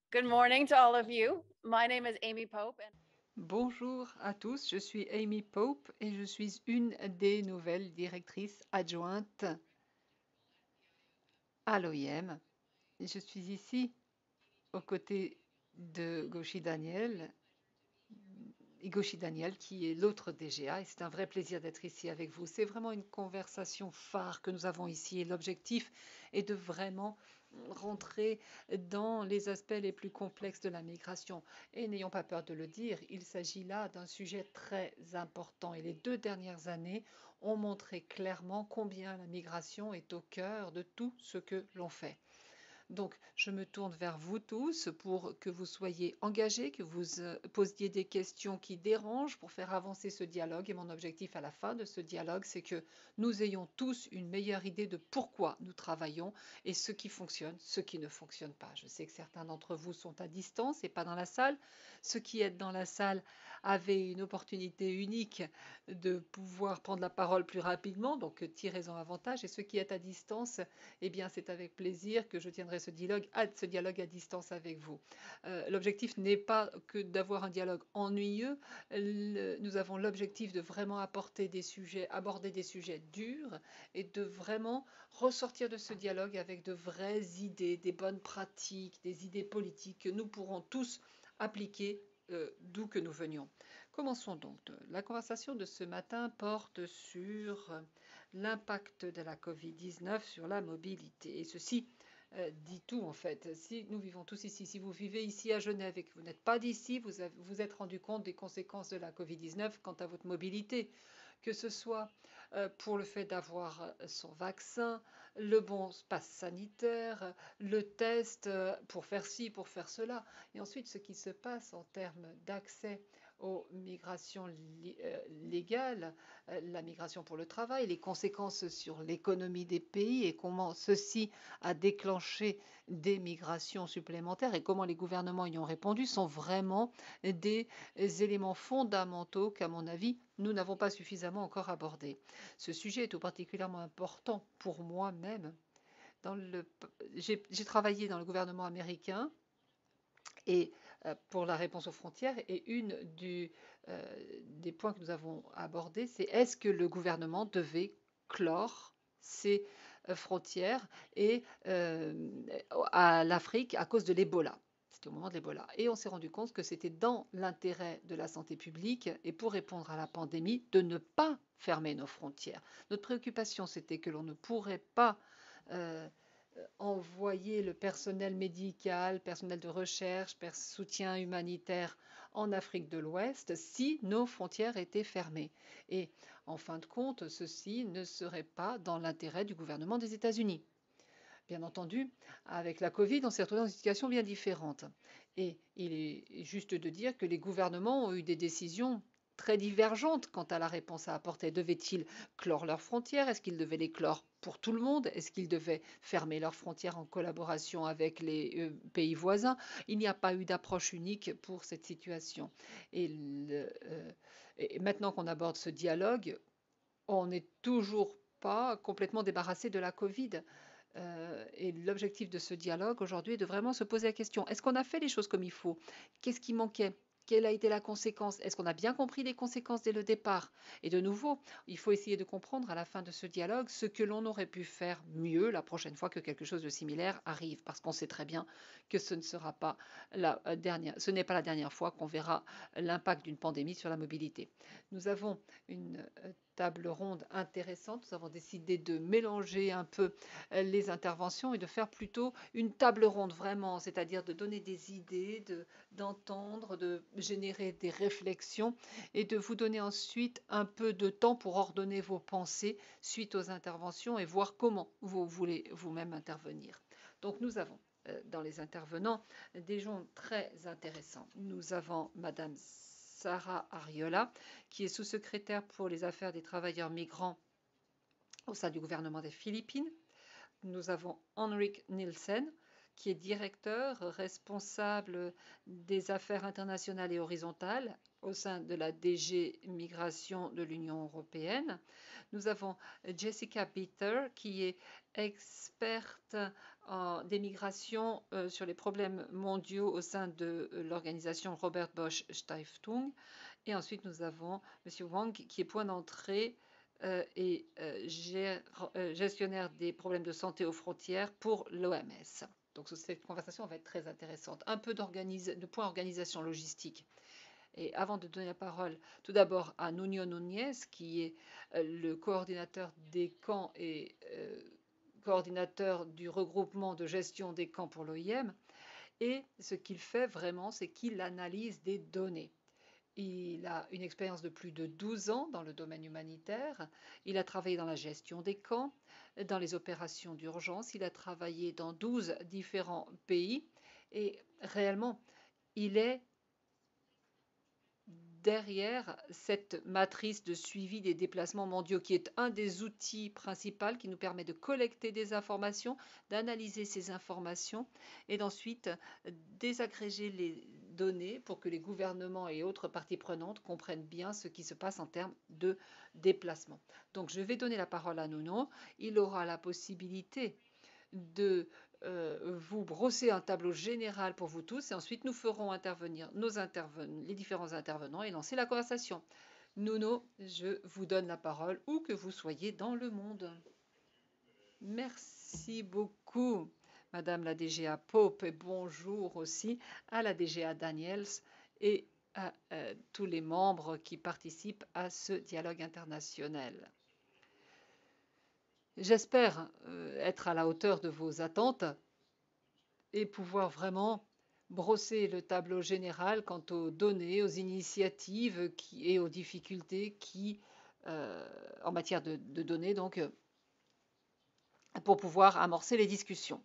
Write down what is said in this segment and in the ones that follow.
Good morning to all of you. My name is Amy Pope. Bonjour à tous, je suis Amy Pope et je suis une des nouvelles directrices adjointes à l'OIM. Je suis ici aux côtés de Goshi Daniel, qui est l'autre DGA, et c'est un vrai plaisir d'être ici avec vous. C'est vraiment une conversation phare que nous avons ici, et l'objectif est de vraiment rentrer dans les aspects les plus complexes de la migration. Et n'ayons pas peur de le dire, il s'agit là d'un sujet très important. Et les 2 dernières années ont montré clairement combien la migration est au cœur de tout ce que l'on fait. Donc, je me tourne vers vous tous pour que vous soyez engagés, que vous posiez des questions qui dérangent pour faire avancer ce dialogue. Et mon objectif à la fin de ce dialogue, c'est que nous ayons tous une meilleure idée de pourquoi nous travaillons et ce qui fonctionne, ce qui ne fonctionne pas. Je sais que certains d'entre vous sont à distance et pas dans la salle. Ceux qui êtes dans la salle avaient une opportunité unique de pouvoir prendre la parole plus rapidement, donc tirez-en avantage. Et ceux qui êtes à distance, eh bien, c'est avec plaisir que je tiendrai ce dialogue à distance avec vous. L'objectif n'est pas que d'avoir un dialogue ennuyeux. Nous avons l'objectif de vraiment aborder des sujets durs et de vraiment ressortir de ce dialogue avec de vraies idées, des bonnes pratiques, des idées politiques que nous pourrons tous appliquer d'où que nous venions. Commençons donc. La conversation de ce matin porte sur l'impact de la Covid-19 sur la mobilité. Et ceci dit tout en fait. Si nous vivons tous ici, si vous vivez ici à Genève et que vous n'êtes pas d'ici, vous vous êtes rendu compte des conséquences de la Covid-19 quant à votre mobilité, que ce soit pour le fait d'avoir son vaccin, le bon pass sanitaire, le test pour faire ci, pour faire cela, et ensuite ce qui se passe en termes d'accès aux migrations légales, la migration pour le travail, les conséquences sur l'économie des pays et comment ceci a déclenché des migrations supplémentaires et comment les gouvernements y ont répondu sont vraiment des éléments fondamentaux qu'à mon avis, nous n'avons pas suffisamment encore abordés. Ce sujet est tout particulièrement important pour moi-même. J'ai travaillé dans le gouvernement américain et pour la réponse aux frontières, et des points que nous avons abordés, c'est est-ce que le gouvernement devait clore ses frontières et à l'Afrique à cause de l'Ebola. C'était au moment de l'Ebola. Et on s'est rendu compte que c'était dans l'intérêt de la santé publique et pour répondre à la pandémie de ne pas fermer nos frontières. Notre préoccupation, c'était que l'on ne pourrait pas euh, envoyer le personnel médical, personnel de recherche, soutien humanitaire en Afrique de l'Ouest si nos frontières étaient fermées. Et en fin de compte, ceci ne serait pas dans l'intérêt du gouvernement des États-Unis. Bien entendu, avec la Covid, on s'est retrouvé dans une situation bien différente. Et il est juste de dire que les gouvernements ont eu des décisions très divergentes quant à la réponse à apporter. Devaient-ils clore leurs frontières? Est-ce qu'ils devaient les clore pour tout le monde? Est-ce qu'ils devaient fermer leurs frontières en collaboration avec les pays voisins? Il n'y a pas eu d'approche unique pour cette situation. Et maintenant qu'on aborde ce dialogue, on n'est toujours pas complètement débarrassé de la Covid. Et l'objectif de ce dialogue aujourd'hui est de vraiment se poser la question, est-ce qu'on a fait les choses comme il faut? Qu'est-ce qui manquait? Quelle a été la conséquence? Est-ce qu'on a bien compris les conséquences dès le départ? Et de nouveau, il faut essayer de comprendre à la fin de ce dialogue ce que l'on aurait pu faire mieux la prochaine fois que quelque chose de similaire arrive, parce qu'on sait très bien que ce ne sera pas ce n'est pas la dernière fois qu'on verra l'impact d'une pandémie sur la mobilité. Nous avons une table ronde intéressante. Nous avons décidé de mélanger un peu les interventions et de faire plutôt une table ronde vraiment, c'est-à-dire de donner des idées, d'entendre, de générer des réflexions et de vous donner ensuite un peu de temps pour ordonner vos pensées suite aux interventions et voir comment vous voulez vous-même intervenir. Donc nous avons dans les intervenants des gens très intéressants. Nous avons Madame Sarah Ariola, qui est sous-secrétaire pour les affaires des travailleurs migrants au sein du gouvernement des Philippines. Nous avons Henrik Nielsen, qui est directeur responsable des affaires internationales et horizontales au sein de la DG Migration de l'Union européenne. Nous avons Jessica Bitter, qui est experte des migrations sur les problèmes mondiaux au sein de l'organisation Robert Bosch Stiftung. Et ensuite, nous avons M. Wang, qui est point d'entrée et gestionnaire des problèmes de santé aux frontières pour l'OMS. Donc cette conversation va être très intéressante. Un peu de point organisation logistique. Et avant de donner la parole tout d'abord à Nuno Núñez, qui est le coordinateur des camps et coordinateur du regroupement de gestion des camps pour l'OIM. Et ce qu'il fait vraiment, c'est qu'il analyse des données. Il a une expérience de plus de 12 ans dans le domaine humanitaire. Il a travaillé dans la gestion des camps, dans les opérations d'urgence. Il a travaillé dans 12 différents pays. Et réellement, il est derrière cette matrice de suivi des déplacements mondiaux, qui est un des outils principaux qui nous permet de collecter des informations, d'analyser ces informations et d'ensuite désagréger les données pour que les gouvernements et autres parties prenantes comprennent bien ce qui se passe en termes de déplacement. Donc je vais donner la parole à Nuno. Il aura la possibilité de vous brosser un tableau général pour vous tous et ensuite nous ferons intervenir les différents intervenants et lancer la conversation. Nuno, je vous donne la parole où que vous soyez dans le monde. Merci beaucoup, Madame la DGA Pope, et bonjour aussi à la DGA Daniels et à tous les membres qui participent à ce dialogue international. J'espère être à la hauteur de vos attentes et pouvoir vraiment brosser le tableau général quant aux données, aux initiatives et aux difficultés en matière de données, donc pour pouvoir amorcer les discussions.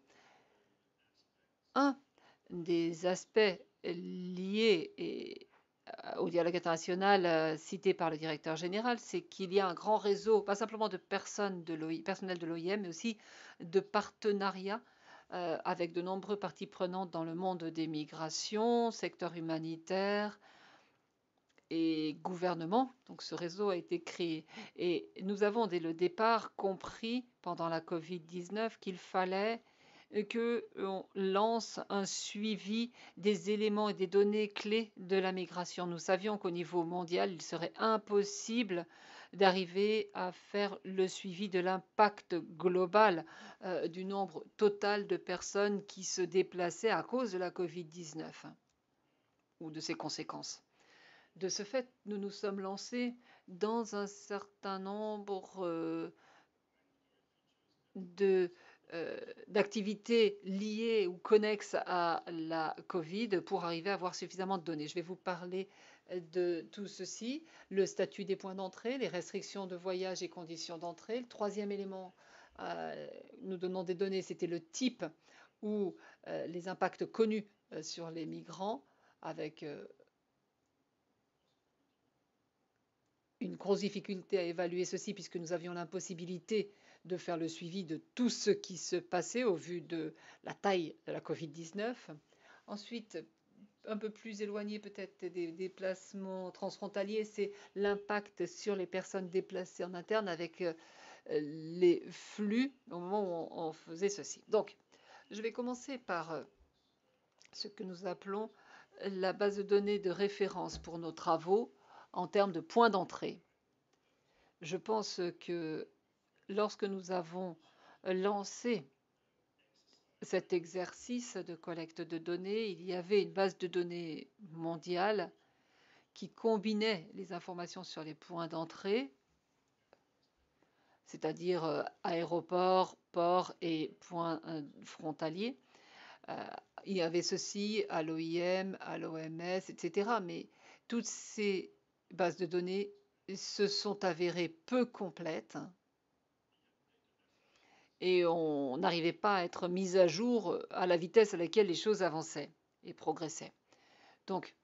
Un des aspects liés au dialogue international cité par le directeur général, c'est qu'il y a un grand réseau, pas simplement de personnel de l'OIM, mais aussi de partenariats avec de nombreux parties prenantes dans le monde des migrations, secteur humanitaire et gouvernement. Donc ce réseau a été créé. Et nous avons dès le départ compris pendant la Covid-19 qu'il fallait qu'on lance un suivi des éléments et des données clés de la migration. Nous savions qu'au niveau mondial, il serait impossible d'arriver à faire le suivi de l'impact global du nombre total de personnes qui se déplaçaient à cause de la Covid-19 ou de ses conséquences. De ce fait, nous nous sommes lancés dans un certain nombre d'activités liées ou connexes à la Covid pour arriver à avoir suffisamment de données. Je vais vous parler de tout ceci, le statut des points d'entrée, les restrictions de voyage et conditions d'entrée. Le troisième élément, nous donnons des données, c'était le type ou les impacts connus sur les migrants, avec une grosse difficulté à évaluer ceci puisque nous avions l'impossibilité de faire le suivi de tout ce qui se passait au vu de la taille de la Covid-19. Ensuite, un peu plus éloigné peut-être des déplacements transfrontaliers, c'est l'impact sur les personnes déplacées en interne avec les flux au moment où on faisait ceci. Donc, je vais commencer par ce que nous appelons la base de données de référence pour nos travaux en termes de points d'entrée. Je pense que lorsque nous avons lancé cet exercice de collecte de données, il y avait une base de données mondiale qui combinait les informations sur les points d'entrée, c'est-à-dire aéroports, ports et points frontaliers. Il y avait ceci à l'OIM, à l'OMS, etc. Mais toutes ces bases de données se sont avérées peu complètes et on n'arrivait pas à être mis à jour à la vitesse à laquelle les choses avançaient et progressaient. Donc,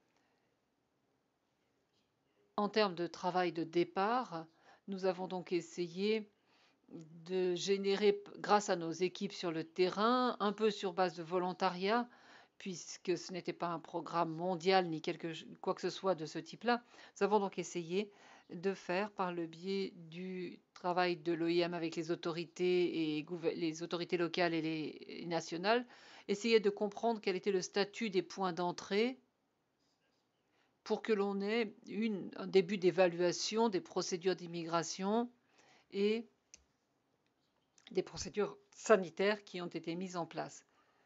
en termes de travail de départ, nous avons donc essayé de générer, grâce à nos équipes sur le terrain, un peu sur base de volontariat, puisque ce n'était pas un programme mondial ni quoi que ce soit de ce type-là. Nous avons donc essayé de faire, par le biais du travail de l'OIM avec les autorités, les autorités locales et les nationales, essayer de comprendre quel était le statut des points d'entrée pour que l'on ait un début d'évaluation des procédures d'immigration et des procédures sanitaires qui ont été mises en place.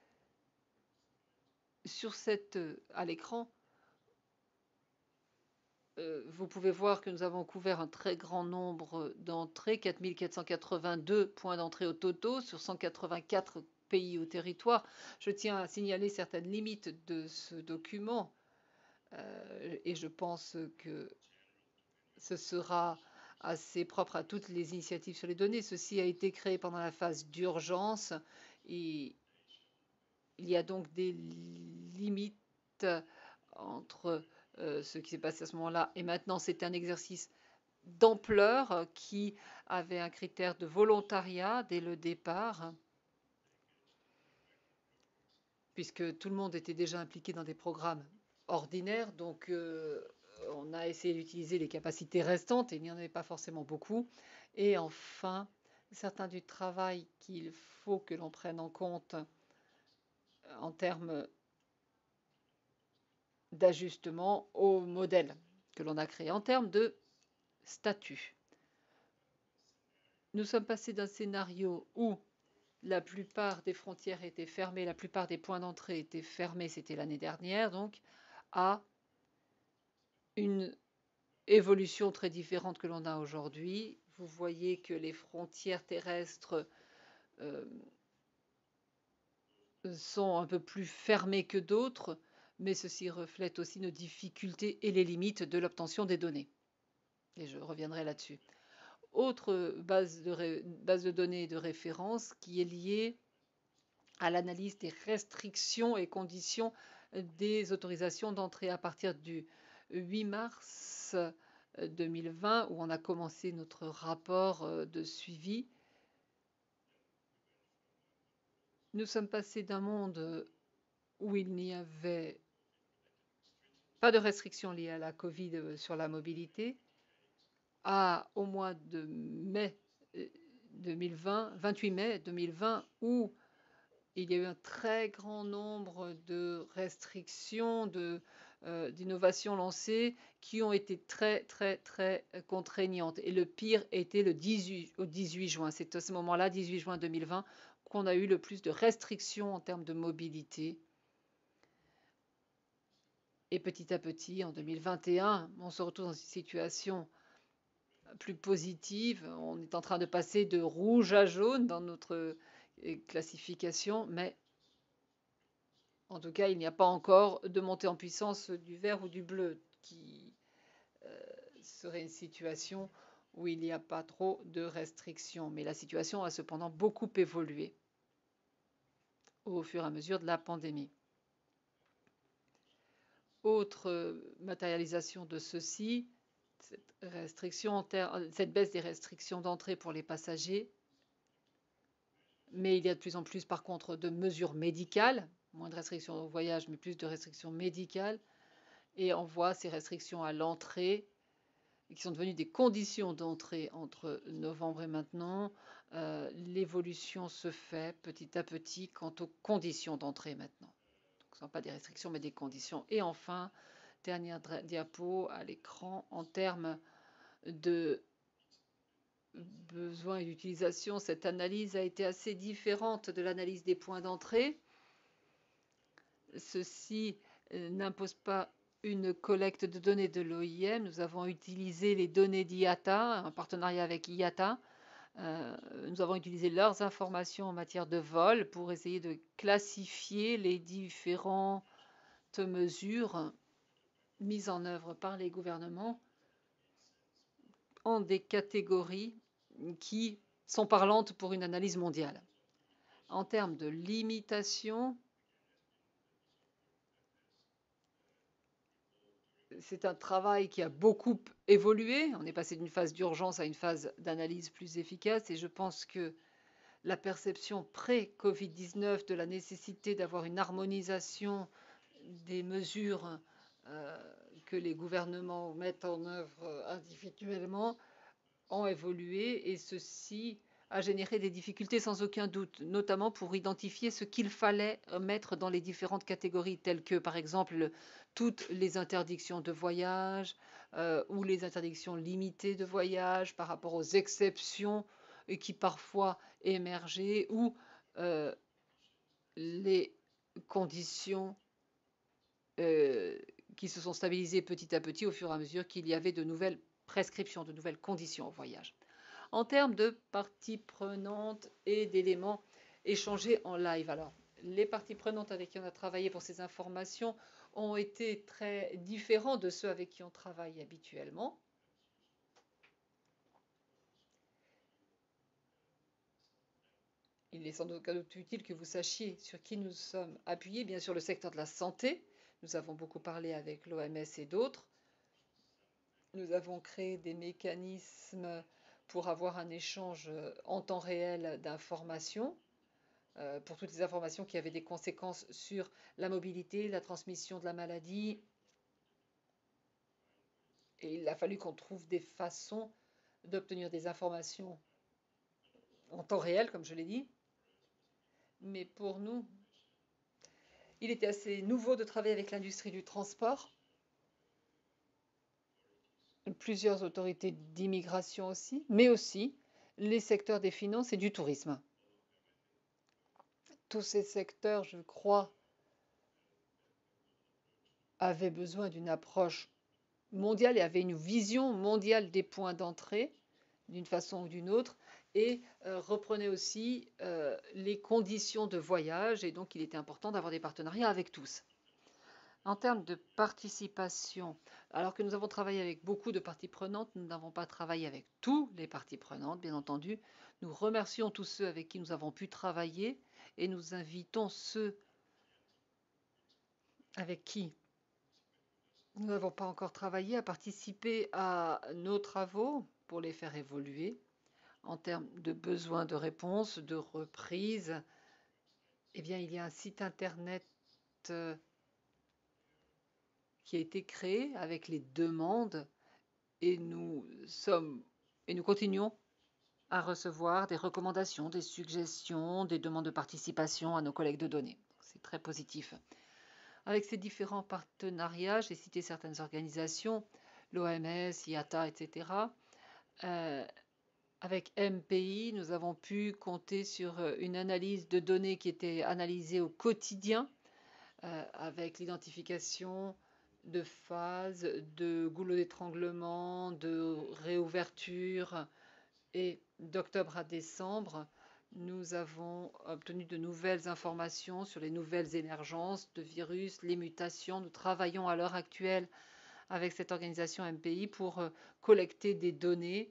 À l'écran, vous pouvez voir que nous avons couvert un très grand nombre d'entrées, 4 482 points d'entrée au total sur 184 pays ou territoires. Je tiens à signaler certaines limites de ce document et je pense que ce sera assez propre à toutes les initiatives sur les données. Ceci a été créé pendant la phase d'urgence et il y a donc des limites entre ce qui s'est passé à ce moment-là et maintenant. C'est un exercice d'ampleur qui avait un critère de volontariat dès le départ, puisque tout le monde était déjà impliqué dans des programmes ordinaires. Donc, on a essayé d'utiliser les capacités restantes, et il n'y en avait pas forcément beaucoup. Et enfin, certains du travail qu'il faut que l'on prenne en compte en termes d'ajustement au modèle que l'on a créé. En termes de statut, nous sommes passés d'un scénario où la plupart des frontières étaient fermées, la plupart des points d'entrée étaient fermés, c'était l'année dernière, donc, à une évolution très différente que l'on a aujourd'hui. Vous voyez que les frontières terrestres sont un peu plus fermées que d'autres, mais ceci reflète aussi nos difficultés et les limites de l'obtention des données. Et je reviendrai là-dessus. Autre base de données de référence qui est liée à l'analyse des restrictions et conditions des autorisations d'entrée à partir du 8 mars 2020, où on a commencé notre rapport de suivi. Nous sommes passés d'un monde où il n'y avait pas de restrictions liées à la Covid sur la mobilité au mois de mai 2020, 28 mai 2020, où il y a eu un très grand nombre de restrictions, d'innovations lancées qui ont été très, très, très contraignantes. Et le pire était au 18 juin. C'est à ce moment-là, 18 juin 2020, qu'on a eu le plus de restrictions en termes de mobilité. Et petit à petit, en 2021, on se retrouve dans une situation plus positive. On est en train de passer de rouge à jaune dans notre classification, mais en tout cas, il n'y a pas encore de montée en puissance du vert ou du bleu, qui serait une situation où il n'y a pas trop de restrictions. Mais la situation a cependant beaucoup évolué au fur et à mesure de la pandémie. Autre matérialisation de ceci, cette baisse des restrictions d'entrée pour les passagers. Mais il y a de plus en plus, par contre, de mesures médicales, moins de restrictions au voyage, mais plus de restrictions médicales. Et on voit ces restrictions à l'entrée, qui sont devenues des conditions d'entrée entre novembre et maintenant. L'évolution se fait petit à petit quant aux conditions d'entrée maintenant. Donc, ce ne sont pas des restrictions, mais des conditions. Et enfin, dernière diapo à l'écran, en termes de besoin et d'utilisation, cette analyse a été assez différente de l'analyse des points d'entrée. Ceci n'impose pas une collecte de données de l'OIM. Nous avons utilisé les données d'IATA, en partenariat avec IATA. Nous avons utilisé leurs informations en matière de vol pour essayer de classifier les différentes mesures mises en œuvre par les gouvernements en des catégories qui sont parlantes pour une analyse mondiale. En termes de limitation, c'est un travail qui a beaucoup évolué. On est passé d'une phase d'urgence à une phase d'analyse plus efficace et je pense que la perception pré-Covid-19 de la nécessité d'avoir une harmonisation des mesures que les gouvernements mettent en œuvre individuellement ont évolué et ceci a généré des difficultés sans aucun doute, notamment pour identifier ce qu'il fallait mettre dans les différentes catégories, telles que par exemple toutes les interdictions de voyage ou les interdictions limitées de voyage par rapport aux exceptions qui parfois émergeaient ou les conditions qui se sont stabilisées petit à petit au fur et à mesure qu'il y avait de nouvelles prescriptions, de nouvelles conditions au voyage. En termes de parties prenantes et d'éléments échangés en live. Alors, les parties prenantes avec qui on a travaillé pour ces informations ont été très différents de ceux avec qui on travaille habituellement. Il est sans aucun doute utile que vous sachiez sur qui nous sommes appuyés. Bien sûr, le secteur de la santé. Nous avons beaucoup parlé avec l'OMS et d'autres. Nous avons créé des mécanismes pour avoir un échange en temps réel d'informations, pour toutes les informations qui avaient des conséquences sur la mobilité, la transmission de la maladie. Et il a fallu qu'on trouve des façons d'obtenir des informations en temps réel, comme je l'ai dit. Mais pour nous, il était assez nouveau de travailler avec l'industrie du transport, plusieurs autorités d'immigration aussi, mais aussi les secteurs des finances et du tourisme. Tous ces secteurs, je crois, avaient besoin d'une approche mondiale et avaient une vision mondiale des points d'entrée, d'une façon ou d'une autre, et reprenaient aussi les conditions de voyage, et donc il était important d'avoir des partenariats avec tous. En termes de participation, alors que nous avons travaillé avec beaucoup de parties prenantes, nous n'avons pas travaillé avec tous les parties prenantes, bien entendu. Nous remercions tous ceux avec qui nous avons pu travailler et nous invitons ceux avec qui nous n'avons pas encore travaillé à participer à nos travaux pour les faire évoluer en termes de besoins de réponse, de reprise. Eh bien, il y a un site internet qui a été créé avec les demandes et nous continuons à recevoir des recommandations, des suggestions, des demandes de participation à nos collègues de données. C'est très positif. Avec ces différents partenariats, j'ai cité certaines organisations, l'OMS, IATA, etc. Avec MPI, nous avons pu compter sur une analyse de données qui était analysée au quotidien, avec l'identification de phases, de goulot d'étranglement, de réouverture. Et d'octobre à décembre, nous avons obtenu de nouvelles informations sur les nouvelles émergences de virus, les mutations. Nous travaillons à l'heure actuelle avec cette organisation MPI pour collecter des données.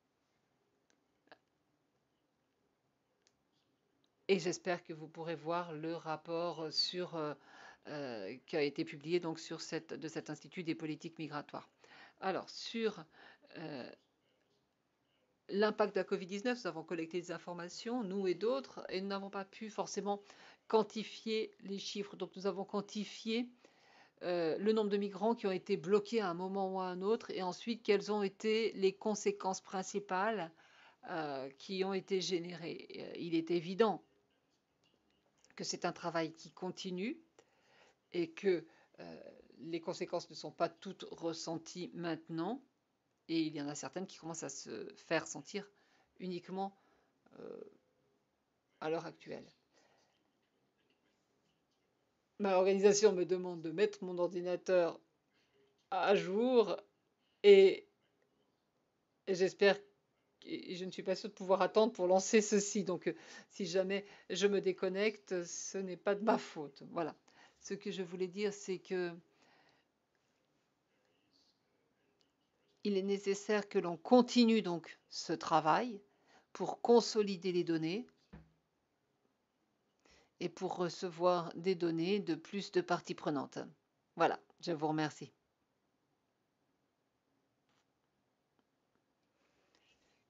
Et j'espère que vous pourrez voir le rapport qui a été publié donc de cet Institut des politiques migratoires. Alors, sur l'impact de la Covid-19, nous avons collecté des informations, nous et d'autres, et nous n'avons pas pu forcément quantifier les chiffres. Donc nous avons quantifié le nombre de migrants qui ont été bloqués à un moment ou à un autre, et ensuite quelles ont été les conséquences principales qui ont été générées. Il est évident que c'est un travail qui continue et que les conséquences ne sont pas toutes ressenties maintenant. Et il y en a certaines qui commencent à se faire sentir uniquement à l'heure actuelle. Ma organisation me demande de mettre mon ordinateur à jour et j'espère et je ne suis pas sûre de pouvoir attendre pour lancer ceci. Donc, si jamais je me déconnecte, ce n'est pas de ma faute. Voilà. Ce que je voulais dire, c'est que il est nécessaire que l'on continue donc ce travail pour consolider les données et pour recevoir des données de plus de parties prenantes. Voilà, je vous remercie.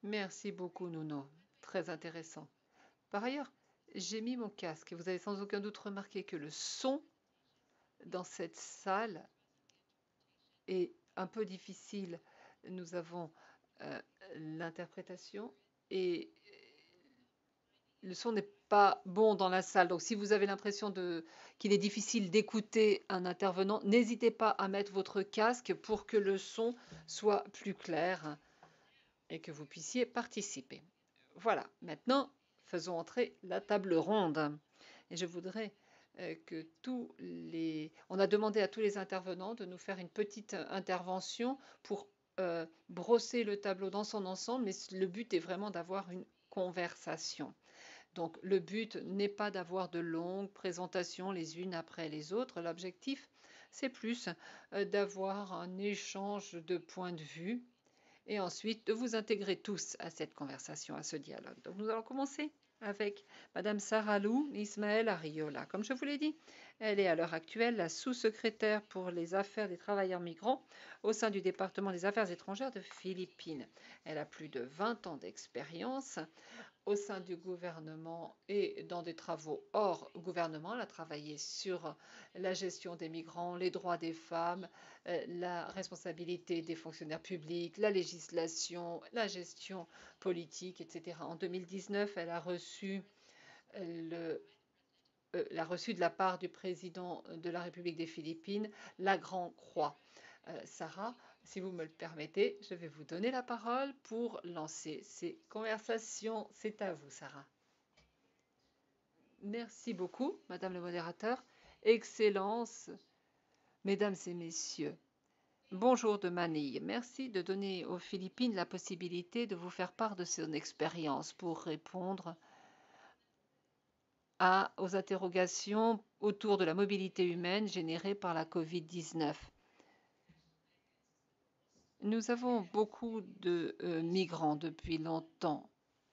Merci beaucoup, Nuno. Très intéressant. Par ailleurs, j'ai mis mon casque et vous avez sans aucun doute remarqué que le son dans cette salle est un peu difficile. Nous avons euh, l'interprétation et le son n'est pas bon dans la salle. Donc si vous avez l'impression qu'il est difficile d'écouter un intervenant, n'hésitez pas à mettre votre casque pour que le son soit plus clair et que vous puissiez participer. Voilà, maintenant faisons entrer la table ronde. Et je voudrais que On a demandé à tous les intervenants de nous faire une petite intervention pour brosser le tableau dans son ensemble, mais le but est vraiment d'avoir une conversation. Donc le but n'est pas d'avoir de longues présentations les unes après les autres. L'objectif, c'est plus d'avoir un échange de points de vue et ensuite de vous intégrer tous à cette conversation, à ce dialogue. Donc nous allons commencer avec Madame Saralou Ismaël Ariola. Comme je vous l'ai dit, elle est à l'heure actuelle la sous-secrétaire pour les affaires des travailleurs migrants au sein du département des affaires étrangères de Philippines. Elle a plus de 20 ans d'expérience au sein du gouvernement et dans des travaux hors gouvernement. Elle a travaillé sur la gestion des migrants, les droits des femmes, la responsabilité des fonctionnaires publics, la législation, la gestion politique, etc. En 2019, elle a reçu de la part du président de la République des Philippines la Grand Croix. Sarah, si vous me le permettez, je vais vous donner la parole pour lancer ces conversations. C'est à vous, Sarah. Merci beaucoup, Madame le modérateur. Excellences, Mesdames et Messieurs. Bonjour de Manille. Merci de donner aux Philippines la possibilité de vous faire part de son expérience pour répondre aux interrogations autour de la mobilité humaine générée par la Covid-19. Nous avons beaucoup de migrants depuis longtemps.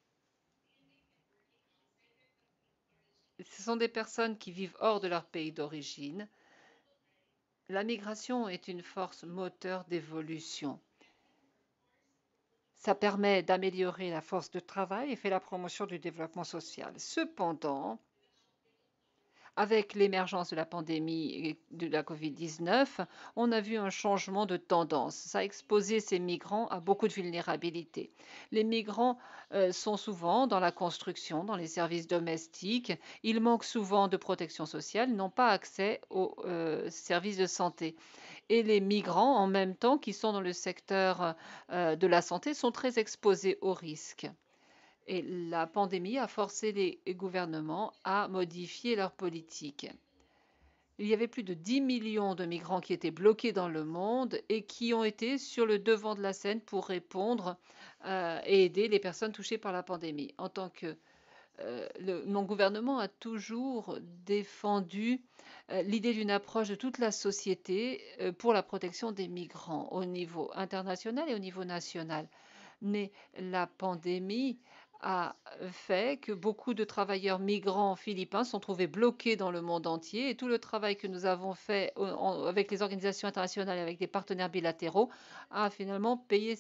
Ce sont des personnes qui vivent hors de leur pays d'origine. La migration est une force moteur d'évolution. Ça permet d'améliorer la force de travail et fait la promotion du développement social. Cependant, avec l'émergence de la pandémie de la Covid-19, on a vu un changement de tendance. Ça a exposé ces migrants à beaucoup de vulnérabilité. Les migrants sont souvent dans la construction, dans les services domestiques. Ils manquent souvent de protection sociale, n'ont pas accès aux services de santé. Et les migrants, en même temps, qui sont dans le secteur de la santé, sont très exposés aux risques. Et la pandémie a forcé les gouvernements à modifier leur politique. Il y avait plus de 10 millions de migrants qui étaient bloqués dans le monde et qui ont été sur le devant de la scène pour répondre et aider les personnes touchées par la pandémie. En tant que mon gouvernement a toujours défendu l'idée d'une approche de toute la société pour la protection des migrants au niveau international et au niveau national. Mais la pandémie a fait que beaucoup de travailleurs migrants philippins sont trouvés bloqués dans le monde entier et tout le travail que nous avons fait avec les organisations internationales et avec des partenaires bilatéraux a finalement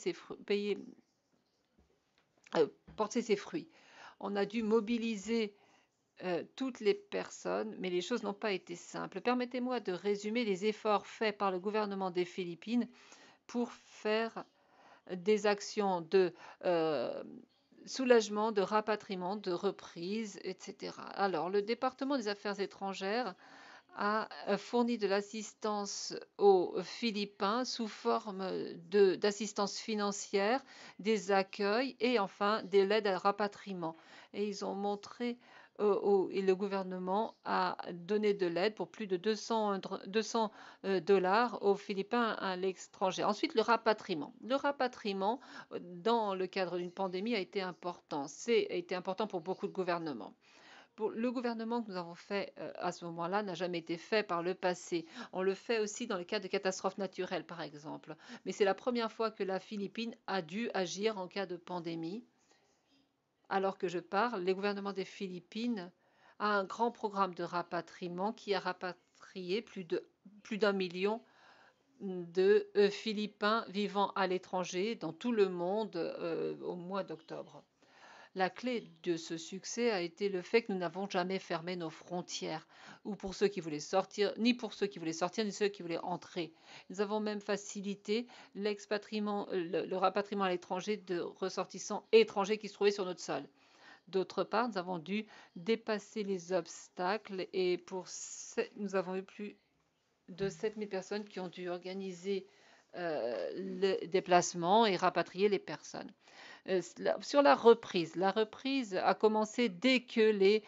porté ses fruits. On a dû mobiliser toutes les personnes, mais les choses n'ont pas été simples. Permettez-moi de résumer les efforts faits par le gouvernement des Philippines pour faire des actions de soulagement, de rapatriement, de reprise, etc. Alors, le département des Affaires étrangères a fourni de l'assistance aux Philippins sous forme d'assistance financière, des accueils et enfin de l'aide à rapatriement. Et ils ont montré et le gouvernement a donné de l'aide pour plus de 200 dollars aux Philippins à l'étranger. Ensuite, le rapatriement. Le rapatriement, dans le cadre d'une pandémie, a été important. A été important pour beaucoup de gouvernements. Pour le gouvernement que nous avons fait à ce moment-là n'a jamais été fait par le passé. On le fait aussi dans le cas de catastrophes naturelles, par exemple. Mais c'est la première fois que la Philippine a dû agir en cas de pandémie. Alors que je parle, le gouvernement des Philippines a un grand programme de rapatriement qui a rapatrié plus d'1 million de Philippins vivant à l'étranger dans tout le monde au mois d'octobre. La clé de ce succès a été le fait que nous n'avons jamais fermé nos frontières, ou pour ceux qui voulaient sortir, ni pour ceux qui voulaient sortir, ni ceux qui voulaient entrer. Nous avons même facilité l'expatriement, le rapatriement à l'étranger de ressortissants étrangers qui se trouvaient sur notre sol. D'autre part, nous avons dû dépasser les obstacles et nous avons eu plus de 7000 personnes qui ont dû organiser le déplacement et rapatrier les personnes. Sur la reprise a commencé dès que les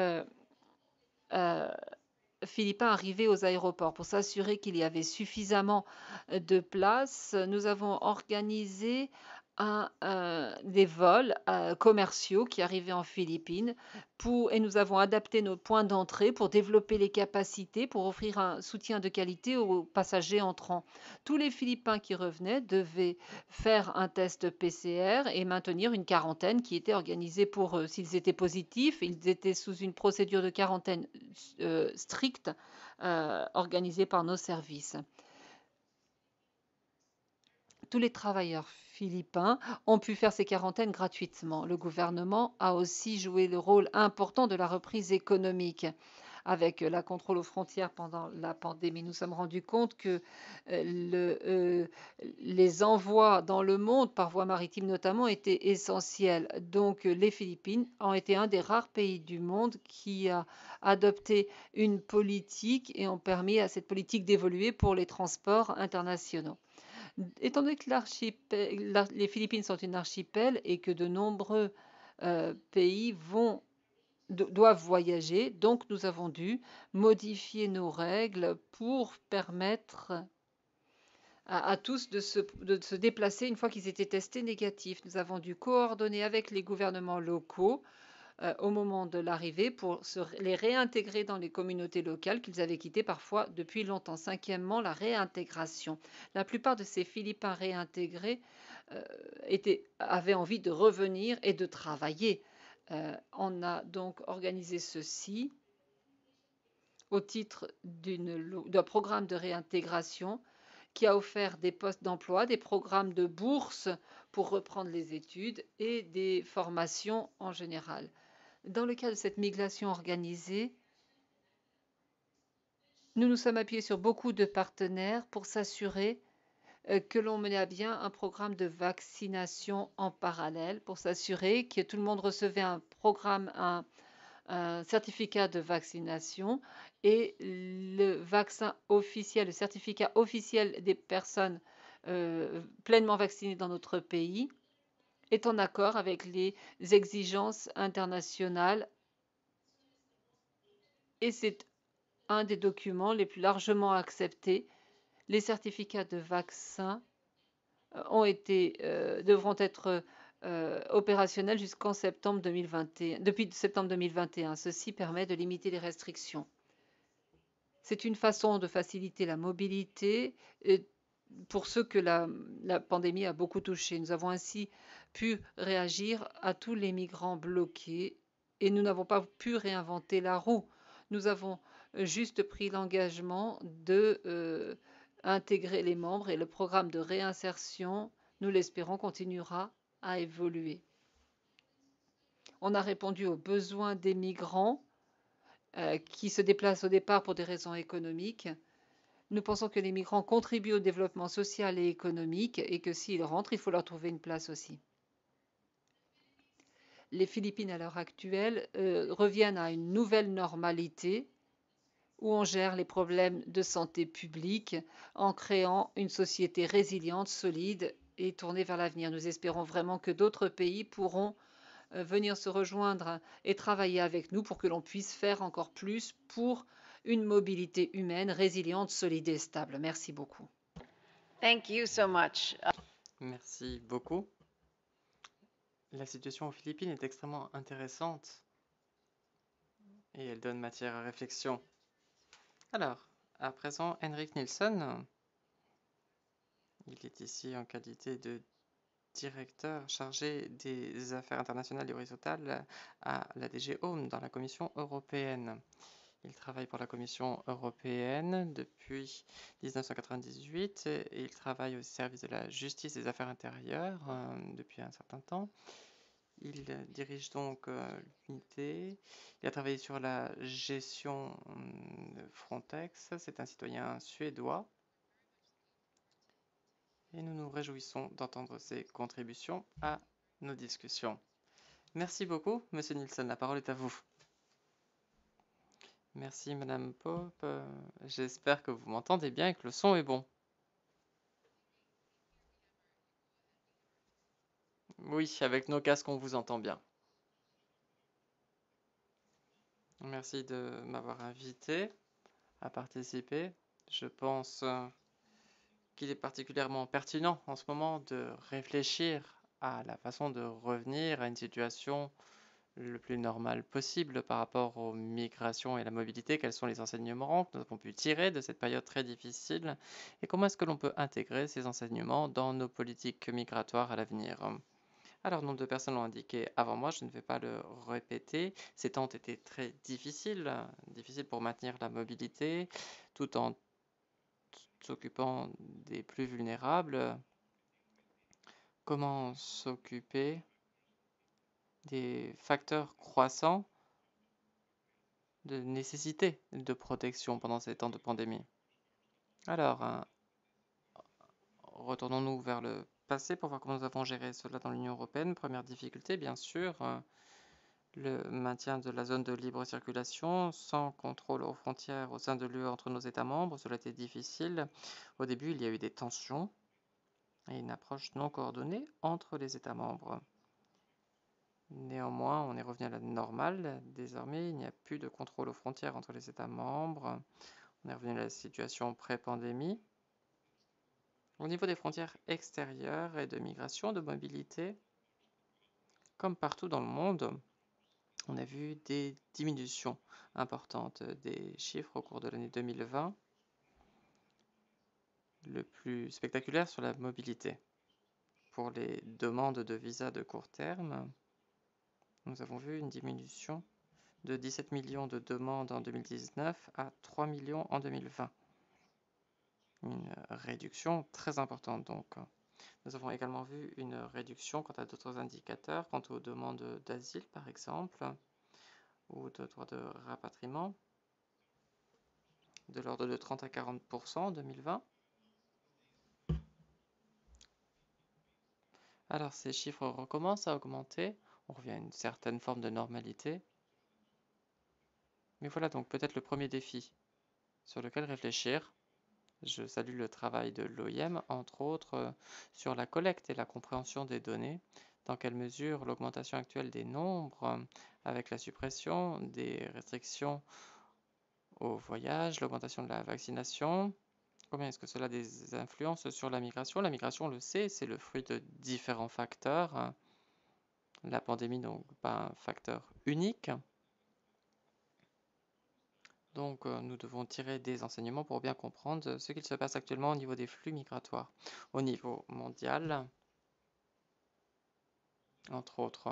Philippins arrivaient aux aéroports. Pour s'assurer qu'il y avait suffisamment de place, nous avons organisé des vols commerciaux qui arrivaient en Philippines et nous avons adapté nos points d'entrée pour développer les capacités, pour offrir un soutien de qualité aux passagers entrants. Tous les Philippins qui revenaient devaient faire un test PCR et maintenir une quarantaine qui était organisée pour eux. S'ils étaient positifs, ils étaient sous une procédure de quarantaine stricte organisée par nos services. Tous les travailleurs philippins ont pu faire ces quarantaines gratuitement. Le gouvernement a aussi joué le rôle important de la reprise économique. Avec la contrôle aux frontières pendant la pandémie, nous sommes rendus compte que les envois dans le monde, par voie maritime notamment, étaient essentiels. Donc les Philippines ont été un des rares pays du monde qui a adopté une politique et ont permis à cette politique d'évoluer pour les transports internationaux. Étant donné que les Philippines sont une archipel et que de nombreux pays doivent voyager, donc nous avons dû modifier nos règles pour permettre à tous de se déplacer une fois qu'ils étaient testés négatifs. Nous avons dû coordonner avec les gouvernements locaux au moment de l'arrivée pour les réintégrer dans les communautés locales qu'ils avaient quittées parfois depuis longtemps. Cinquièmement, la réintégration. La plupart de ces Philippins réintégrés avaient envie de revenir et de travailler. On a donc organisé ceci au titre d'un programme de réintégration qui a offert des postes d'emploi, des programmes de bourse pour reprendre les études et des formations en général. Dans le cadre de cette migration organisée, nous nous sommes appuyés sur beaucoup de partenaires pour s'assurer que l'on menait à bien un programme de vaccination en parallèle, pour s'assurer que tout le monde recevait un certificat de vaccination et le vaccin officiel, le certificat officiel des personnes pleinement vaccinées dans notre pays est en accord avec les exigences internationales et c'est un des documents les plus largement acceptés. Les certificats de vaccin devront être opérationnels jusqu'en septembre 2021. Depuis septembre 2021, ceci permet de limiter les restrictions. C'est une façon de faciliter la mobilité pour ceux que la pandémie a beaucoup touché. Nous avons ainsi pu réagir à tous les migrants bloqués et nous n'avons pas pu réinventer la roue. Nous avons juste pris l'engagement de intégrer les membres et le programme de réinsertion, nous l'espérons, continuera à évoluer. On a répondu aux besoins des migrants qui se déplacent au départ pour des raisons économiques. Nous pensons que les migrants contribuent au développement social et économique et que s'ils rentrent, il faut leur trouver une place aussi. Les Philippines, à l'heure actuelle, reviennent à une nouvelle normalité où on gère les problèmes de santé publique en créant une société résiliente, solide et tournée vers l'avenir. Nous espérons vraiment que d'autres pays pourront venir se rejoindre et travailler avec nous pour que l'on puisse faire encore plus pour une mobilité humaine résiliente, solide et stable. Merci beaucoup. Thank you so much. Merci beaucoup. La situation aux Philippines est extrêmement intéressante et elle donne matière à réflexion. Alors, à présent, Henrik Nilsson. Il est ici en qualité de directeur chargé des affaires internationales et horizontales à la DG Home dans la Commission européenne. Il travaille pour la Commission européenne depuis 1998 et il travaille au service de la justice et des affaires intérieures depuis un certain temps. Il dirige donc l'unité. Il a travaillé sur la gestion de Frontex. C'est un citoyen suédois. Et nous nous réjouissons d'entendre ses contributions à nos discussions. Merci beaucoup, Monsieur Nielsen. La parole est à vous. Merci, Madame Pope. J'espère que vous m'entendez bien et que le son est bon. Oui, avec nos casques, on vous entend bien. Merci de m'avoir invité à participer. Je pense qu'il est particulièrement pertinent en ce moment de réfléchir à la façon de revenir à une situation le plus normale possible par rapport aux migrations et la mobilité. Quels sont les enseignements que nous avons pu tirer de cette période très difficile et comment est-ce que l'on peut intégrer ces enseignements dans nos politiques migratoires à l'avenir? Alors, nombre de personnes l'ont indiqué avant moi, je ne vais pas le répéter. Ces temps ont été très difficiles, difficiles pour maintenir la mobilité, tout en s'occupant des plus vulnérables. Comment s'occuper des facteurs croissants de nécessité de protection pendant ces temps de pandémie? Alors, retournons-nous vers le passé pour voir comment nous avons géré cela dans l'Union européenne. Première difficulté, bien sûr, le maintien de la zone de libre circulation sans contrôle aux frontières au sein de l'UE entre nos États membres. Cela était difficile. Au début, il y a eu des tensions et une approche non coordonnée entre les États membres. Néanmoins, on est revenu à la normale. Désormais, il n'y a plus de contrôle aux frontières entre les États membres. On est revenu à la situation pré-pandémie. Au niveau des frontières extérieures et de migration, de mobilité, comme partout dans le monde, on a vu des diminutions importantes des chiffres au cours de l'année 2020. Le plus spectaculaire sur la mobilité. Pour les demandes de visa de court terme, nous avons vu une diminution de 17 millions de demandes en 2019 à 3 millions en 2020. Une réduction très importante donc. Nous avons également vu une réduction quant à d'autres indicateurs, quant aux demandes d'asile par exemple, ou de droit de rapatriement, de l'ordre de 30 à 40% en 2020. Alors ces chiffres recommencent à augmenter, on revient à une certaine forme de normalité. Mais voilà donc peut-être le premier défi sur lequel réfléchir. Je salue le travail de l'OIM, entre autres, sur la collecte et la compréhension des données. Dans quelle mesure l'augmentation actuelle des nombres, avec la suppression des restrictions au voyage, l'augmentation de la vaccination, combien est-ce que cela a des influences sur la migration? La migration, on le sait, c'est le fruit de différents facteurs. La pandémie, donc, pas un facteur unique. Donc, nous devons tirer des enseignements pour bien comprendre ce qu'il se passe actuellement au niveau des flux migratoires. Au niveau mondial, entre autres.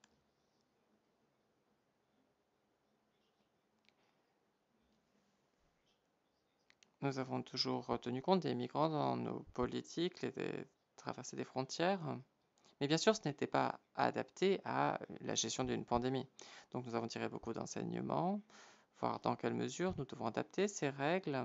Nous avons toujours tenu compte des migrants dans nos politiques, les traversées des frontières. Mais bien sûr, ce n'était pas adapté à la gestion d'une pandémie. Donc nous avons tiré beaucoup d'enseignements, voir dans quelle mesure nous devons adapter ces règles,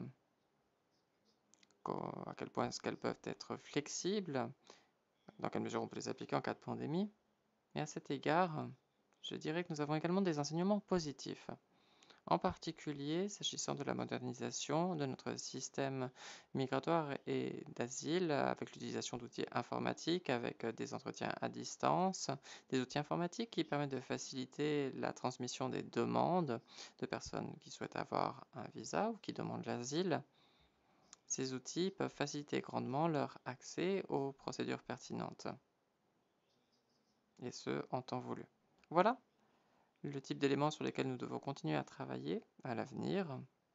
à quel point est-ce qu'elles peuvent être flexibles, dans quelle mesure on peut les appliquer en cas de pandémie. Et à cet égard, je dirais que nous avons également des enseignements positifs. En particulier, s'agissant de la modernisation de notre système migratoire et d'asile, avec l'utilisation d'outils informatiques, avec des entretiens à distance, des outils informatiques qui permettent de faciliter la transmission des demandes de personnes qui souhaitent avoir un visa ou qui demandent l'asile. Ces outils peuvent faciliter grandement leur accès aux procédures pertinentes, et ce, en temps voulu. Voilà le type d'éléments sur lesquels nous devons continuer à travailler à l'avenir,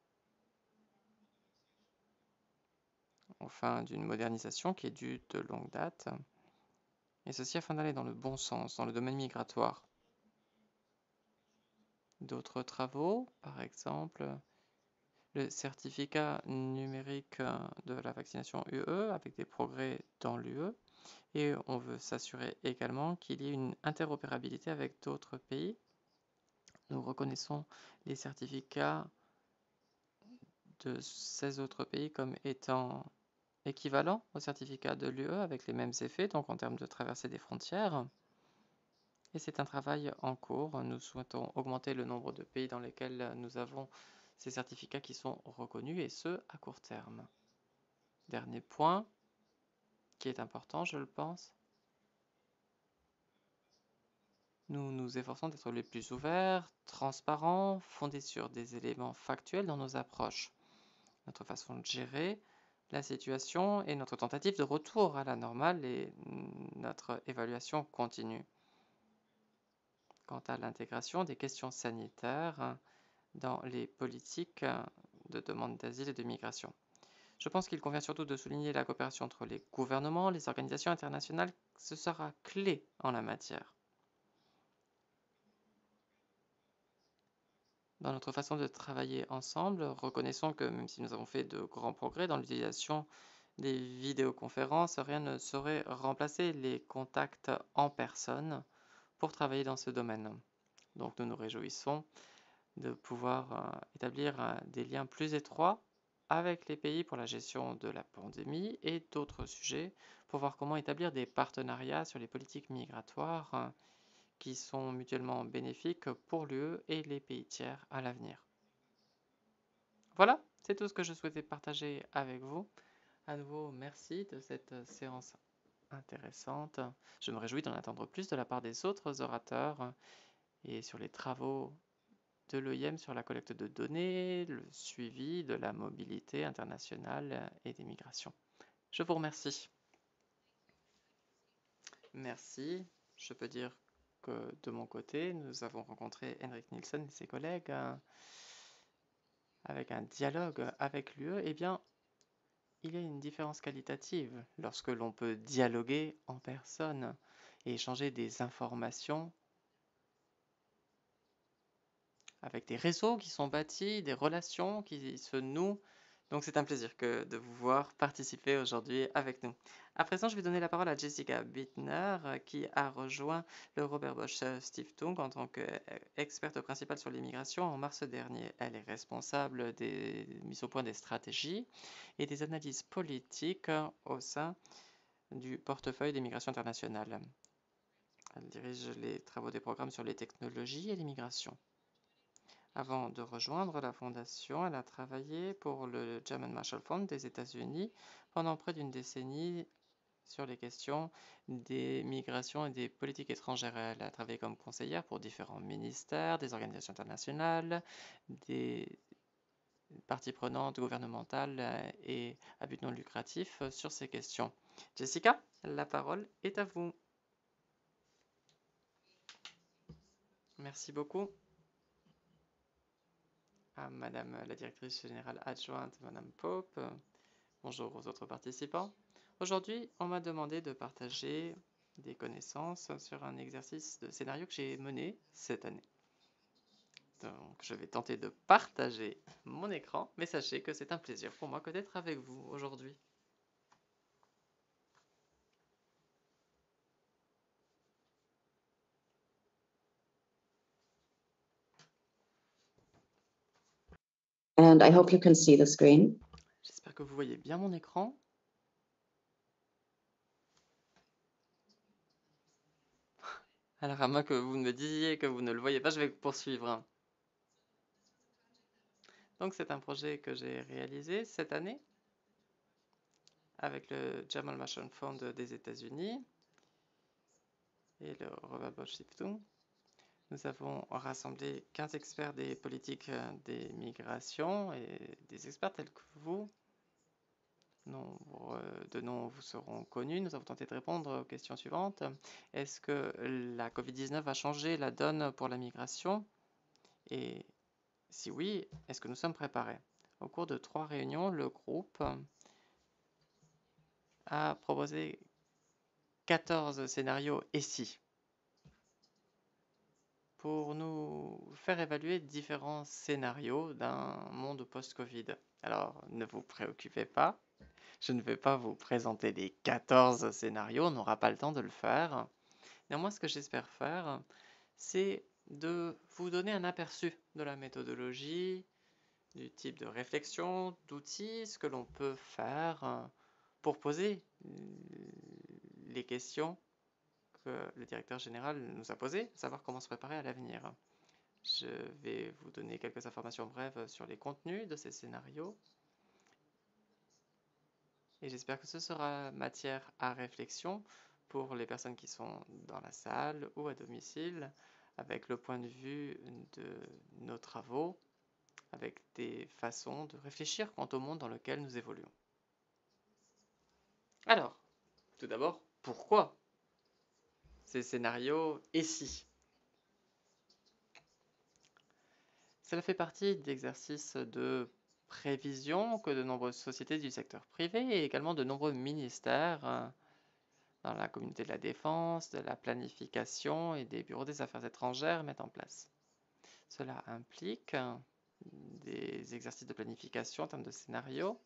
au fin d'une modernisation qui est due de longue date, et ceci afin d'aller dans le bon sens, dans le domaine migratoire. D'autres travaux, par exemple, le certificat numérique de la vaccination UE avec des progrès dans l'UE. Et on veut s'assurer également qu'il y ait une interopérabilité avec d'autres pays. Nous reconnaissons les certificats de 16 autres pays comme étant équivalents aux certificats de l'UE avec les mêmes effets, donc en termes de traversée des frontières. Et c'est un travail en cours. Nous souhaitons augmenter le nombre de pays dans lesquels nous avons ces certificats qui sont reconnus, et ce, à court terme. Dernier point, qui est important, je le pense. Nous nous efforçons d'être les plus ouverts, transparents, fondés sur des éléments factuels dans nos approches. Notre façon de gérer la situation et notre tentative de retour à la normale et notre évaluation continue. Quant à l'intégration des questions sanitaires dans les politiques de demande d'asile et de migration. Je pense qu'il convient surtout de souligner la coopération entre les gouvernements, les organisations internationales. Ce sera clé en la matière. Dans notre façon de travailler ensemble, reconnaissons que même si nous avons fait de grands progrès dans l'utilisation des vidéoconférences, rien ne saurait remplacer les contacts en personne pour travailler dans ce domaine. Donc nous nous réjouissons de pouvoir établir des liens plus étroits avec les pays pour la gestion de la pandémie et d'autres sujets pour voir comment établir des partenariats sur les politiques migratoires qui sont mutuellement bénéfiques pour l'UE et les pays tiers à l'avenir. Voilà, c'est tout ce que je souhaitais partager avec vous. À nouveau, merci de cette séance intéressante. Je me réjouis d'en attendre plus de la part des autres orateurs et sur les travaux de l'OIM sur la collecte de données, le suivi de la mobilité internationale et des migrations. Je vous remercie. Merci. Je peux dire que de mon côté, nous avons rencontré Henrik Nielsen et ses collègues avec un dialogue avec l'UE. Eh bien, il y a une différence qualitative lorsque l'on peut dialoguer en personne et échanger des informations avec des réseaux qui sont bâtis, des relations qui se nouent. Donc c'est un plaisir de vous voir participer aujourd'hui avec nous. À présent, je vais donner la parole à Jessica Bittner, qui a rejoint le Robert Bosch Stiftung en tant qu'experte principale sur l'immigration en mars dernier. Elle est responsable des mises au point des stratégies et des analyses politiques au sein du portefeuille des migrations internationales. Elle dirige les travaux des programmes sur les technologies et l'immigration. Avant de rejoindre la fondation, elle a travaillé pour le German Marshall Fund des États-Unis pendant près d'une décennie sur les questions des migrations et des politiques étrangères. Elle a travaillé comme conseillère pour différents ministères, des organisations internationales, des parties prenantes gouvernementales et à but non lucratif sur ces questions. Jessica, la parole est à vous. Merci beaucoup à Madame la directrice générale adjointe, Madame Pope. Bonjour aux autres participants. Aujourd'hui, on m'a demandé de partager des connaissances sur un exercice de scénario que j'ai mené cette année. Donc, je vais tenter de partager mon écran, mais sachez que c'est un plaisir pour moi que d'être avec vous aujourd'hui. And I hope you can see the screen. J'espère que vous voyez bien mon écran. Alors, à moins que vous me disiez que vous ne le voyez pas, je vais poursuivre. Donc, c'est un projet que j'ai réalisé cette année avec le Jamal Marshall Fund des États-Unis et le Robert Bosch Stiftung. Nous avons rassemblé 15 experts des politiques des migrations et des experts tels que vous. Nombre de noms vous seront connus. Nous avons tenté de répondre aux questions suivantes. Est-ce que la Covid-19 a changé la donne pour la migration? Et si oui, est-ce que nous sommes préparés? Au cours de 3 réunions, le groupe a proposé 14 scénarios et si. pour nous faire évaluer différents scénarios d'un monde post-Covid. Alors, ne vous préoccupez pas, je ne vais pas vous présenter les 14 scénarios, on n'aura pas le temps de le faire. Néanmoins, ce que j'espère faire, c'est de vous donner un aperçu de la méthodologie, du type de réflexion, d'outils, ce que l'on peut faire pour poser les questions que le directeur général nous a posées, savoir comment se préparer à l'avenir. Je vais vous donner quelques informations brèves sur les contenus de ces scénarios et j'espère que ce sera matière à réflexion pour les personnes qui sont dans la salle ou à domicile avec le point de vue de nos travaux, avec des façons de réfléchir quant au monde dans lequel nous évoluons. Alors, tout d'abord, pourquoi ces scénarios et si? Cela fait partie d'exercices de prévision que de nombreuses sociétés du secteur privé et également de nombreux ministères dans la communauté de la défense, de la planification et des bureaux des affaires étrangères mettent en place. Cela implique des exercices de planification en termes de scénarios.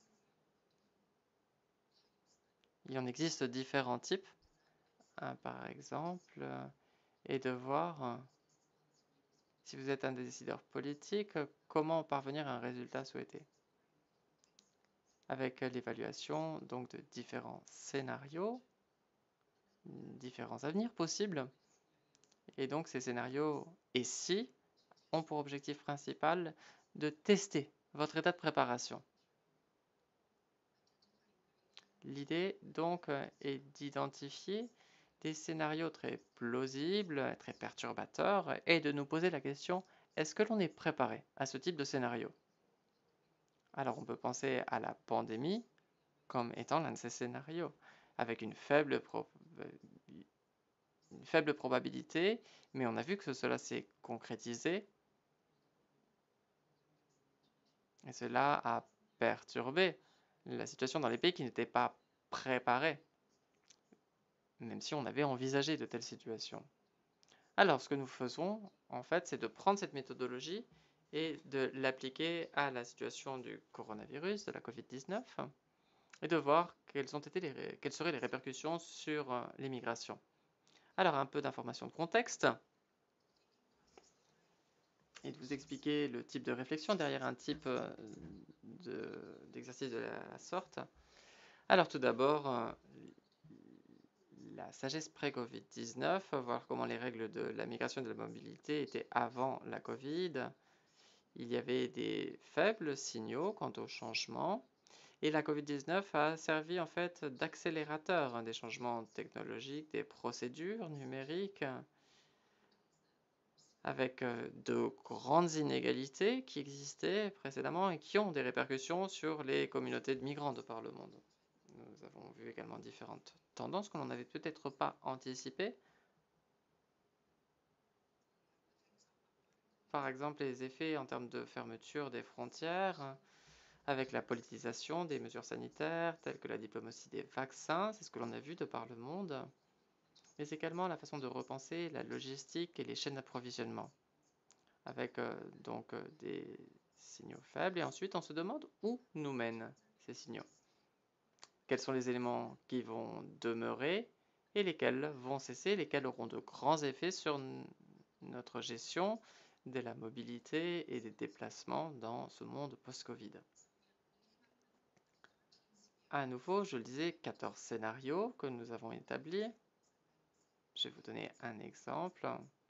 Il en existe différents types, par exemple, et de voir si vous êtes un décideur politique, comment parvenir à un résultat souhaité. Avec l'évaluation donc de différents scénarios, différents avenirs possibles. Et donc ces scénarios et si ont pour objectif principal de tester votre état de préparation. L'idée donc est d'identifier des scénarios très plausibles, très perturbateurs et de nous poser la question, est-ce que l'on est préparé à ce type de scénario? Alors on peut penser à la pandémie comme étant l'un de ces scénarios, avec une faible probabilité, mais on a vu que cela s'est concrétisé et cela a perturbé la situation dans les pays qui n'étaient pas préparés, même si on avait envisagé de telles situations. Alors, ce que nous faisons, en fait, c'est de prendre cette méthodologie et de l'appliquer à la situation du coronavirus, de la COVID-19, et de voir quelles seraient les répercussions sur les migrations. Alors, un peu d'informations de contexte et de vous expliquer le type de réflexion derrière un type d'exercice de la sorte. Alors, tout d'abord, la sagesse pré-Covid-19, voir comment les règles de la migration et de la mobilité étaient avant la Covid. Il y avait des faibles signaux quant au changement. Et la Covid-19 a servi en fait d'accélérateur des changements technologiques, des procédures numériques, avec de grandes inégalités qui existaient précédemment et qui ont des répercussions sur les communautés de migrants de par le monde. Nous avons vu également différentes tendances que l'on n'avait peut-être pas anticipées. Par exemple, les effets en termes de fermeture des frontières, avec la politisation des mesures sanitaires, telles que la diplomatie des vaccins, c'est ce que l'on a vu de par le monde, mais également la façon de repenser la logistique et les chaînes d'approvisionnement, avec des signaux faibles, et ensuite on se demande où nous mènent ces signaux. Quels sont les éléments qui vont demeurer et lesquels vont cesser, lesquels auront de grands effets sur notre gestion de la mobilité et des déplacements dans ce monde post-Covid. À nouveau, je le disais, 14 scénarios que nous avons établis. Je vais vous donner un exemple.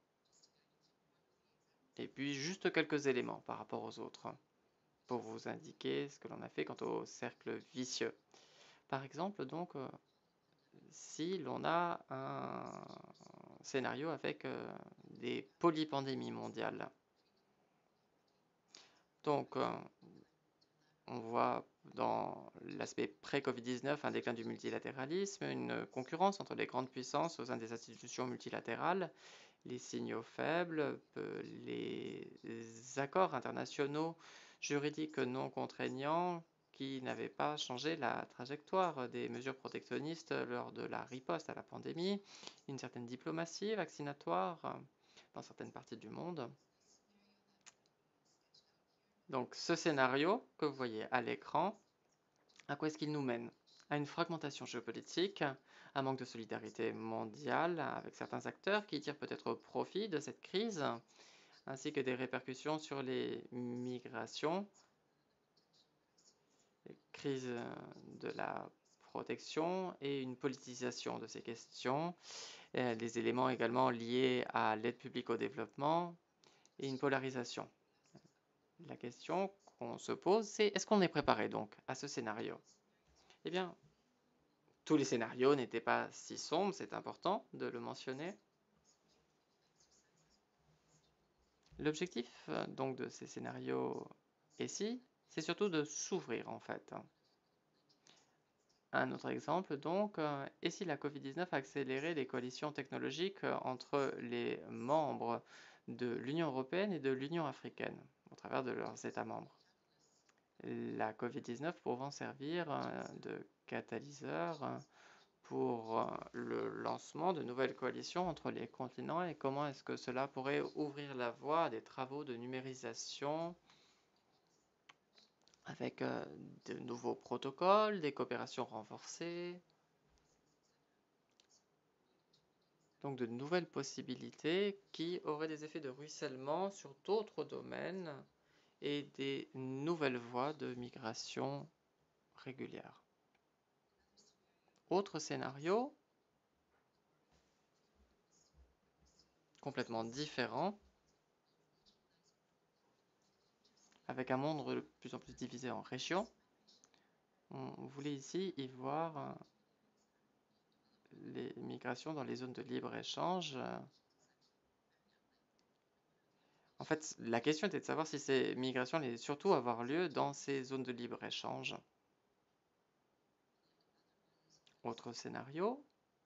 Et puis juste quelques éléments par rapport aux autres pour vous indiquer ce que l'on a fait quant au cercle vicieux. Par exemple, donc, si l'on a un scénario avec des polypandémies mondiales. Donc, on voit dans l'aspect pré-Covid-19 un déclin du multilatéralisme, une concurrence entre les grandes puissances au sein des institutions multilatérales, les signaux faibles, les accords internationaux juridiques non contraignants qui n'avaient pas changé la trajectoire des mesures protectionnistes lors de la riposte à la pandémie, une certaine diplomatie vaccinatoire, dans certaines parties du monde. Donc ce scénario que vous voyez à l'écran, à quoi est-ce qu'il nous mène? À une fragmentation géopolitique, un manque de solidarité mondiale avec certains acteurs qui tirent peut-être profit de cette crise, ainsi que des répercussions sur les migrations, les crises de la protection et une politisation de ces questions, des éléments également liés à l'aide publique au développement et une polarisation. La question qu'on se pose, c'est est-ce qu'on est préparé donc à ce scénario? Eh bien, tous les scénarios n'étaient pas si sombres, c'est important de le mentionner. L'objectif donc de ces scénarios ici, c'est surtout de s'ouvrir en fait. Un autre exemple donc, et si la Covid-19 a accéléré les coalitions technologiques entre les membres de l'Union européenne et de l'Union africaine au travers de leurs États membres? La Covid-19 pouvant servir de catalyseur pour le lancement de nouvelles coalitions entre les continents et comment est-ce que cela pourrait ouvrir la voie à des travaux de numérisation avec de nouveaux protocoles, des coopérations renforcées, donc de nouvelles possibilités qui auraient des effets de ruissellement sur d'autres domaines et des nouvelles voies de migration régulière. Autre scénario, complètement différent, avec un monde de plus en plus divisé en régions. On voulait ici y voir les migrations dans les zones de libre-échange. En fait, la question était de savoir si ces migrations allaient surtout avoir lieu dans ces zones de libre-échange. Autre scénario,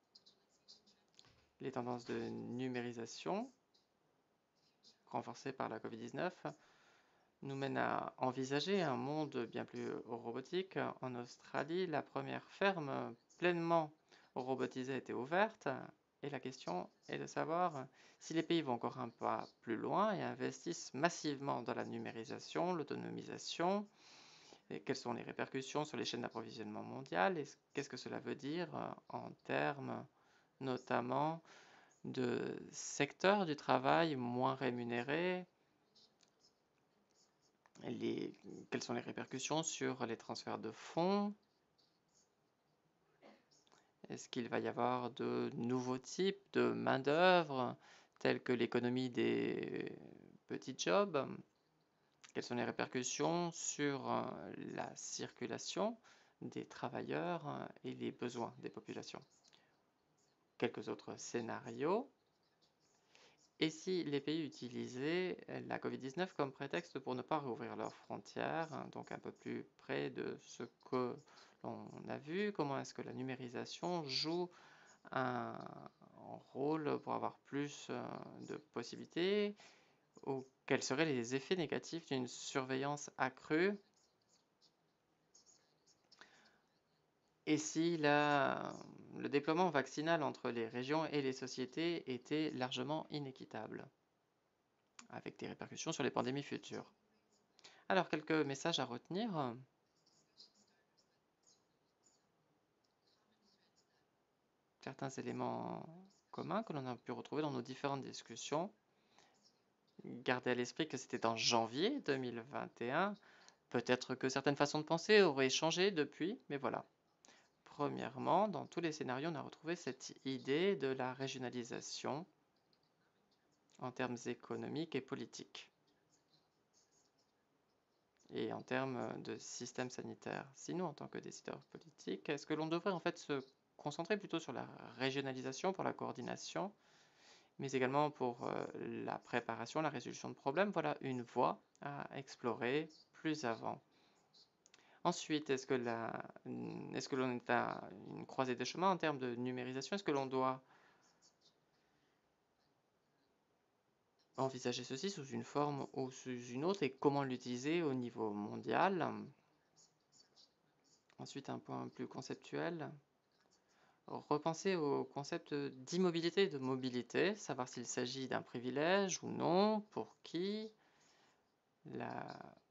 les tendances de numérisation renforcées par la Covid-19 nous mènent à envisager un monde bien plus robotique. En Australie, la première ferme pleinement robotisée a été ouverte et la question est de savoir si les pays vont encore un pas plus loin et investissent massivement dans la numérisation, l'autonomisation, et quelles sont les répercussions sur les chaînes d'approvisionnement mondiales et qu'est-ce que cela veut dire en termes notamment de secteurs du travail moins rémunérés, quelles sont les répercussions sur les transferts de fonds, est-ce qu'il va y avoir de nouveaux types de main-d'œuvre tels que l'économie des petits jobs, quelles sont les répercussions sur la circulation des travailleurs et les besoins des populations. Quelques autres scénarios. Et si les pays utilisaient la Covid-19 comme prétexte pour ne pas rouvrir leurs frontières, donc un peu plus près de ce que l'on a vu, comment est-ce que la numérisation joue un rôle pour avoir plus de possibilités, ou quels seraient les effets négatifs d'une surveillance accrue, et si le déploiement vaccinal entre les régions et les sociétés était largement inéquitable, avec des répercussions sur les pandémies futures. Alors, quelques messages à retenir. Certains éléments communs que l'on a pu retrouver dans nos différentes discussions. Gardez à l'esprit que c'était en janvier 2021. Peut-être que certaines façons de penser auraient changé depuis, mais voilà. Premièrement, dans tous les scénarios, on a retrouvé cette idée de la régionalisation en termes économiques et politiques et en termes de système sanitaire. Sinon, en tant que décideur politique, est-ce que l'on devrait en fait se concentrer plutôt sur la régionalisation pour la coordination, mais également pour la préparation, la résolution de problèmes? Voilà une voie à explorer plus avant. Ensuite, est-ce que l'on est à une croisée des chemins en termes de numérisation? Est-ce que l'on doit envisager ceci sous une forme ou sous une autre et comment l'utiliser au niveau mondial? Ensuite, un point plus conceptuel. repenser au concept d'immobilité et de mobilité, savoir s'il s'agit d'un privilège ou non, pour qui. La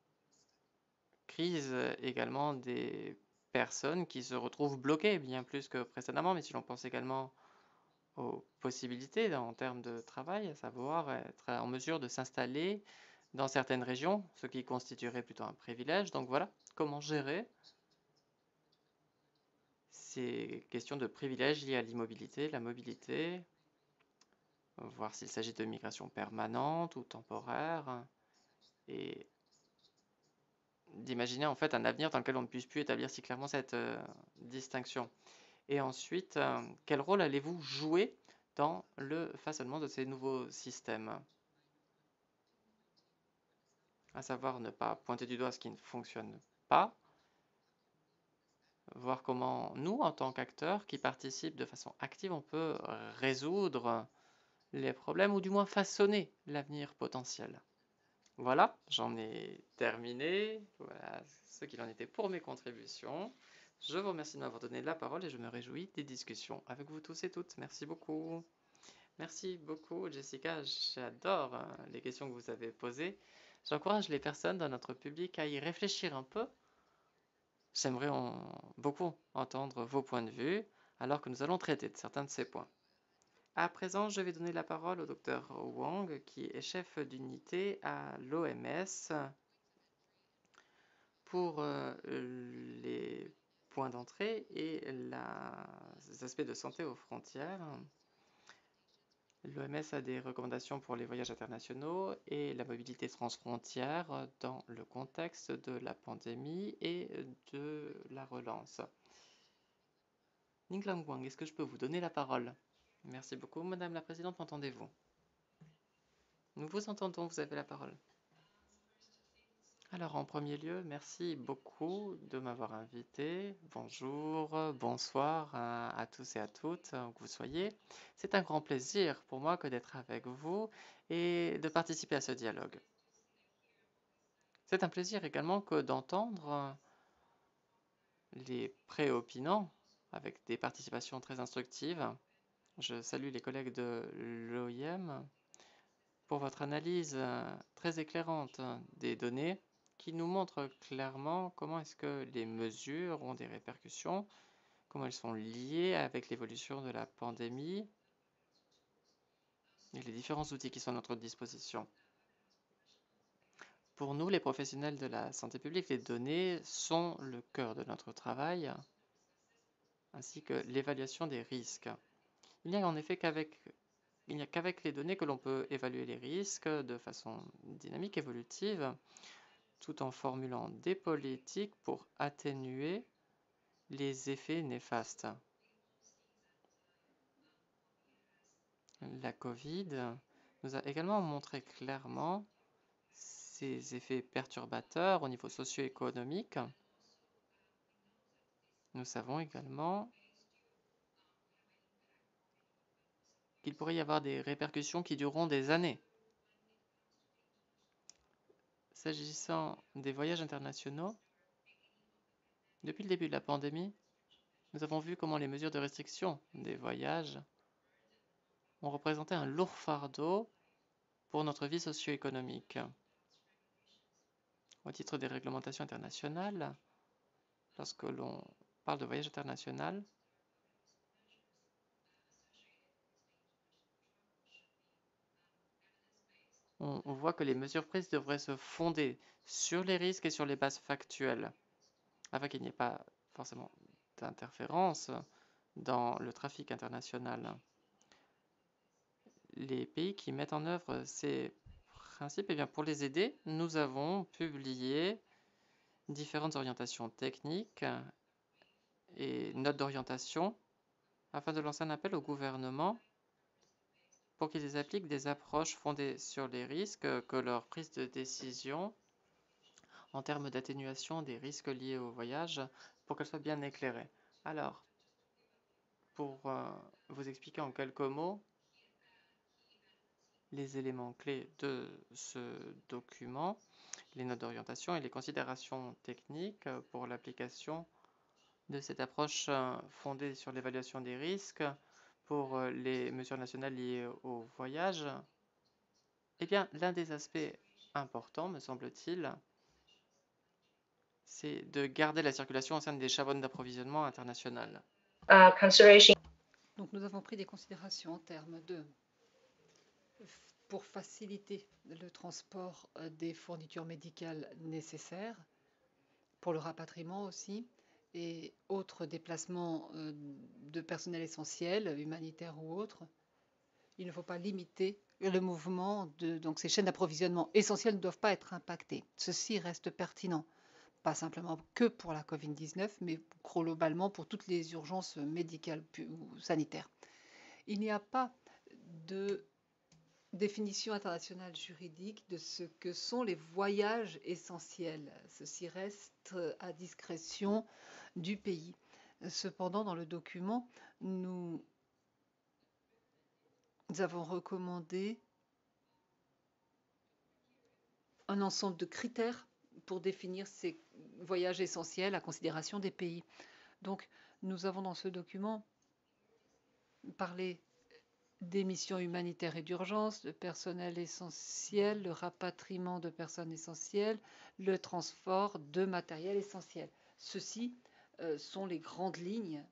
crise également des personnes qui se retrouvent bloquées bien plus que précédemment, mais si l'on pense également aux possibilités en termes de travail, à savoir être en mesure de s'installer dans certaines régions, ce qui constituerait plutôt un privilège. Donc voilà, comment gérer ces questions de privilèges liées à l'immobilité, la mobilité, voir s'il s'agit de migration permanente ou temporaire, et d'imaginer en fait un avenir dans lequel on ne puisse plus établir si clairement cette distinction. Et ensuite, quel rôle allez-vous jouer dans le façonnement de ces nouveaux systèmes? À savoir ne pas pointer du doigt ce qui ne fonctionne pas, voir comment nous, en tant qu'acteurs qui participent de façon active, on peut résoudre les problèmes ou du moins façonner l'avenir potentiel. Voilà, j'en ai terminé. Voilà ce qu'il en était pour mes contributions. Je vous remercie de m'avoir donné la parole et je me réjouis des discussions avec vous tous et toutes. Merci beaucoup. Merci beaucoup, Jessica. J'adore les questions que vous avez posées. J'encourage les personnes dans notre public à y réfléchir un peu. J'aimerais beaucoup entendre vos points de vue alors que nous allons traiter de certains de ces points. À présent, je vais donner la parole au docteur Wang, qui est chef d'unité à l'OMS pour les points d'entrée et les aspects de santé aux frontières. L'OMS a des recommandations pour les voyages internationaux et la mobilité transfrontière dans le contexte de la pandémie et de la relance. Ninglam Wang, est-ce que je peux vous donner la parole? Merci beaucoup, Madame la Présidente, m'entendez-vous? Nous vous entendons, vous avez la parole. Alors, en premier lieu, merci beaucoup de m'avoir invité. Bonjour, bonsoir à tous et à toutes, où que vous soyez. C'est un grand plaisir pour moi que d'être avec vous et de participer à ce dialogue. C'est un plaisir également que d'entendre les préopinants avec des participations très instructives. Je salue les collègues de l'OIM pour votre analyse très éclairante des données qui nous montre clairement comment est-ce que les mesures ont des répercussions, comment elles sont liées avec l'évolution de la pandémie et les différents outils qui sont à notre disposition. Pour nous, les professionnels de la santé publique, les données sont le cœur de notre travail, ainsi que l'évaluation des risques. Il n'y a en effet qu'avec les données que l'on peut évaluer les risques de façon dynamique, évolutive, tout en formulant des politiques pour atténuer les effets néfastes. La Covid nous a également montré clairement ses effets perturbateurs au niveau socio-économique. Nous savons également qu'il pourrait y avoir des répercussions qui dureront des années. S'agissant des voyages internationaux, depuis le début de la pandémie, nous avons vu comment les mesures de restriction des voyages ont représenté un lourd fardeau pour notre vie socio-économique. Au titre des réglementations internationales, lorsque l'on parle de voyage international, on voit que les mesures prises devraient se fonder sur les risques et sur les bases factuelles, afin qu'il n'y ait pas forcément d'interférence dans le trafic international. Les pays qui mettent en œuvre ces principes, eh bien pour les aider, nous avons publié différentes orientations techniques et notes d'orientation afin de lancer un appel au gouvernement pour qu'ils appliquent des approches fondées sur les risques, que leur prise de décision en termes d'atténuation des risques liés au voyage, pour qu'elle soit bien éclairée. Alors, pour vous expliquer en quelques mots les éléments clés de ce document, les notes d'orientation et les considérations techniques pour l'application de cette approche fondée sur l'évaluation des risques pour les mesures nationales liées au voyage, eh bien, l'un des aspects importants, me semble-t-il, c'est de garder la circulation au sein des chaînes d'approvisionnement internationales. consideration Donc nous avons pris des considérations en termes de pour faciliter le transport des fournitures médicales nécessaires, pour le rapatriement aussi, et autres déplacements de personnel essentiel, humanitaire ou autre. Il ne faut pas limiter le mouvement donc ces chaînes d'approvisionnement essentielles ne doivent pas être impactées. Ceci reste pertinent, pas simplement que pour la Covid-19, mais globalement pour toutes les urgences médicales ou sanitaires. Il n'y a pas de définition internationale juridique de ce que sont les voyages essentiels. Ceci reste à discrétion du pays. Cependant, dans le document, nous avons recommandé un ensemble de critères pour définir ces voyages essentiels à considération des pays. Donc, nous avons dans ce document parlé des missions humanitaires et d'urgence, le personnel essentiel, le rapatriement de personnes essentielles, le transport de matériel essentiel. Ceci sont les grandes lignes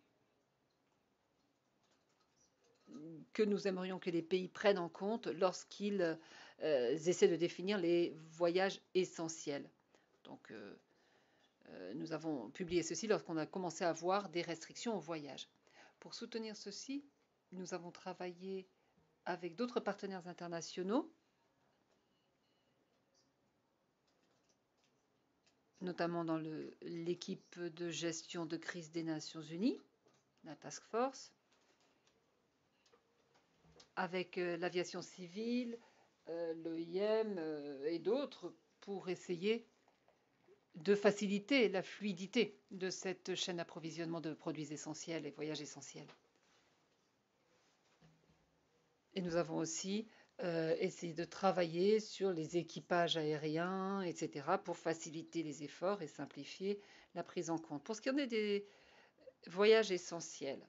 que nous aimerions que les pays prennent en compte lorsqu'ils essaient de définir les voyages essentiels. Donc, nous avons publié ceci lorsqu'on a commencé à voir des restrictions au voyage. Pour soutenir ceci, nous avons travaillé avec d'autres partenaires internationaux, notamment dans l'équipe de gestion de crise des Nations Unies, la Task Force, avec l'aviation civile, l'OIM et d'autres pour essayer de faciliter la fluidité de cette chaîne d'approvisionnement de produits essentiels et voyages essentiels. Et nous avons aussi essayé de travailler sur les équipages aériens, etc., pour faciliter les efforts et simplifier la prise en compte. Pour ce qui en est des voyages essentiels,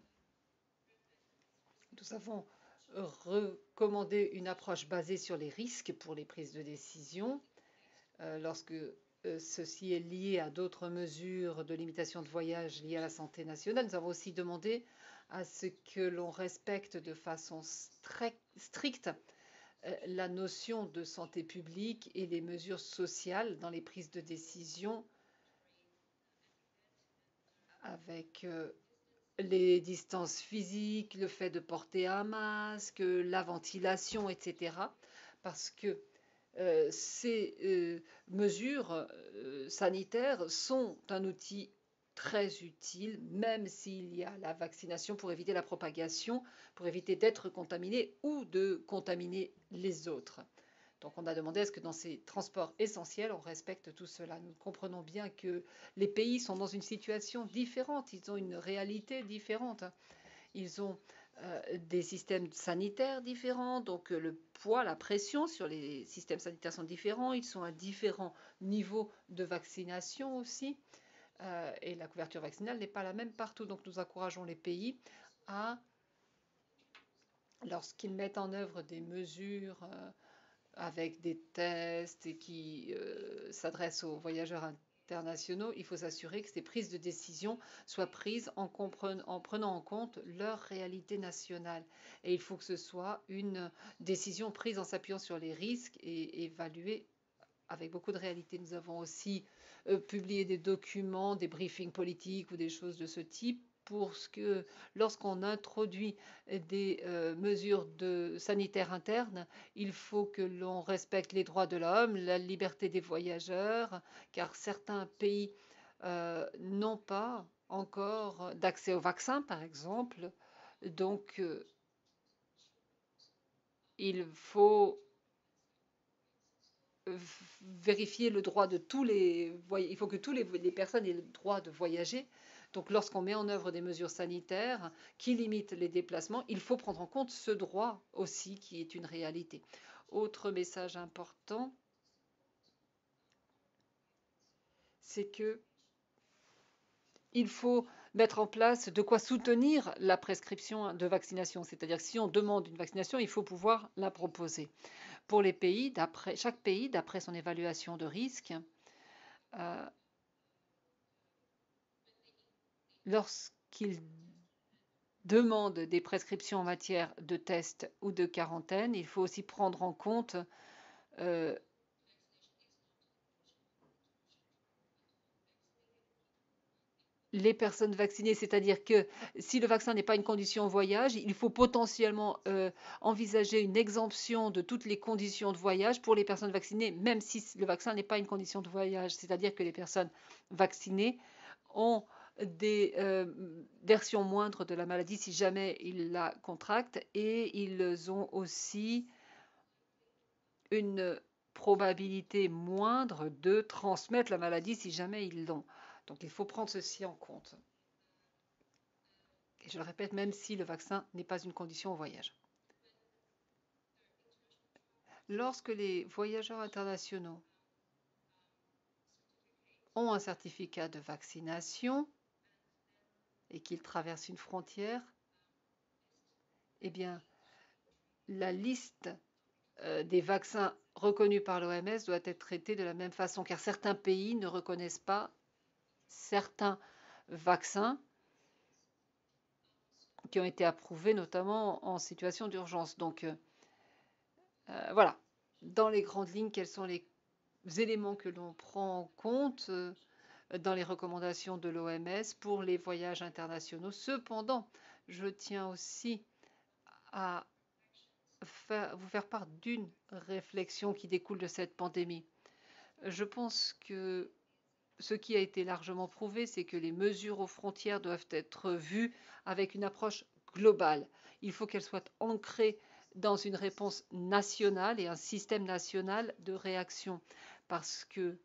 nous avons recommandé une approche basée sur les risques pour les prises de décision lorsque ceci est lié à d'autres mesures de limitation de voyage liées à la santé nationale. Nous avons aussi demandé à ce que l'on respecte de façon stricte la notion de santé publique et les mesures sociales dans les prises de décision avec les distances physiques, le fait de porter un masque, la ventilation, etc. Parce que ces mesures sanitaires sont un outil très utile, même s'il y a la vaccination pour éviter la propagation, pour éviter d'être contaminé ou de contaminer les autres. Donc on a demandé à ce que dans ces transports essentiels, on respecte tout cela. Nous comprenons bien que les pays sont dans une situation différente, ils ont une réalité différente. Ils ont des systèmes sanitaires différents, donc le poids, la pression sur les systèmes sanitaires sont différents, ils sont à différents niveaux de vaccination aussi, et la couverture vaccinale n'est pas la même partout. Donc nous encourageons les pays à, lorsqu'ils mettent en œuvre des mesures avec des tests et qui s'adressent aux voyageurs internationaux, il faut s'assurer que ces prises de décision soient prises en prenant en compte leur réalité nationale. Et il faut que ce soit une décision prise en s'appuyant sur les risques et évaluée avec beaucoup de réalité. Nous avons aussi publié des documents, des briefings politiques ou des choses de ce type pour ce que lorsqu'on introduit des mesures sanitaires internes, il faut que l'on respecte les droits de l'homme, la liberté des voyageurs, car certains pays n'ont pas encore d'accès au vaccin, par exemple. Donc, il faut vérifier le droit de tous les il faut que toutes les personnes aient le droit de voyager. Donc lorsqu'on met en œuvre des mesures sanitaires qui limitent les déplacements, il faut prendre en compte ce droit aussi qui est une réalité. Autre message important, c'est que il faut mettre en place, de quoi soutenir la prescription de vaccination. C'est-à-dire que si on demande une vaccination, il faut pouvoir la proposer. Pour les pays, chaque pays, d'après son évaluation de risque, lorsqu'il demande des prescriptions en matière de tests ou de quarantaine, il faut aussi prendre en compte les personnes vaccinées, c'est-à-dire que si le vaccin n'est pas une condition au voyage, il faut potentiellement envisager une exemption de toutes les conditions de voyage pour les personnes vaccinées, même si le vaccin n'est pas une condition de voyage. C'est-à-dire que les personnes vaccinées ont des versions moindres de la maladie si jamais ils la contractent, et ils ont aussi une probabilité moindre de transmettre la maladie si jamais ils l'ont. Donc il faut prendre ceci en compte. Et je le répète, même si le vaccin n'est pas une condition au voyage. Lorsque les voyageurs internationaux ont un certificat de vaccination et qu'ils traversent une frontière, eh bien, la liste des vaccins reconnus par l'OMS doit être traitée de la même façon, car certains pays ne reconnaissent pas certains vaccins qui ont été approuvés, notamment en situation d'urgence. Donc, voilà, dans les grandes lignes, quels sont les éléments que l'on prend en compte dans les recommandations de l'OMS pour les voyages internationaux. Cependant, je tiens aussi à vous faire part d'une réflexion qui découle de cette pandémie. Je pense que ce qui a été largement prouvé, c'est que les mesures aux frontières doivent être vues avec une approche globale. Il faut qu'elles soient ancrées dans une réponse nationale et un système national de réaction, parce que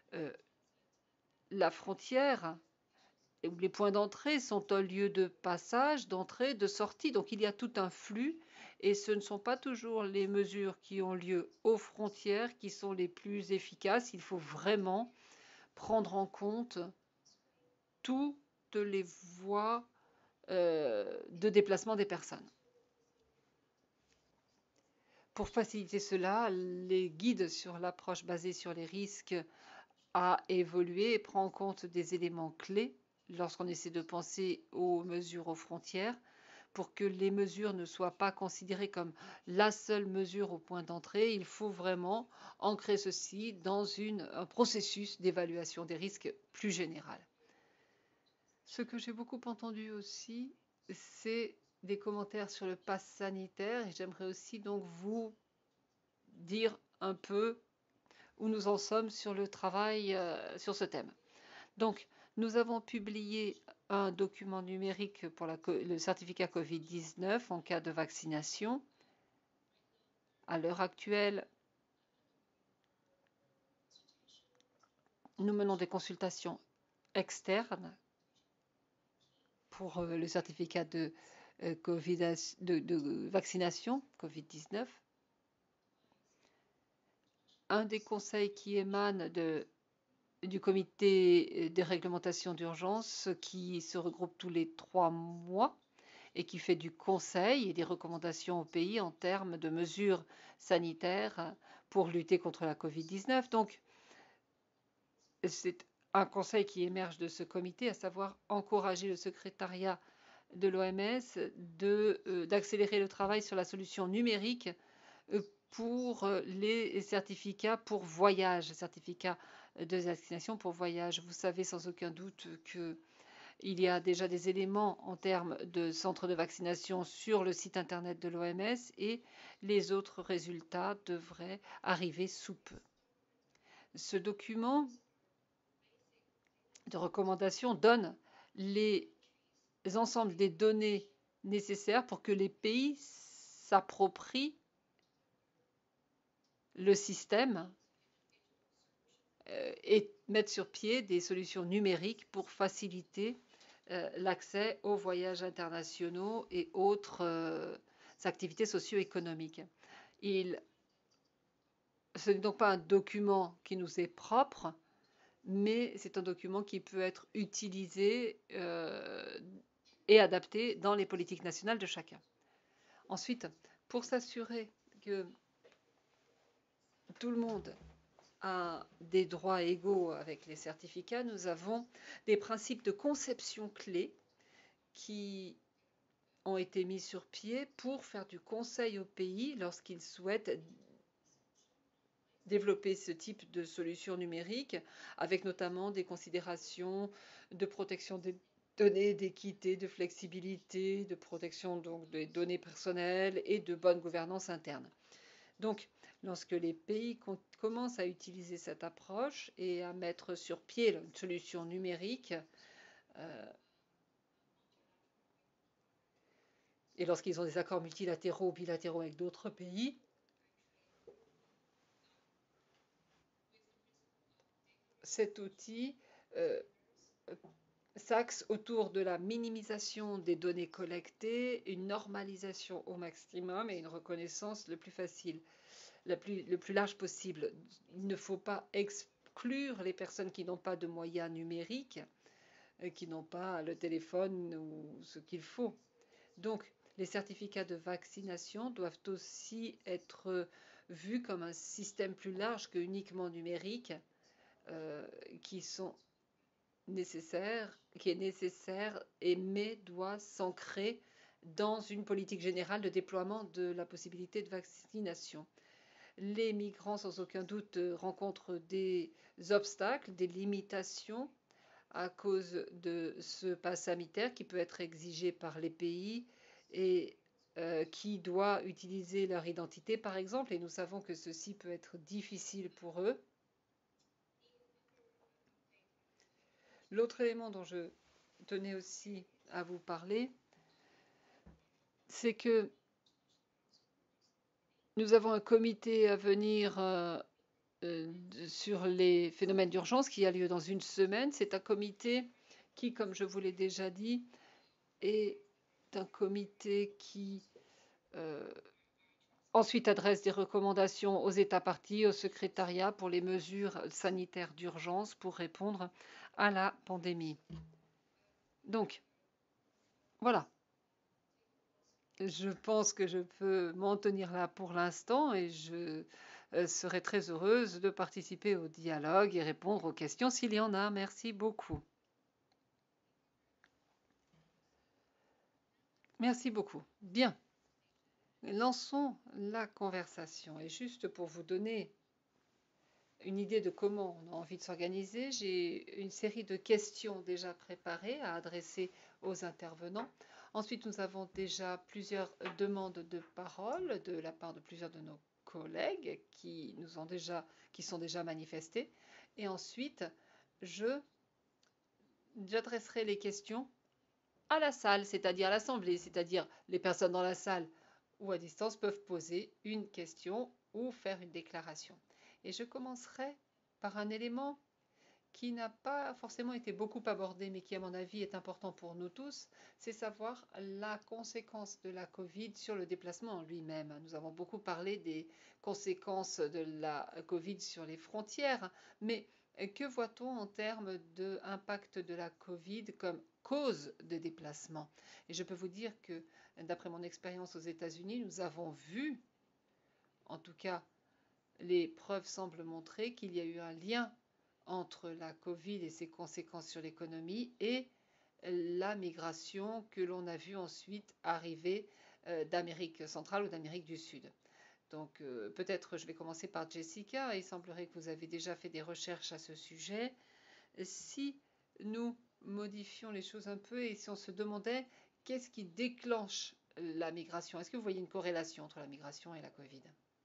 la frontière ou les points d'entrée sont un lieu de passage, d'entrée, de sortie. Donc il y a tout un flux, et ce ne sont pas toujours les mesures qui ont lieu aux frontières qui sont les plus efficaces. Il faut vraiment prendre en compte toutes les voies de déplacement des personnes. Pour faciliter cela, les guides sur l'approche basée sur les risques a évolué et prend en compte des éléments clés lorsqu'on essaie de penser aux mesures aux frontières, pour que les mesures ne soient pas considérées comme la seule mesure au point d'entrée. Il faut vraiment ancrer ceci dans un processus d'évaluation des risques plus général. Ce que j'ai beaucoup entendu aussi, c'est des commentaires sur le pass sanitaire, et j'aimerais aussi donc vous dire un peu où nous en sommes sur le travail sur ce thème. Donc, nous avons publié un document numérique pour le certificat Covid-19 en cas de vaccination. À l'heure actuelle, nous menons des consultations externes pour le certificat de vaccination Covid-19. Un des conseils qui émane du comité de réglementation d'urgence, qui se regroupe tous les 3 mois et qui fait du conseil et des recommandations au pays en termes de mesures sanitaires pour lutter contre la Covid-19. Donc, c'est un conseil qui émerge de ce comité, à savoir encourager le secrétariat de l'OMS d'accélérer le travail sur la solution numérique pour les certificats pour voyage, certificats de vaccination pour voyage. Vous savez sans aucun doute qu'il y a déjà des éléments en termes de centres de vaccination sur le site internet de l'OMS, et les autres résultats devraient arriver sous peu. Ce document de recommandation donne les ensembles des données nécessaires pour que les pays s'approprient le système et mettre sur pied des solutions numériques pour faciliter l'accès aux voyages internationaux et autres activités socio-économiques. Ce n'est donc pas un document qui nous est propre, mais c'est un document qui peut être utilisé et adaptées dans les politiques nationales de chacun. Ensuite, pour s'assurer que tout le monde a des droits égaux avec les certificats, nous avons des principes de conception clés qui ont été mis sur pied pour faire du conseil au pays lorsqu'ils souhaitent développer ce type de solution numérique, avec notamment des considérations de protection des données, d'équité, de flexibilité, de protection donc des données personnelles et de bonne gouvernance interne. Donc, lorsque les pays commencent à utiliser cette approche et à mettre sur pied une solution numérique, et lorsqu'ils ont des accords multilatéraux ou bilatéraux avec d'autres pays, cet outil s'axe autour de la minimisation des données collectées, une normalisation au maximum et une reconnaissance le plus facile, le plus large possible. Il ne faut pas exclure les personnes qui n'ont pas de moyens numériques, qui n'ont pas le téléphone ou ce qu'il faut. Donc, les certificats de vaccination doivent aussi être vus comme un système plus large que uniquement numérique, qui est nécessaire mais doit s'ancrer dans une politique générale de déploiement de la possibilité de vaccination. Les migrants, sans aucun doute, rencontrent des obstacles, des limitations à cause de ce pass sanitaire qui peut être exigé par les pays et qui doit utiliser leur identité, par exemple, et nous savons que ceci peut être difficile pour eux. L'autre élément dont je tenais aussi à vous parler, c'est que nous avons un comité à venir sur les phénomènes d'urgence qui a lieu dans une semaine. C'est un comité qui, comme je vous l'ai déjà dit, est un comité qui ensuite adresse des recommandations aux États parties, au secrétariat pour les mesures sanitaires d'urgence pour répondre à la pandémie. Donc, voilà. Je pense que je peux m'en tenir là pour l'instant et je serai très heureuse de participer au dialogue et répondre aux questions s'il y en a. Merci beaucoup. Merci beaucoup. Bien. Lançons la conversation. Et juste pour vous donner une idée de comment on a envie de s'organiser, j'ai une série de questions déjà préparées à adresser aux intervenants. Ensuite, nous avons déjà plusieurs demandes de parole de la part de plusieurs de nos collègues qui sont déjà manifestés. Et ensuite, j'adresserai les questions à la salle, c'est-à-dire à l'assemblée, c'est-à-dire les personnes dans la salle ou à distance peuvent poser une question ou faire une déclaration. Et je commencerai par un élément qui n'a pas forcément été beaucoup abordé, mais qui, à mon avis, est important pour nous tous, c'est savoir la conséquence de la Covid sur le déplacement en lui-même. Nous avons beaucoup parlé des conséquences de la Covid sur les frontières, mais que voit-on en termes d'impact de la Covid comme cause de déplacement? Et je peux vous dire que, d'après mon expérience aux États-Unis, nous avons vu, en tout cas, les preuves semblent montrer qu'il y a eu un lien entre la Covid et ses conséquences sur l'économie et la migration que l'on a vue ensuite arriver d'Amérique centrale ou d'Amérique du Sud. Donc peut-être je vais commencer par Jessica. Il semblerait que vous avez déjà fait des recherches à ce sujet. Si nous modifions les choses un peu et si on se demandait qu'est-ce qui déclenche la migration, est-ce que vous voyez une corrélation entre la migration et la Covid?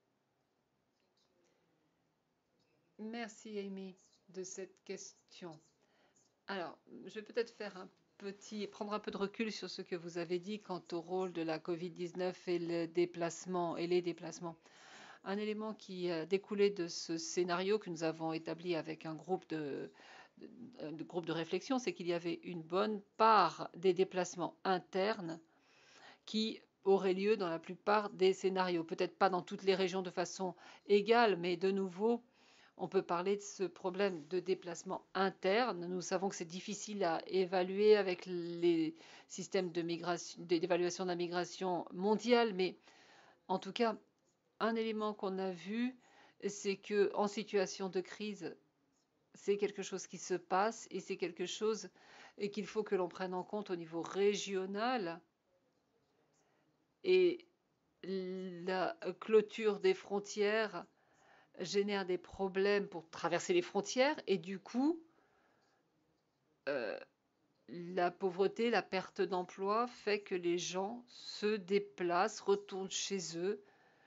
Merci Amy de cette question. Alors, je vais peut-être prendre un peu de recul sur ce que vous avez dit quant au rôle de la Covid-19 et les déplacements. Un élément qui a découlé de ce scénario que nous avons établi avec un groupe de réflexion, c'est qu'il y avait une bonne part des déplacements internes qui auraient lieu dans la plupart des scénarios. Peut-être pas dans toutes les régions de façon égale, mais de nouveau, On peut parler de ce problème de déplacement interne. Nous savons que c'est difficile à évaluer avec les systèmes d'évaluation de la migration mondiale, mais en tout cas, un élément qu'on a vu, c'est que en situation de crise, c'est quelque chose qui se passe et c'est quelque chose qu'il faut que l'on prenne en compte au niveau régional. Et la clôture des frontières génère des problèmes pour traverser les frontières et du coup, la pauvreté, la perte d'emploi fait que les gens se déplacent, retournent chez eux.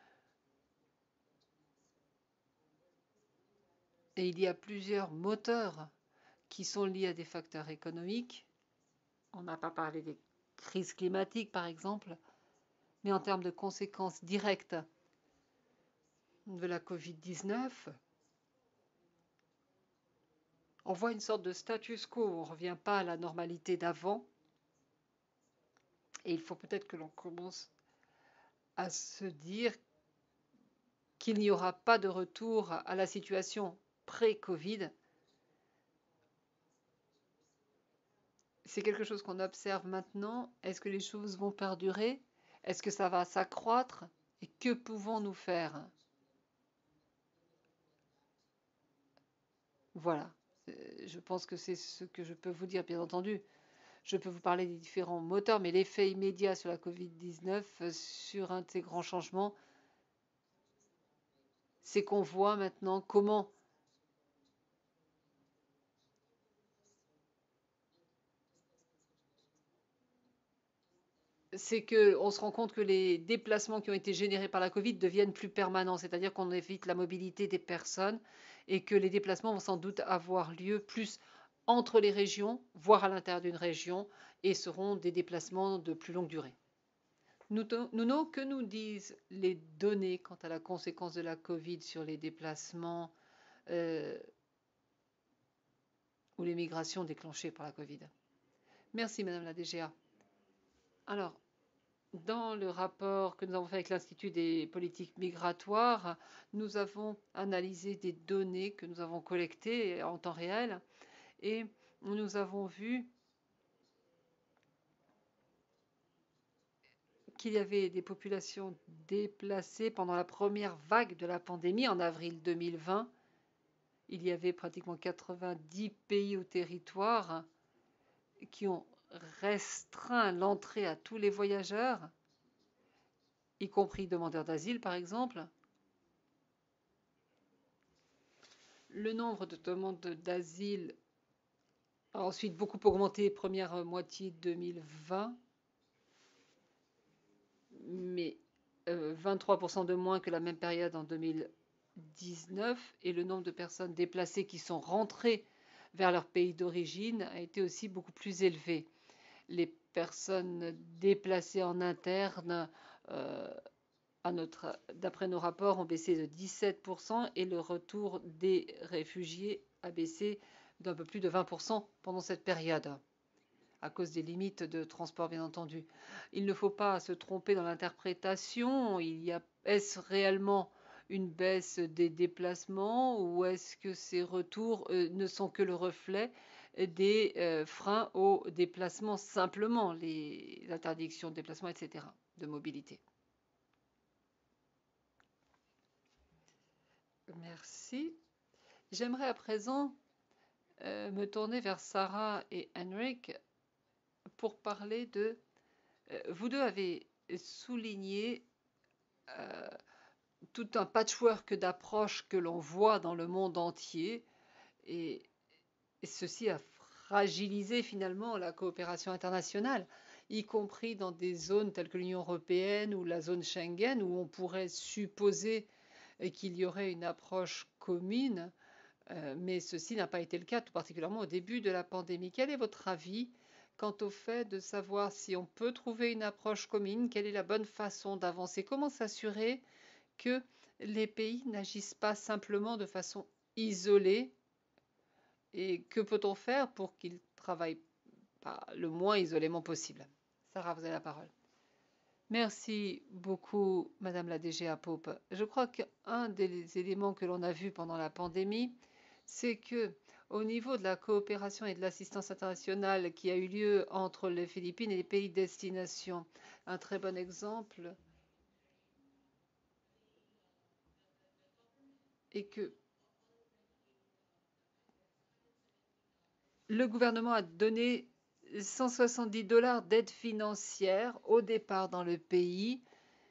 Et il y a plusieurs moteurs qui sont liés à des facteurs économiques. On n'a pas parlé des crises climatiques, par exemple, mais en termes de conséquences directes de la Covid-19, on voit une sorte de status quo. On ne revient pas à la normalité d'avant. Et il faut peut-être que l'on commence à se dire qu'il n'y aura pas de retour à la situation pré-Covid. C'est quelque chose qu'on observe maintenant. Est-ce que les choses vont perdurer? Est-ce que ça va s'accroître? Et que pouvons-nous faire? Voilà. Je pense que c'est ce que je peux vous dire, bien entendu. Je peux vous parler des différents moteurs, mais l'effet immédiat sur la Covid-19, sur un de ces grands changements, c'est qu'on voit maintenant comment c'est qu'on se rend compte que les déplacements qui ont été générés par la Covid deviennent plus permanents, c'est-à-dire qu'on évite la mobilité des personnes et que les déplacements vont sans doute avoir lieu plus entre les régions, voire à l'intérieur d'une région, et seront des déplacements de plus longue durée. Nuno, que nous disent les données quant à la conséquence de la Covid sur les déplacements ou les migrations déclenchées par la Covid? Merci, Madame la DGA. Alors, dans le rapport que nous avons fait avec l'Institut des politiques migratoires, nous avons analysé des données que nous avons collectées en temps réel et nous avons vu qu'il y avait des populations déplacées pendant la première vague de la pandémie en avril 2020. Il y avait pratiquement 90 pays ou territoires qui ont restreint l'entrée à tous les voyageurs, y compris demandeurs d'asile par exemple. Le nombre de demandes d'asile a ensuite beaucoup augmenté première moitié 2020, mais 23% de moins que la même période en 2019, et le nombre de personnes déplacées qui sont rentrées vers leur pays d'origine a été aussi beaucoup plus élevé. Les personnes déplacées en interne, d'après nos rapports, ont baissé de 17% et le retour des réfugiés a baissé d'un peu plus de 20% pendant cette période, à cause des limites de transport, bien entendu. Il ne faut pas se tromper dans l'interprétation. Est-ce réellement une baisse des déplacements ou est-ce que ces retours ne sont que le reflet des freins au déplacement simplement, les interdictions de déplacement, etc., de mobilité? Merci. J'aimerais à présent me tourner vers Sarah et Henrik pour parler de... vous deux avez souligné tout un patchwork d'approches que l'on voit dans le monde entier et ceci a fragilisé finalement la coopération internationale, y compris dans des zones telles que l'Union européenne ou la zone Schengen, où on pourrait supposer qu'il y aurait une approche commune, mais ceci n'a pas été le cas, tout particulièrement au début de la pandémie. Quel est votre avis quant au fait de savoir si on peut trouver une approche commune? Quelle est la bonne façon d'avancer? Comment s'assurer que les pays n'agissent pas simplement de façon isolée? Et que peut-on faire pour qu'ils travaillent pas le moins isolément possible? Sarah, vous avez la parole. Merci beaucoup, Madame la DGA Pope. Je crois qu'un des éléments que l'on a vu pendant la pandémie, c'est que au niveau de la coopération et de l'assistance internationale qui a eu lieu entre les Philippines et les pays de destination, un très bon exemple est que le gouvernement a donné 170 dollars d'aide financière au départ dans le pays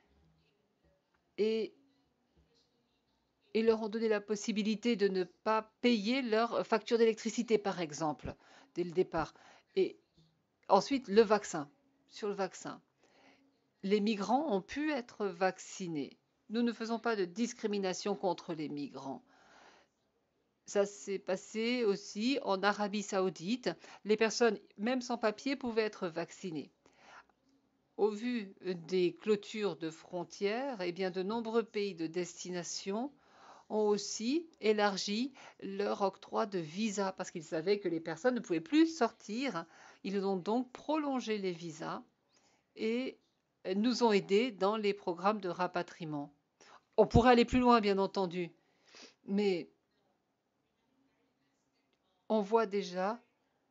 et ils leur ont donné la possibilité de ne pas payer leur facture d'électricité, par exemple, dès le départ. Et ensuite, le vaccin. Sur le vaccin, les migrants ont pu être vaccinés. Nous ne faisons pas de discrimination contre les migrants. Ça s'est passé aussi en Arabie Saoudite. Les personnes, même sans papier, pouvaient être vaccinées. Au vu des clôtures de frontières, eh bien, de nombreux pays de destination ont aussi élargi leur octroi de visa parce qu'ils savaient que les personnes ne pouvaient plus sortir. Ils ont donc prolongé les visas et nous ont aidés dans les programmes de rapatriement. On pourrait aller plus loin, bien entendu, mais on voit déjà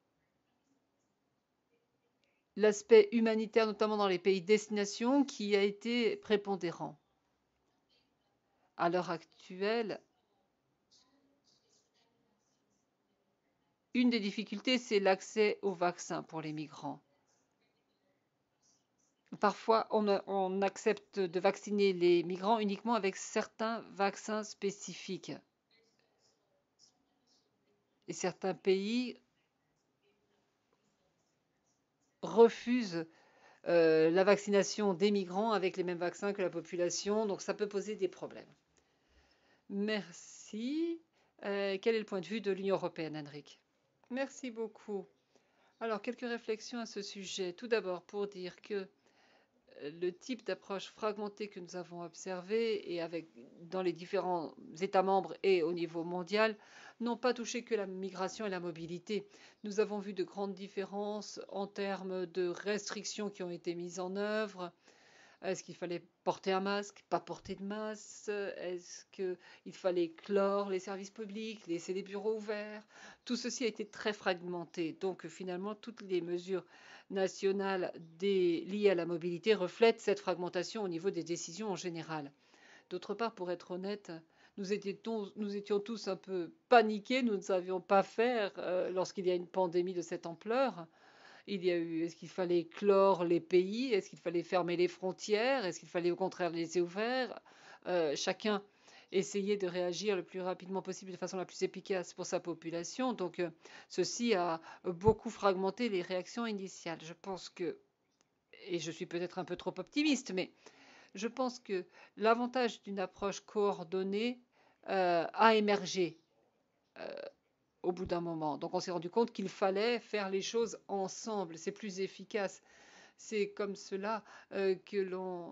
l'aspect humanitaire, notamment dans les pays de destination, qui a été prépondérant. À l'heure actuelle, une des difficultés, c'est l'accès aux vaccins pour les migrants. Parfois, on accepte de vacciner les migrants uniquement avec certains vaccins spécifiques. Et certains pays refusent la vaccination des migrants avec les mêmes vaccins que la population, donc ça peut poser des problèmes. Merci. Quel est le point de vue de l'Union européenne, Henrik? Merci beaucoup. Alors, quelques réflexions à ce sujet. Tout d'abord, pour dire que le type d'approche fragmentée que nous avons observé et dans les différents États membres et au niveau mondial n'ont pas touché que la migration et la mobilité. Nous avons vu de grandes différences en termes de restrictions qui ont été mises en œuvre. Est-ce qu'il fallait porter un masque, pas porter de masque? Est-ce qu'il fallait clore les services publics, laisser les bureaux ouverts? Tout ceci a été très fragmenté. Donc finalement, toutes les mesures nationales liées à la mobilité reflètent cette fragmentation au niveau des décisions en général. D'autre part, pour être honnête, nous étions tous un peu paniqués, nous ne savions pas faire lorsqu'il y a une pandémie de cette ampleur. Il y a eu, est-ce qu'il fallait clore les pays? Est-ce qu'il fallait fermer les frontières? Est-ce qu'il fallait au contraire les laisser ouverts? Chacun essayait de réagir le plus rapidement possible de façon la plus efficace pour sa population. Donc, ceci a beaucoup fragmenté les réactions initiales. Je pense que, et je suis peut-être un peu trop optimiste, mais je pense que l'avantage d'une approche coordonnée a émergé au bout d'un moment. Donc on s'est rendu compte qu'il fallait faire les choses ensemble, c'est plus efficace. C'est comme cela que l'on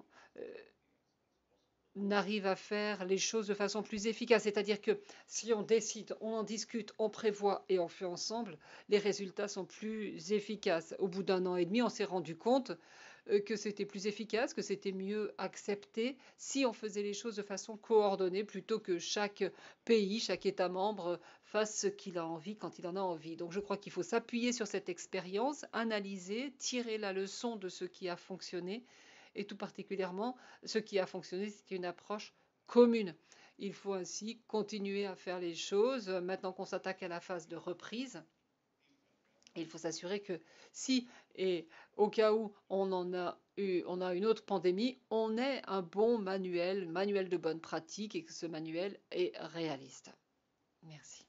arrive à faire les choses de façon plus efficace. C'est-à-dire que si on décide, on en discute, on prévoit et on fait ensemble, les résultats sont plus efficaces. Au bout d'un an et demi, on s'est rendu compte que c'était plus efficace, que c'était mieux accepté si on faisait les choses de façon coordonnée plutôt que chaque pays, chaque État membre fasse ce qu'il a envie quand il en a envie. Donc je crois qu'il faut s'appuyer sur cette expérience, analyser, tirer la leçon de ce qui a fonctionné et tout particulièrement ce qui a fonctionné, c'est une approche commune. Il faut ainsi continuer à faire les choses maintenant qu'on s'attaque à la phase de reprise. Il faut s'assurer que si et au cas où on a une autre pandémie, on ait un bon manuel de bonne pratique et que ce manuel est réaliste. Merci.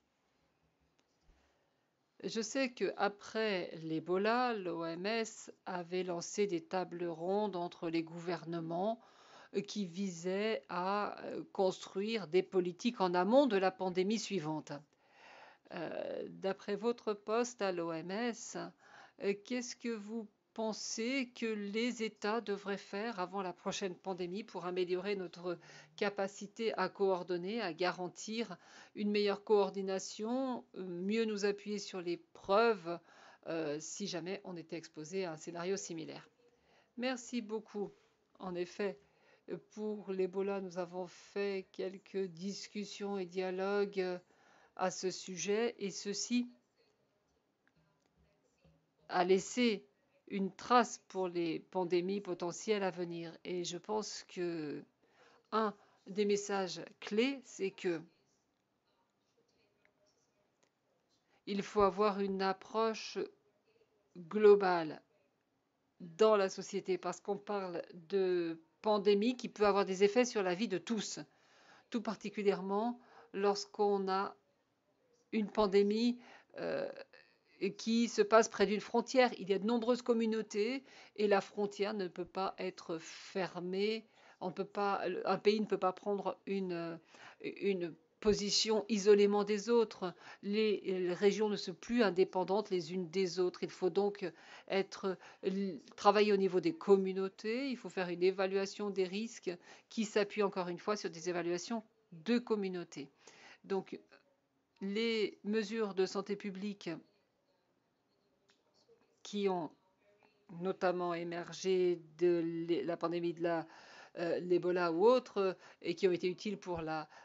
Je sais qu'après l'Ebola, l'OMS avait lancé des tables rondes entre les gouvernements qui visaient à construire des politiques en amont de la pandémie suivante. D'après votre poste à l'OMS, qu'est-ce que vous pensez que les États devraient faire avant la prochaine pandémie pour améliorer notre capacité à coordonner, à garantir une meilleure coordination, mieux nous appuyer sur les preuves si jamais on était exposé à un scénario similaire? Merci beaucoup. En effet, pour l'Ebola, nous avons fait quelques discussions et dialogues à ce sujet, et ceci a laissé une trace pour les pandémies potentielles à venir. Et je pense que un des messages clés, c'est que il faut avoir une approche globale dans la société parce qu'on parle de pandémie qui peut avoir des effets sur la vie de tous, tout particulièrement lorsqu'on a une pandémie euh, qui se passe près d'une frontière. Il y a de nombreuses communautés et la frontière ne peut pas être fermée. On peut pas, un pays ne peut pas prendre une position isolément des autres. Les régions ne sont plus indépendantes les unes des autres. Il faut donc travailler au niveau des communautés. Il faut faire une évaluation des risques qui s'appuie encore une fois sur des évaluations de communautés. Donc, les mesures de santé publique qui ont notamment émergé de la pandémie de l'Ebola ou autre, et qui ont été utiles pour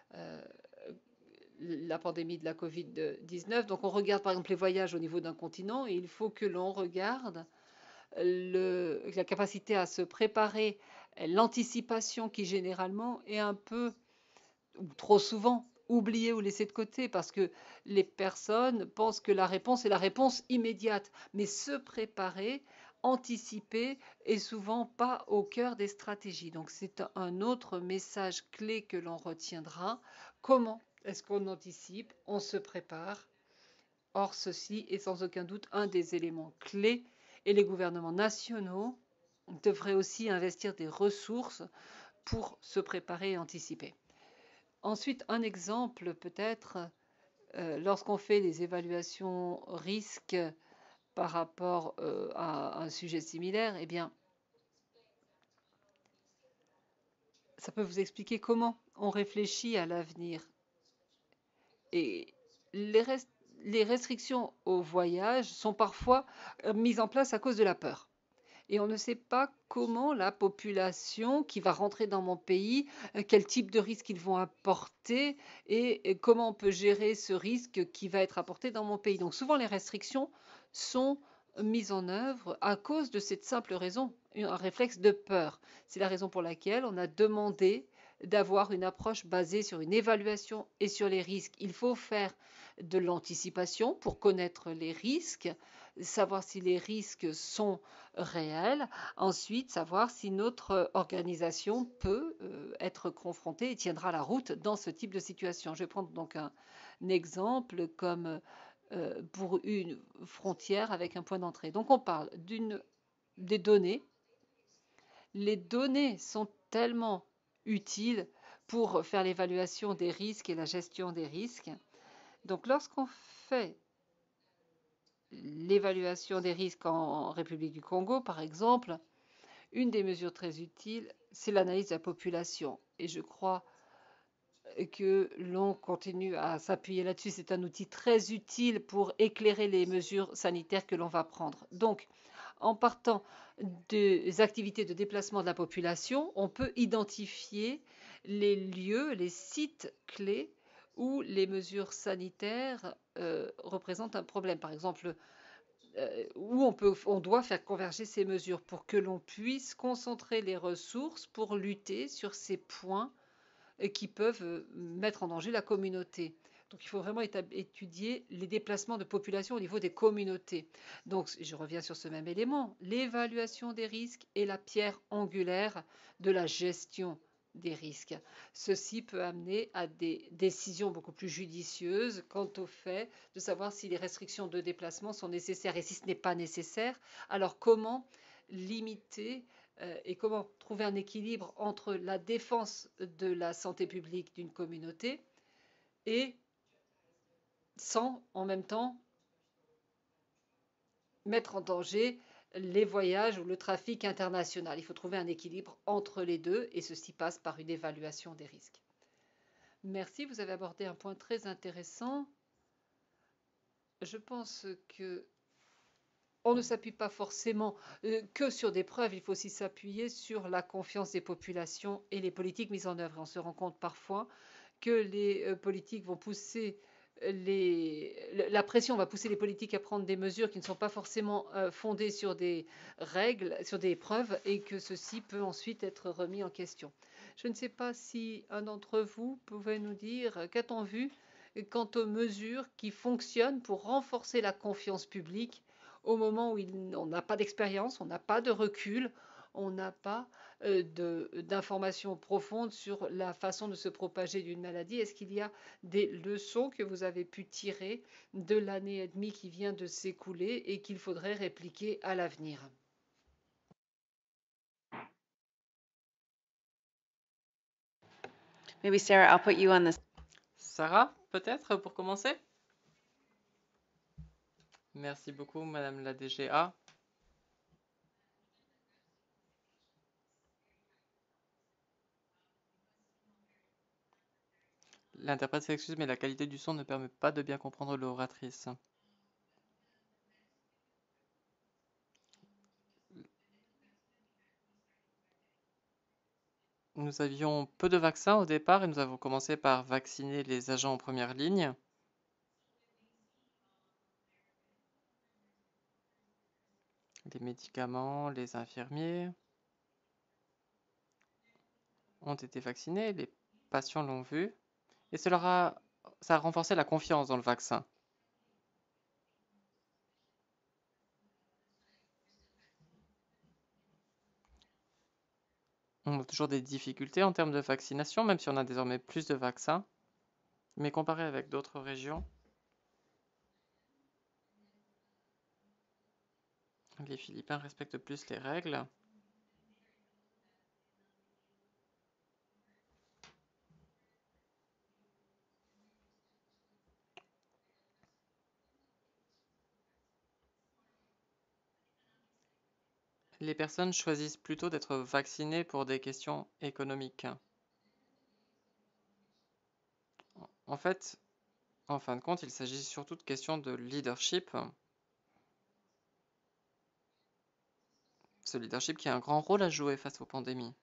la pandémie de la Covid-19. Donc on regarde par exemple les voyages au niveau d'un continent, et il faut que l'on regarde la capacité à se préparer, l'anticipation qui généralement est un peu, ou trop souvent, oubliée ou laissée de côté parce que les personnes pensent que la réponse est la réponse immédiate. Mais se préparer, anticiper est souvent pas au cœur des stratégies. Donc c'est un autre message clé que l'on retiendra. Comment est-ce qu'on anticipe? On se prépare. Or, ceci est sans aucun doute un des éléments clés et les gouvernements nationaux devraient aussi investir des ressources pour se préparer et anticiper. Ensuite, un exemple peut-être, lorsqu'on fait les évaluations risques par rapport à un sujet similaire, eh bien, ça peut vous expliquer comment on réfléchit à l'avenir. Et les restrictions au voyage sont parfois mises en place à cause de la peur. Et on ne sait pas comment la population qui va rentrer dans mon pays, quel type de risque ils vont apporter et comment on peut gérer ce risque qui va être apporté dans mon pays. Donc souvent les restrictions sont mises en œuvre à cause de cette simple raison, un réflexe de peur. C'est la raison pour laquelle on a demandé d'avoir une approche basée sur une évaluation et sur les risques. Il faut faire de l'anticipation pour connaître les risques, savoir si les risques sont réels. Ensuite, savoir si notre organisation peut être confrontée et tiendra la route dans ce type de situation. Je vais prendre donc un exemple comme pour une frontière avec un point d'entrée. Donc on parle des données. Les données sont tellement utiles pour faire l'évaluation des risques et la gestion des risques. Donc lorsqu'on fait l'évaluation des risques en République du Congo, par exemple, une des mesures très utiles, c'est l'analyse de la population. Et je crois que l'on continue à s'appuyer là-dessus. C'est un outil très utile pour éclairer les mesures sanitaires que l'on va prendre. Donc, en partant des activités de déplacement de la population, on peut identifier les lieux, les sites clés où les mesures sanitaires représentent un problème. Par exemple, où on doit faire converger ces mesures pour que l'on puisse concentrer les ressources pour lutter sur ces points qui peuvent mettre en danger la communauté. Donc il faut vraiment étudier les déplacements de population au niveau des communautés. Donc je reviens sur ce même élément. L'évaluation des risques est la pierre angulaire de la gestion des risques. Ceci peut amener à des décisions beaucoup plus judicieuses quant au fait de savoir si les restrictions de déplacement sont nécessaires. Et si ce n'est pas nécessaire, alors comment limiter et comment trouver un équilibre entre la défense de la santé publique d'une communauté et sans en même temps mettre en danger les voyages ou le trafic international. Il faut trouver un équilibre entre les deux et ceci passe par une évaluation des risques. Merci, vous avez abordé un point très intéressant. Je pense que on ne s'appuie pas forcément que sur des preuves, il faut aussi s'appuyer sur la confiance des populations et les politiques mises en œuvre. On se rend compte parfois que les politiques vont pousser la pression va pousser les politiques à prendre des mesures qui ne sont pas forcément fondées sur des règles, sur des preuves, et que ceci peut ensuite être remis en question. Je ne sais pas si un d'entre vous pouvait nous dire qu'a-t-on vu quant aux mesures qui fonctionnent pour renforcer la confiance publique au moment où on n'a pas d'expérience, on n'a pas de recul, on n'a pas d'informations profondes sur la façon de se propager d'une maladie. Est-ce qu'il y a des leçons que vous avez pu tirer de l'année et demie qui vient de s'écouler et qu'il faudrait répliquer à l'avenir? Maybe Sarah, I'll put you on this. Sarah, peut-être pour commencer? Merci beaucoup, Madame la DGA. L'interprète s'excuse, mais la qualité du son ne permet pas de bien comprendre l'oratrice. Nous avions peu de vaccins au départ et nous avons commencé par vacciner les agents en première ligne. Les médicaments, les infirmiers ont été vaccinés, les patients l'ont vu, et ça a renforcé la confiance dans le vaccin. On a toujours des difficultés en termes de vaccination, même si on a désormais plus de vaccins. Mais comparé avec d'autres régions, les Philippins respectent plus les règles. Les personnes choisissent plutôt d'être vaccinées pour des questions économiques. En fait, en fin de compte, il s'agit surtout de questions de leadership. Ce leadership qui a un grand rôle à jouer face aux pandémies.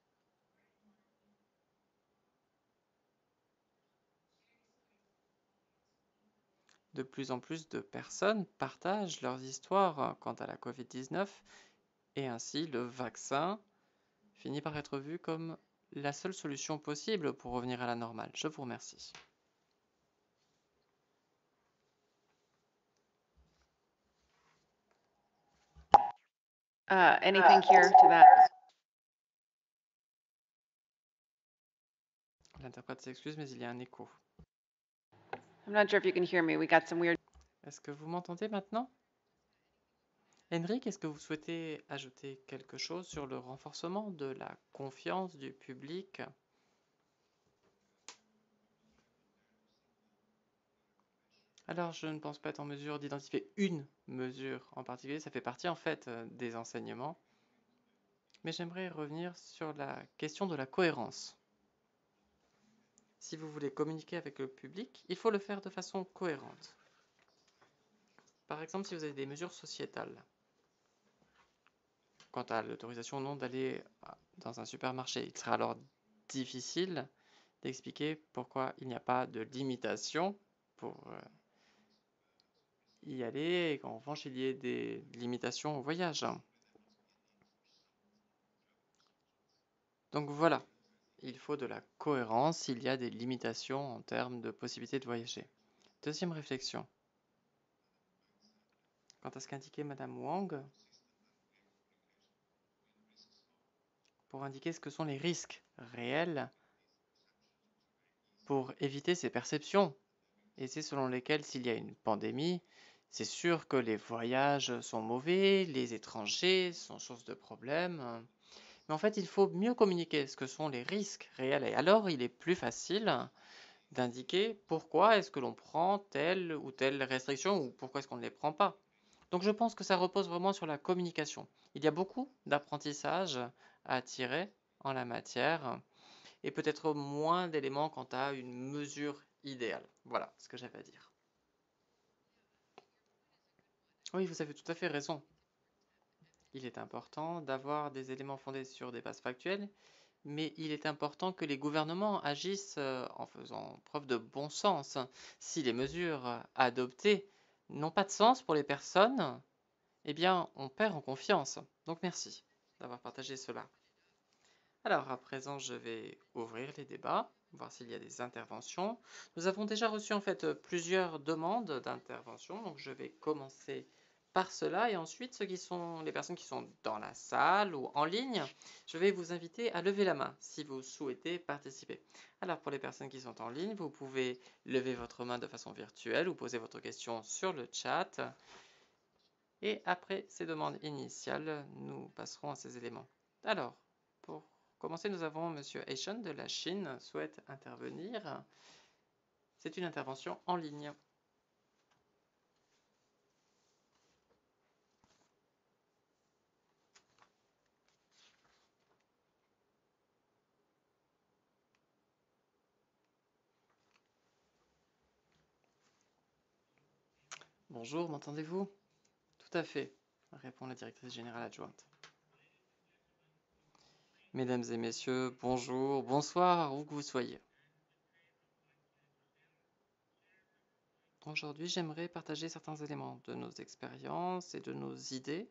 De plus en plus de personnes partagent leurs histoires quant à la Covid-19 et ainsi le vaccin finit par être vu comme la seule solution possible pour revenir à la normale. Je vous remercie. Anything here to that? L'interprète s'excuse, mais il y a un écho. I'm not sure if you can hear me. We got some weird. Est-ce que vous m'entendez maintenant? Henrik, est-ce que vous souhaitez ajouter quelque chose sur le renforcement de la confiance du public? Alors, je ne pense pas être en mesure d'identifier une mesure en particulier. Ça fait partie en fait des enseignements. Mais j'aimerais revenir sur la question de la cohérence. Si vous voulez communiquer avec le public, il faut le faire de façon cohérente. Par exemple, si vous avez des mesures sociétales, quant à l'autorisation ou non d'aller dans un supermarché, il sera alors difficile d'expliquer pourquoi il n'y a pas de limitation pour y aller et qu'en revanche il y ait des limitations au voyage. Donc voilà, il faut de la cohérence, il y a des limitations en termes de possibilité de voyager. Deuxième réflexion. Quant à ce qu'indiquait Madame Wang, pour indiquer ce que sont les risques réels pour éviter ces perceptions, et c'est selon lesquelles s'il y a une pandémie, c'est sûr que les voyages sont mauvais, les étrangers sont source de problèmes. Mais en fait, il faut mieux communiquer ce que sont les risques réels. Et alors, il est plus facile d'indiquer pourquoi est-ce que l'on prend telle ou telle restriction ou pourquoi est-ce qu'on ne les prend pas. Donc je pense que ça repose vraiment sur la communication. Il y a beaucoup d'apprentissage à tirer en la matière et peut-être moins d'éléments quant à une mesure idéale. Voilà ce que j'avais à dire. Oui, vous avez tout à fait raison. Il est important d'avoir des éléments fondés sur des bases factuelles, mais il est important que les gouvernements agissent en faisant preuve de bon sens. Si les mesures adoptées n'ont pas de sens pour les personnes, eh bien, on perd en confiance. Donc merci d'avoir partagé cela. Alors, à présent, je vais ouvrir les débats, voir s'il y a des interventions. Nous avons déjà reçu en fait plusieurs demandes d'intervention, donc je vais commencer par cela et ensuite les personnes qui sont dans la salle ou en ligne, je vais vous inviter à lever la main si vous souhaitez participer. Alors, pour les personnes qui sont en ligne, vous pouvez lever votre main de façon virtuelle ou poser votre question sur le chat. Et après ces demandes initiales, nous passerons à ces éléments. Alors, pour commencer, nous avons M. Aishan de la Chine souhaite intervenir. C'est une intervention en ligne. Bonjour, m'entendez-vous? Tout à fait, répond la directrice générale adjointe. Mesdames et messieurs, bonjour, bonsoir, où que vous soyez. Aujourd'hui, j'aimerais partager certains éléments de nos expériences et de nos idées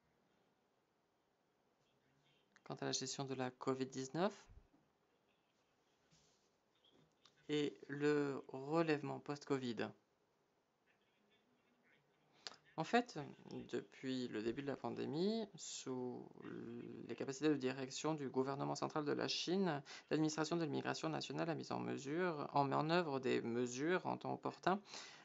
quant à la gestion de la COVID-19 et le relèvement post-Covid. En fait, depuis le début de la pandémie, sous les capacités de direction du gouvernement central de la Chine, l'administration de l'immigration nationale a mis en œuvre des mesures en temps opportun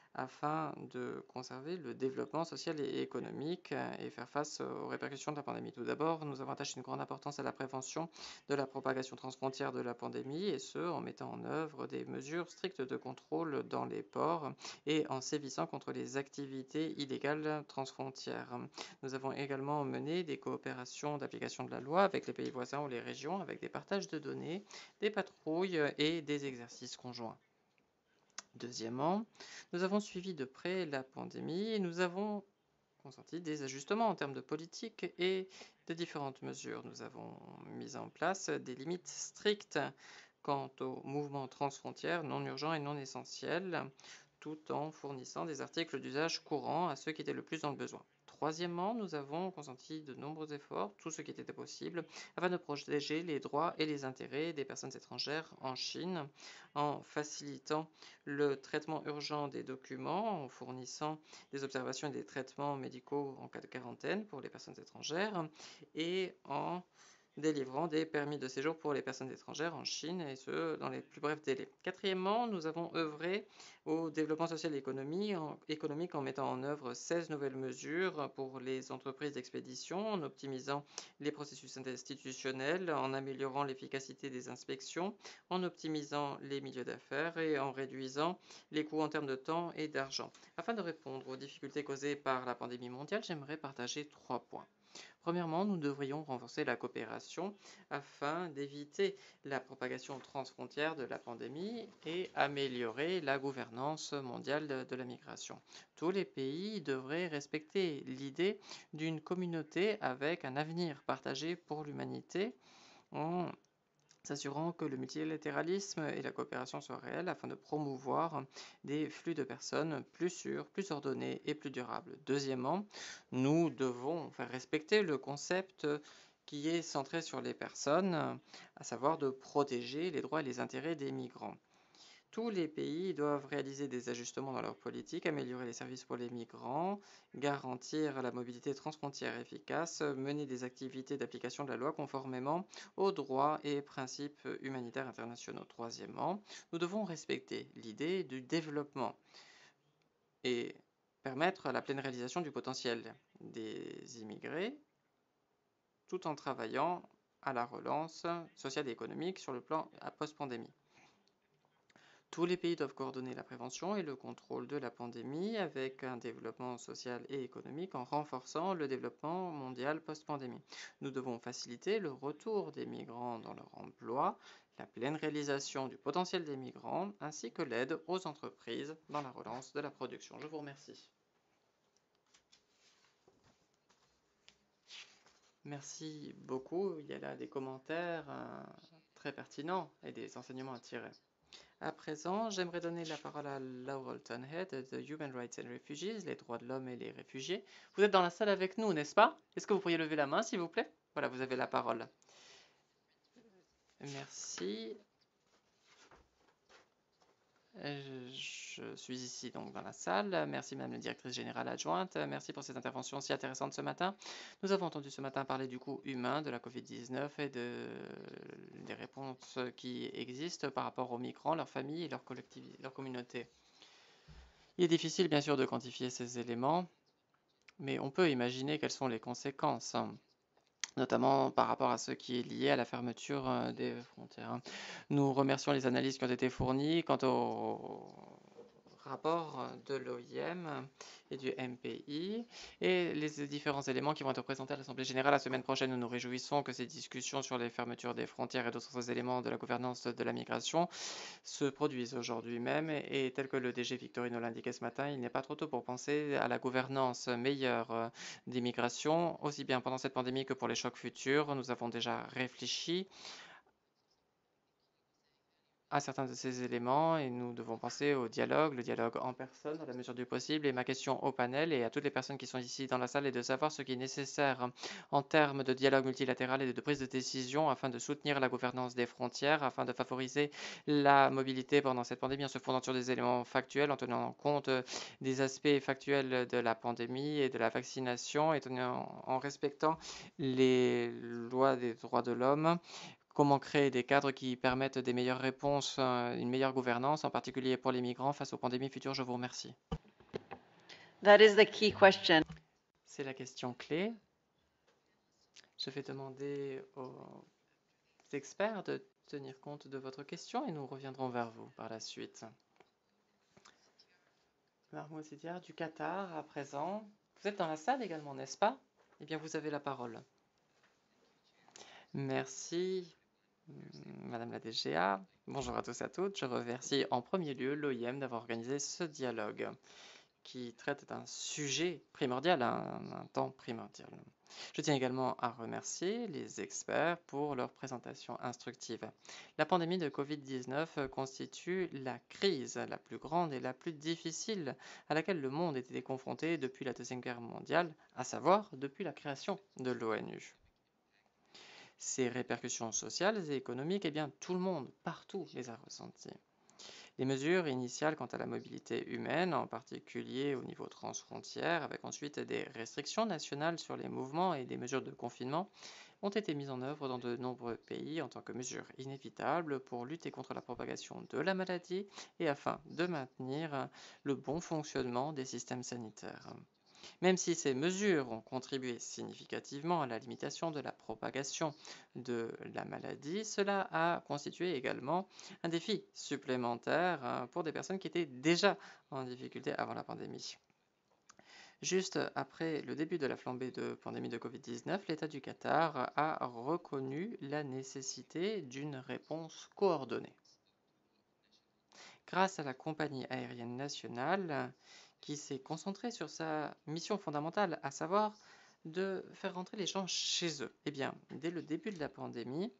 afin de conserver le développement social et économique et faire face aux répercussions de la pandémie. Tout d'abord, nous avons attaché une grande importance à la prévention de la propagation transfrontière de la pandémie, et ce, en mettant en œuvre des mesures strictes de contrôle dans les ports et en sévissant contre les activités illégales transfrontières. Nous avons également mené des coopérations d'application de la loi avec les pays voisins ou les régions, avec des partages de données, des patrouilles et des exercices conjoints. Deuxièmement, nous avons suivi de près la pandémie et nous avons consenti des ajustements en termes de politique et de différentes mesures. Nous avons mis en place des limites strictes quant aux mouvements transfrontières non urgents et non essentiels, tout en fournissant des articles d'usage courant à ceux qui étaient le plus dans le besoin. Troisièmement, nous avons consenti de nombreux efforts, tout ce qui était possible, afin de protéger les droits et les intérêts des personnes étrangères en Chine, en facilitant le traitement urgent des documents, en fournissant des observations et des traitements médicaux en cas de quarantaine pour les personnes étrangères, et en délivrant des permis de séjour pour les personnes étrangères en Chine, et ce, dans les plus brefs délais. Quatrièmement, nous avons œuvré au développement social et économique en mettant en œuvre 16 nouvelles mesures pour les entreprises d'expédition, en optimisant les processus institutionnels, en améliorant l'efficacité des inspections, en optimisant les milieux d'affaires et en réduisant les coûts en termes de temps et d'argent. Afin de répondre aux difficultés causées par la pandémie mondiale, j'aimerais partager 3 points. Premièrement, nous devrions renforcer la coopération afin d'éviter la propagation transfrontière de la pandémie et améliorer la gouvernance mondiale de la migration. Tous les pays devraient respecter l'idée d'une communauté avec un avenir partagé pour l'humanité en s'assurant que le multilatéralisme et la coopération soient réels afin de promouvoir des flux de personnes plus sûrs, plus ordonnés et plus durables. Deuxièmement, nous devons faire respecter le concept qui est centré sur les personnes, à savoir de protéger les droits et les intérêts des migrants. Tous les pays doivent réaliser des ajustements dans leur politique, améliorer les services pour les migrants, garantir la mobilité transfrontière efficace, mener des activités d'application de la loi conformément aux droits et principes humanitaires internationaux. Troisièmement, nous devons respecter l'idée du développement et permettre la pleine réalisation du potentiel des immigrés tout en travaillant à la relance sociale et économique sur le plan post-pandémie. Tous les pays doivent coordonner la prévention et le contrôle de la pandémie avec un développement social et économique en renforçant le développement mondial post-pandémie. Nous devons faciliter le retour des migrants dans leur emploi, la pleine réalisation du potentiel des migrants, ainsi que l'aide aux entreprises dans la relance de la production. Je vous remercie. Merci beaucoup. Il y a là des commentaires très pertinents et des enseignements à tirer. À présent, j'aimerais donner la parole à Laurel Tonhead de Human Rights and Refugees, les droits de l'homme et les réfugiés. Vous êtes dans la salle avec nous, n'est-ce pas? Est-ce que vous pourriez lever la main, s'il vous plaît? Voilà, vous avez la parole. Merci. Je suis ici donc dans la salle. Merci Madame la directrice générale adjointe. Merci pour cette intervention si intéressante ce matin. Nous avons entendu ce matin parler du coût humain de la COVID-19 et des réponses qui existent par rapport aux migrants, leurs familles et leur communauté. Il est difficile bien sûr de quantifier ces éléments, mais on peut imaginer quelles sont les conséquences, notamment par rapport à ce qui est lié à la fermeture des frontières. Nous remercions les analyses qui ont été fournies quant au rapport de l'OIM et du MPI et les différents éléments qui vont être présentés à l'Assemblée générale la semaine prochaine. Nous nous réjouissons que ces discussions sur les fermetures des frontières et d'autres éléments de la gouvernance de la migration se produisent aujourd'hui même et tel que le DG Victorino l'indiquait ce matin, il n'est pas trop tôt pour penser à la gouvernance meilleure des migrations, aussi bien pendant cette pandémie que pour les chocs futurs. Nous avons déjà réfléchi à certains de ces éléments et nous devons penser au dialogue, le dialogue en personne dans la mesure du possible. Et ma question au panel et à toutes les personnes qui sont ici dans la salle est de savoir ce qui est nécessaire en termes de dialogue multilatéral et de prise de décision afin de soutenir la gouvernance des frontières, afin de favoriser la mobilité pendant cette pandémie en se fondant sur des éléments factuels, en tenant compte des aspects factuels de la pandémie et de la vaccination et en respectant les lois des droits de l'homme. Comment créer des cadres qui permettent des meilleures réponses, une meilleure gouvernance, en particulier pour les migrants face aux pandémies futures? Je vous remercie. That is the key question. C'est la question clé. Je vais demander aux experts de tenir compte de votre question et nous reviendrons vers vous par la suite. Mahmoud Sidiar du Qatar à présent. Vous êtes dans la salle également, n'est-ce pas? Eh bien, vous avez la parole. Merci. Madame la DGA, bonjour à tous et à toutes. Je remercie en premier lieu l'OIM d'avoir organisé ce dialogue qui traite d'un sujet primordial, un temps primordial. Je tiens également à remercier les experts pour leur présentation instructive. La pandémie de Covid-19 constitue la crise la plus grande et la plus difficile à laquelle le monde était confronté depuis la Deuxième Guerre mondiale, à savoir depuis la création de l'ONU. Ces répercussions sociales et économiques, eh bien, tout le monde, partout, les a ressenties. Les mesures initiales quant à la mobilité humaine, en particulier au niveau transfrontière, avec ensuite des restrictions nationales sur les mouvements et des mesures de confinement, ont été mises en œuvre dans de nombreux pays en tant que mesures inévitables pour lutter contre la propagation de la maladie et afin de maintenir le bon fonctionnement des systèmes sanitaires. Même si ces mesures ont contribué significativement à la limitation de la propagation de la maladie, cela a constitué également un défi supplémentaire pour des personnes qui étaient déjà en difficulté avant la pandémie. Juste après le début de la flambée de pandémie de Covid-19, l'État du Qatar a reconnu la nécessité d'une réponse coordonnée. Grâce à la compagnie aérienne nationale, qui s'est concentrée sur sa mission fondamentale, à savoir de faire rentrer les gens chez eux. Eh bien, dès le début de la pandémie,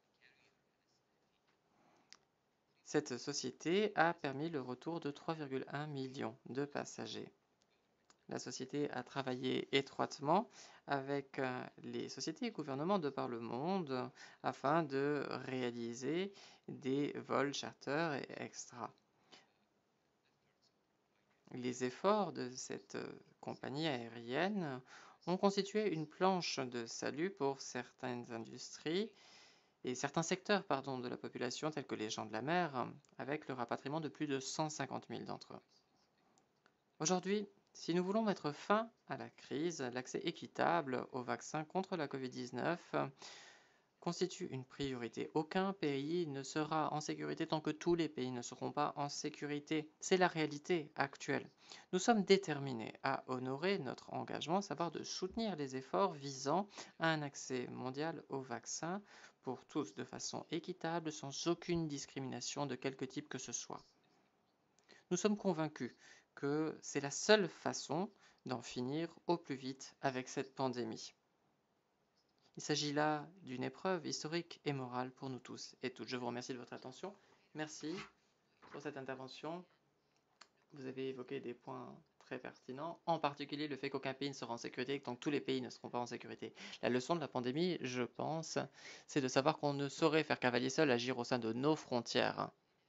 cette société a permis le retour de 3,1 millions de passagers. La société a travaillé étroitement avec les sociétés et gouvernements de par le monde afin de réaliser des vols charter et extra. Les efforts de cette compagnie aérienne ont constitué une planche de salut pour certaines industries et certains secteurs de la population, tels que les gens de la mer, avec le rapatriement de plus de 150 000 d'entre eux. Aujourd'hui, si nous voulons mettre fin à la crise, l'accès équitable aux vaccins contre la COVID-19 constitue une priorité. Aucun pays ne sera en sécurité tant que tous les pays ne seront pas en sécurité. C'est la réalité actuelle. Nous sommes déterminés à honorer notre engagement, à savoir de soutenir les efforts visant à un accès mondial aux vaccins pour tous de façon équitable, sans aucune discrimination de quelque type que ce soit. Nous sommes convaincus que c'est la seule façon d'en finir au plus vite avec cette pandémie. Il s'agit là d'une épreuve historique et morale pour nous tous et toutes. Je vous remercie de votre attention. Merci pour cette intervention. Vous avez évoqué des points très pertinents, en particulier le fait qu'aucun pays ne sera en sécurité et que donc tous les pays ne seront pas en sécurité. La leçon de la pandémie, je pense, c'est de savoir qu'on ne saurait faire cavalier seul agir au sein de nos frontières.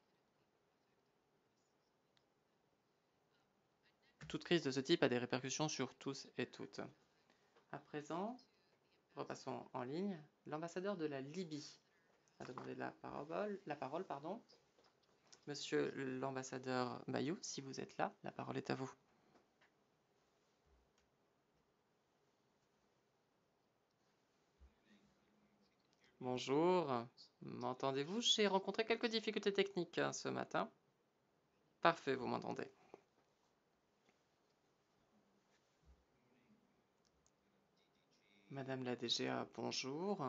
Toute crise de ce type a des répercussions sur tous et toutes. À présent, repassons en ligne. L'ambassadeur de la Libye a demandé la parole. Monsieur l'ambassadeur Bayou, si vous êtes là, la parole est à vous. Bonjour, m'entendez-vous? J'ai rencontré quelques difficultés techniques ce matin. Parfait, vous m'entendez. Madame la DGA, bonjour.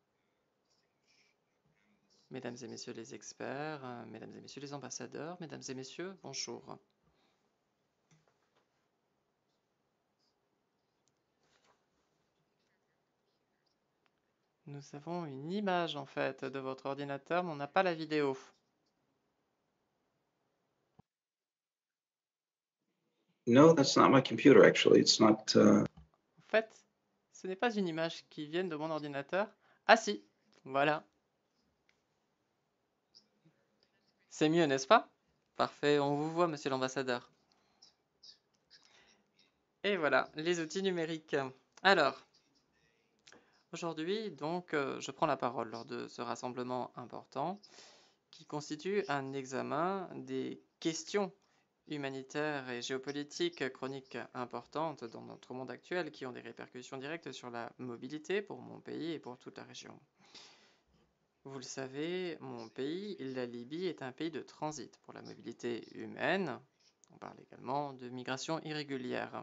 Mesdames et messieurs les experts, mesdames et messieurs les ambassadeurs, mesdames et messieurs, bonjour. Nous avons une image en fait de votre ordinateur, mais on n'a pas la vidéo. No, that's not my computer, actually. It's not. En fait, ce n'est pas une image qui vient de mon ordinateur. Ah si, voilà. C'est mieux, n'est-ce pas? Parfait, on vous voit, monsieur l'ambassadeur. Et voilà, les outils numériques. Alors, aujourd'hui, donc, je prends la parole lors de ce rassemblement important qui constitue un examen des questions humanitaires et géopolitiques chroniques importantes dans notre monde actuel qui ont des répercussions directes sur la mobilité pour mon pays et pour toute la région. Vous le savez, mon pays, la Libye, est un pays de transit pour la mobilité humaine. On parle également de migration irrégulière.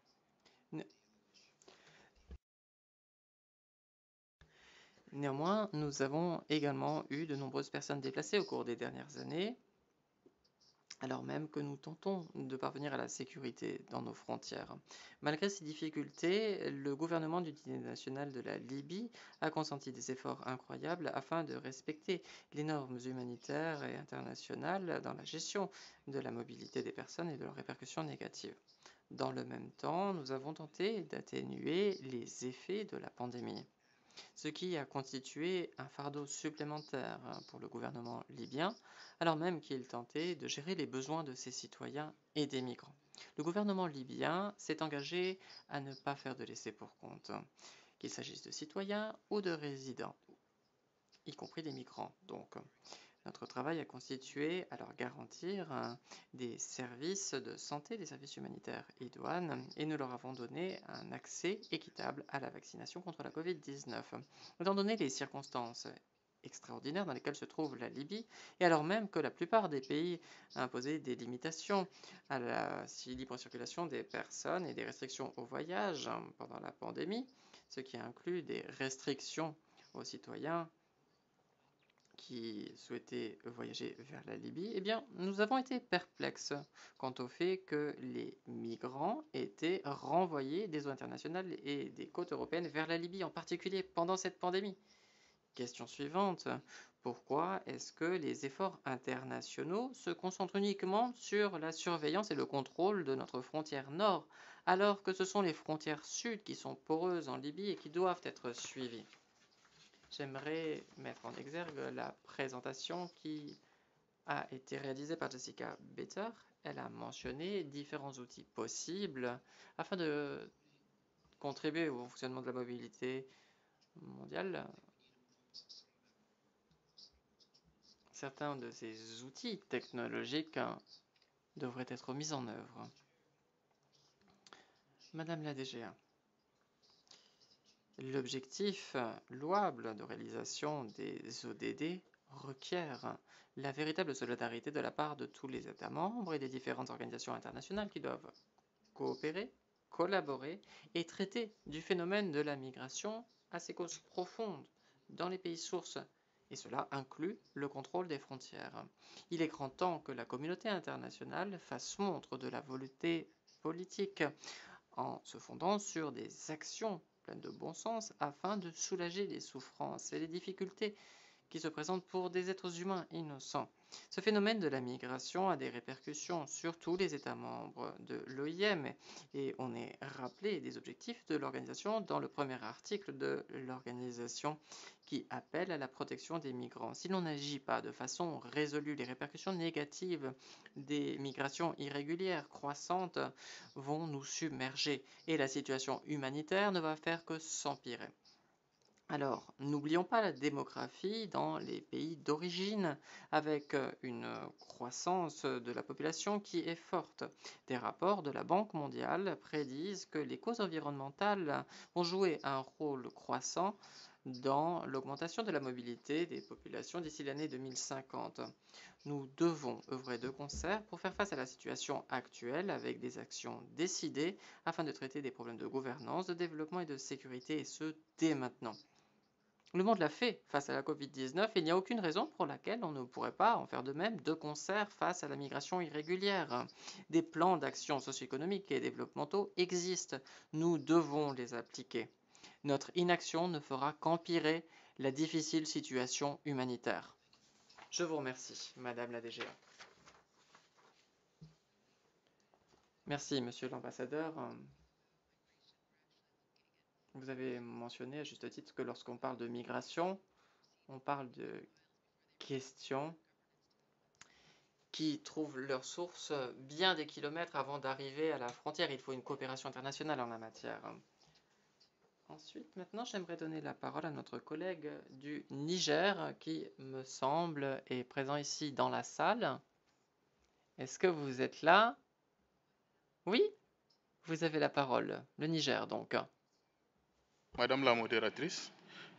Néanmoins, nous avons également eu de nombreuses personnes déplacées au cours des dernières années, alors même que nous tentons de parvenir à la sécurité dans nos frontières. Malgré ces difficultés, le gouvernement d'unité nationale de la Libye a consenti des efforts incroyables afin de respecter les normes humanitaires et internationales dans la gestion de la mobilité des personnes et de leurs répercussions négatives. Dans le même temps, nous avons tenté d'atténuer les effets de la pandémie, ce qui a constitué un fardeau supplémentaire pour le gouvernement libyen, alors même qu'il tentait de gérer les besoins de ses citoyens et des migrants. Le gouvernement libyen s'est engagé à ne pas faire de laissés pour compte, qu'il s'agisse de citoyens ou de résidents, y compris des migrants. Donc, notre travail a constitué à leur garantir des services de santé, des services humanitaires et douanes, et nous leur avons donné un accès équitable à la vaccination contre la Covid-19. Étant donné les circonstances extraordinaires dans lesquelles se trouve la Libye, et alors même que la plupart des pays imposaient des limitations à la libre circulation des personnes et des restrictions au voyage pendant la pandémie, ce qui inclut des restrictions aux citoyens qui souhaitaient voyager vers la Libye, eh bien, nous avons été perplexes quant au fait que les migrants étaient renvoyés des eaux internationales et des côtes européennes vers la Libye, en particulier pendant cette pandémie. Question suivante, pourquoi est-ce que les efforts internationaux se concentrent uniquement sur la surveillance et le contrôle de notre frontière nord, alors que ce sont les frontières sud qui sont poreuses en Libye et qui doivent être suivies? J'aimerais mettre en exergue la présentation qui a été réalisée par Jessica Better. Elle a mentionné différents outils possibles afin de contribuer au fonctionnement de la mobilité mondiale. Certains de ces outils technologiques devraient être mis en œuvre. Madame la DGA, l'objectif louable de réalisation des ODD requiert la véritable solidarité de la part de tous les États membres et des différentes organisations internationales qui doivent coopérer, collaborer et traiter du phénomène de la migration à ses causes profondes dans les pays sources, et cela inclut le contrôle des frontières. Il est grand temps que la communauté internationale fasse montre de la volonté politique en se fondant sur des actions pleine de bon sens afin de soulager les souffrances et les difficultés qui se présentent pour des êtres humains innocents. Ce phénomène de la migration a des répercussions sur tous les États membres de l'OIM et on est rappelé des objectifs de l'organisation dans le premier article de l'organisation qui appelle à la protection des migrants. Si l'on n'agit pas de façon résolue, les répercussions négatives des migrations irrégulières croissantes vont nous submerger et la situation humanitaire ne va faire que s'empirer. Alors, n'oublions pas la démographie dans les pays d'origine, avec une croissance de la population qui est forte. Des rapports de la Banque mondiale prédisent que les causes environnementales vont jouer un rôle croissant dans l'augmentation de la mobilité des populations d'ici l'année 2050. Nous devons œuvrer de concert pour faire face à la situation actuelle avec des actions décidées afin de traiter des problèmes de gouvernance, de développement et de sécurité, et ce, dès maintenant. Le monde l'a fait face à la Covid-19 et il n'y a aucune raison pour laquelle on ne pourrait pas en faire de même de concert face à la migration irrégulière. Des plans d'action socio-économiques et développementaux existent. Nous devons les appliquer. Notre inaction ne fera qu'empirer la difficile situation humanitaire. Je vous remercie, Madame la DGA. Merci, Monsieur l'ambassadeur. Vous avez mentionné à juste titre que lorsqu'on parle de migration, on parle de questions qui trouvent leur source bien des kilomètres avant d'arriver à la frontière. Il faut une coopération internationale en la matière. Ensuite, maintenant, j'aimerais donner la parole à notre collègue du Niger qui, me semble, est présent ici dans la salle. Est-ce que vous êtes là? Oui? Vous avez la parole. Le Niger, donc. Madame la modératrice,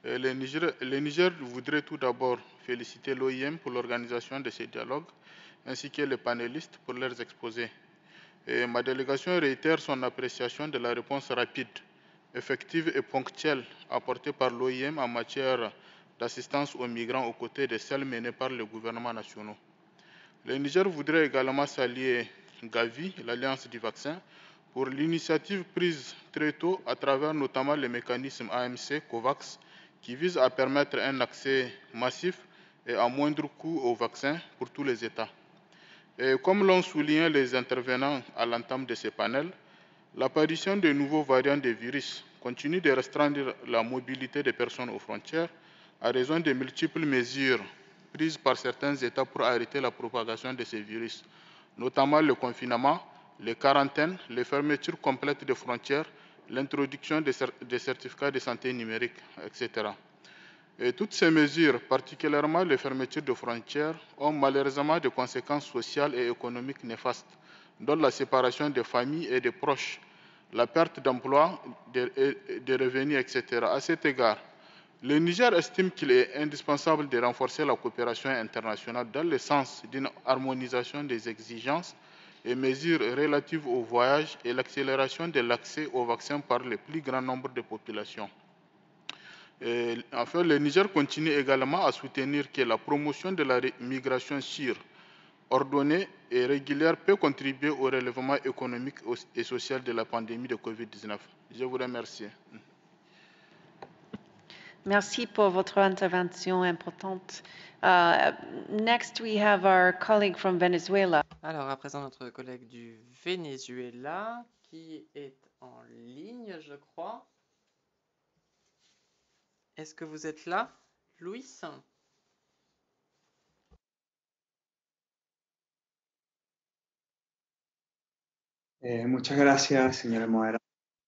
le Niger voudrait tout d'abord féliciter l'OIM pour l'organisation de ces dialogues, ainsi que les panélistes pour leurs exposés. Et ma délégation réitère son appréciation de la réponse rapide, effective et ponctuelle apportée par l'OIM en matière d'assistance aux migrants aux côtés de celles menées par les gouvernements nationaux. Le Niger voudrait également saluer Gavi, l'Alliance du vaccin, pour l'initiative prise très tôt à travers notamment le mécanisme AMC COVAX qui vise à permettre un accès massif et à moindre coût aux vaccins pour tous les États. Et comme l'ont souligné les intervenants à l'entame de ces panels, l'apparition de nouveaux variants de virus continue de restreindre la mobilité des personnes aux frontières à raison de multiples mesures prises par certains États pour arrêter la propagation de ces virus, notamment le confinement, les quarantaines, les fermetures complètes des frontières, l'introduction des certificats de santé numérique, etc. Et toutes ces mesures, particulièrement les fermetures de frontières, ont malheureusement des conséquences sociales et économiques néfastes, dont la séparation des familles et des proches, la perte d'emploi, des revenus, etc. À cet égard, le Niger estime qu'il est indispensable de renforcer la coopération internationale dans le sens d'une harmonisation des exigences et mesures relatives au voyage et l'accélération de l'accès aux vaccins par le plus grand nombre de populations. Et enfin, le Niger continue également à soutenir que la promotion de la migration sûre, ordonnée et régulière peut contribuer au relèvement économique et social de la pandémie de Covid-19. Je vous remercie. Merci pour votre intervention importante. Next, we have our colleague from Venezuela. Alors, à présent, notre collègue du Venezuela qui est en ligne, je crois. Est-ce que vous êtes là, Luis? Muchas gracias, señora moderadora.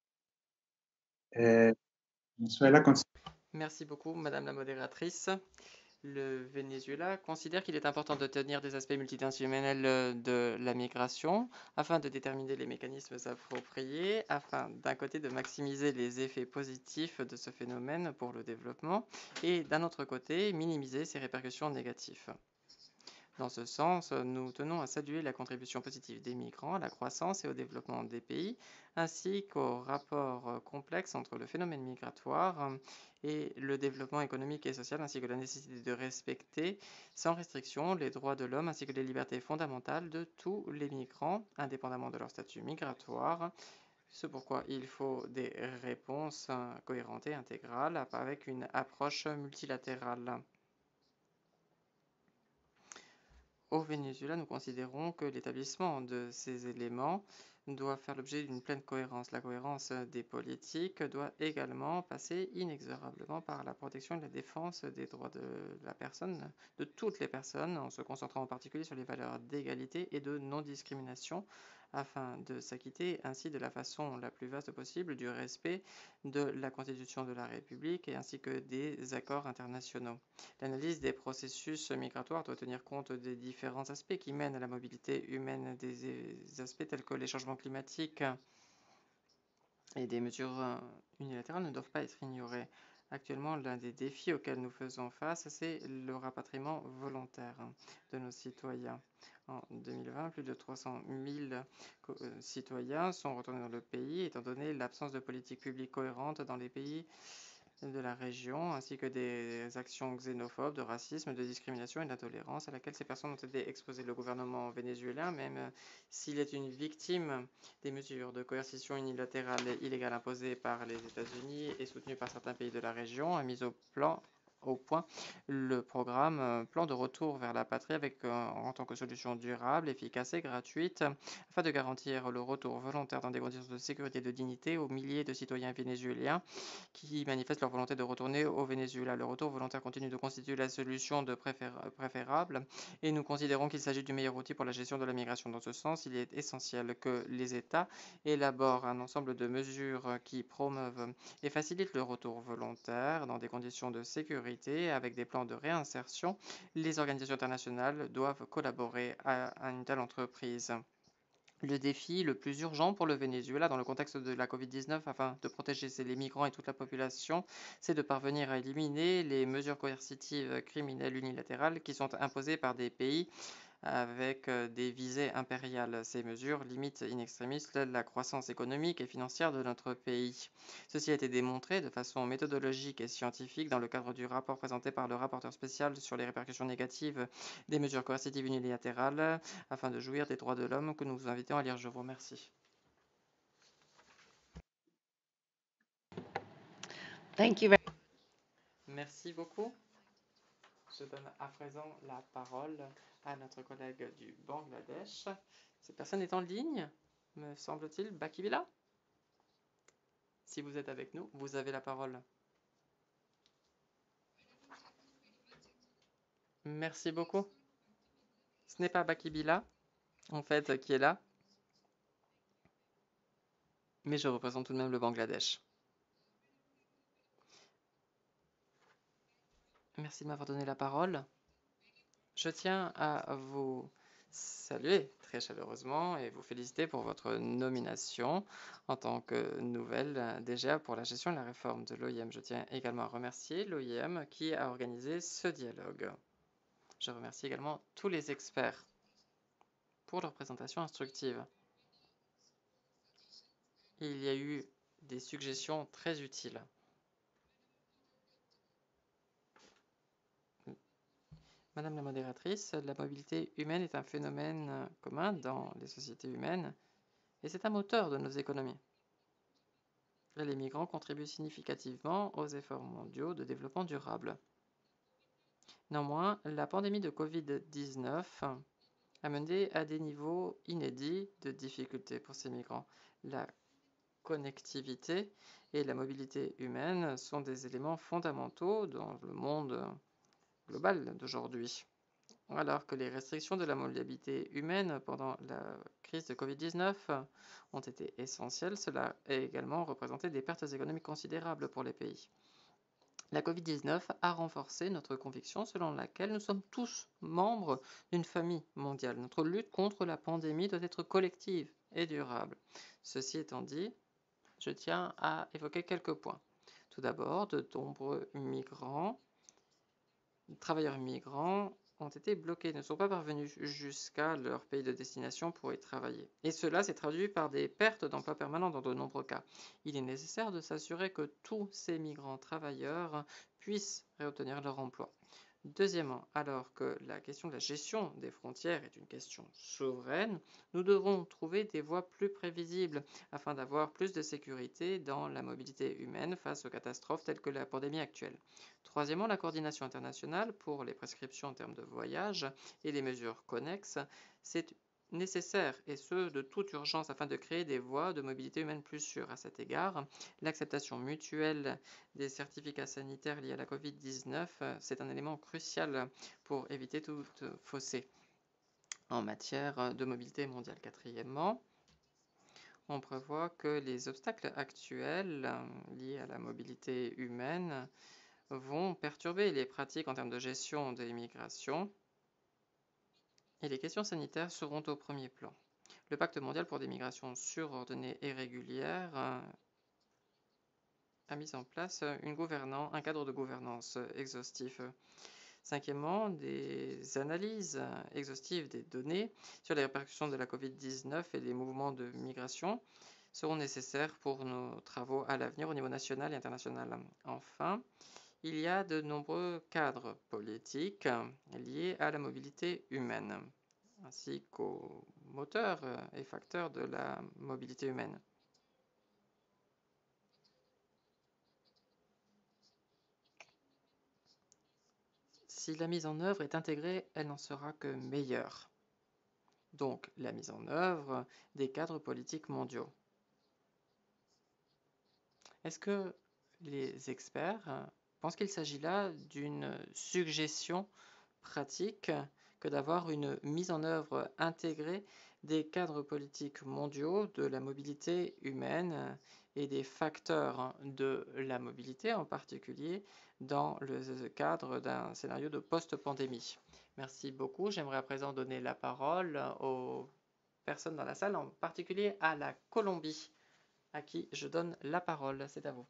Venezuela Merci beaucoup, Madame la modératrice. Le Venezuela considère qu'il est important de tenir des aspects multidimensionnels de la migration afin de déterminer les mécanismes appropriés, afin d'un côté de maximiser les effets positifs de ce phénomène pour le développement et d'un autre côté minimiser ses répercussions négatives. Dans ce sens, nous tenons à saluer la contribution positive des migrants à la croissance et au développement des pays, ainsi qu'au rapport complexe entre le phénomène migratoire et le développement économique et social, ainsi que la nécessité de respecter sans restriction les droits de l'homme ainsi que les libertés fondamentales de tous les migrants, indépendamment de leur statut migratoire, C'est pourquoi il faut des réponses cohérentes et intégrales avec une approche multilatérale. Au Venezuela, nous considérons que l'établissement de ces éléments doit faire l'objet d'une pleine cohérence. La cohérence des politiques doit également passer inexorablement par la protection et la défense des droits de la personne, de toutes les personnes, en se concentrant en particulier sur les valeurs d'égalité et de non-discrimination, afin de s'acquitter ainsi de la façon la plus vaste possible du respect de la Constitution de la République et ainsi que des accords internationaux. L'analyse des processus migratoires doit tenir compte des différents aspects qui mènent à la mobilité humaine, des aspects tels que les changements climatiques et des mesures unilatérales ne doivent pas être ignorées. Actuellement, l'un des défis auxquels nous faisons face, c'est le rapatriement volontaire de nos citoyens. En 2020, plus de 300 000 citoyens sont retournés dans le pays, étant donné l'absence de politique publique cohérente dans les pays de la région, ainsi que des actions xénophobes, de racisme, de discrimination et d'intolérance à laquelle ces personnes ont été exposées. Le gouvernement vénézuélien, même s'il est une victime des mesures de coercition unilatérale et illégale imposées par les États-Unis et soutenues par certains pays de la région, a mis au point le programme Plan de retour vers la patrie avec en tant que solution durable, efficace et gratuite afin de garantir le retour volontaire dans des conditions de sécurité et de dignité aux milliers de citoyens vénézuéliens qui manifestent leur volonté de retourner au Venezuela. Le retour volontaire continue de constituer la solution préférable et nous considérons qu'il s'agit du meilleur outil pour la gestion de la migration. Dans ce sens, il est essentiel que les États élaborent un ensemble de mesures qui promeuvent et facilitent le retour volontaire dans des conditions de sécurité avec des plans de réinsertion. Les organisations internationales doivent collaborer à une telle entreprise. Le défi le plus urgent pour le Venezuela dans le contexte de la Covid-19 afin de protéger les migrants et toute la population, c'est de parvenir à éliminer les mesures coercitives criminelles unilatérales qui sont imposées par des pays avec des visées impériales. Ces mesures limitent in extremis la croissance économique et financière de notre pays. Ceci a été démontré de façon méthodologique et scientifique dans le cadre du rapport présenté par le rapporteur spécial sur les répercussions négatives des mesures coercitives unilatérales afin de jouir des droits de l'homme que nous vous invitons à lire. Je vous remercie. Thank you very Merci beaucoup. Je donne à présent la parole à notre collègue du Bangladesh. Cette personne est en ligne, me semble-t-il. Bakibila? Si vous êtes avec nous, vous avez la parole. Merci beaucoup. Ce n'est pas Bakibila, en fait, qui est là, mais je représente tout de même le Bangladesh. Merci de m'avoir donné la parole. Je tiens à vous saluer très chaleureusement et vous féliciter pour votre nomination en tant que nouvelle DGA pour la gestion et la réforme de l'OIM. Je tiens également à remercier l'OIM qui a organisé ce dialogue. Je remercie également tous les experts pour leur présentation instructive. Il y a eu des suggestions très utiles. Madame la modératrice, la mobilité humaine est un phénomène commun dans les sociétés humaines et c'est un moteur de nos économies. Les migrants contribuent significativement aux efforts mondiaux de développement durable. Néanmoins, la pandémie de Covid-19 a mené à des niveaux inédits de difficultés pour ces migrants. La connectivité et la mobilité humaine sont des éléments fondamentaux dans le monde global d'aujourd'hui. Alors que les restrictions de la mobilité humaine pendant la crise de Covid-19 ont été essentielles, cela a également représenté des pertes économiques considérables pour les pays. La Covid-19 a renforcé notre conviction selon laquelle nous sommes tous membres d'une famille mondiale. Notre lutte contre la pandémie doit être collective et durable. Ceci étant dit, je tiens à évoquer quelques points. Tout d'abord, de nombreux travailleurs migrants ont été bloqués, ne sont pas parvenus jusqu'à leur pays de destination pour y travailler. Et cela s'est traduit par des pertes d'emplois permanents dans de nombreux cas. Il est nécessaire de s'assurer que tous ces migrants travailleurs puissent réobtenir leur emploi. Deuxièmement, alors que la question de la gestion des frontières est une question souveraine, nous devons trouver des voies plus prévisibles afin d'avoir plus de sécurité dans la mobilité humaine face aux catastrophes telles que la pandémie actuelle. Troisièmement, la coordination internationale pour les prescriptions en termes de voyage et les mesures connexes, c'est nécessaire, et ce, de toute urgence, afin de créer des voies de mobilité humaine plus sûres. À cet égard, l'acceptation mutuelle des certificats sanitaires liés à la COVID-19, c'est un élément crucial pour éviter toute fossé en matière de mobilité mondiale. Quatrièmement, on prévoit que les obstacles actuels liés à la mobilité humaine vont perturber les pratiques en termes de gestion des migrations et les questions sanitaires seront au premier plan. Le Pacte mondial pour des migrations sûres, ordonnées et régulières a mis en place un cadre de gouvernance exhaustif. Cinquièmement, des analyses exhaustives des données sur les répercussions de la COVID-19 et les mouvements de migration seront nécessaires pour nos travaux à l'avenir au niveau national et international. Enfin, il y a de nombreux cadres politiques liés à la mobilité humaine, ainsi qu'aux moteurs et facteurs de la mobilité humaine. Si la mise en œuvre est intégrée, elle n'en sera que meilleure. Donc, la mise en œuvre des cadres politiques mondiaux. Est-ce que les experts pensent qu'il s'agit là d'une suggestion pratique que d'avoir une mise en œuvre intégrée des cadres politiques mondiaux de la mobilité humaine et des facteurs de la mobilité, en particulier dans le cadre d'un scénario de post-pandémie? Merci beaucoup. J'aimerais à présent donner la parole aux personnes dans la salle, en particulier à la Colombie, à qui je donne la parole. C'est à vous.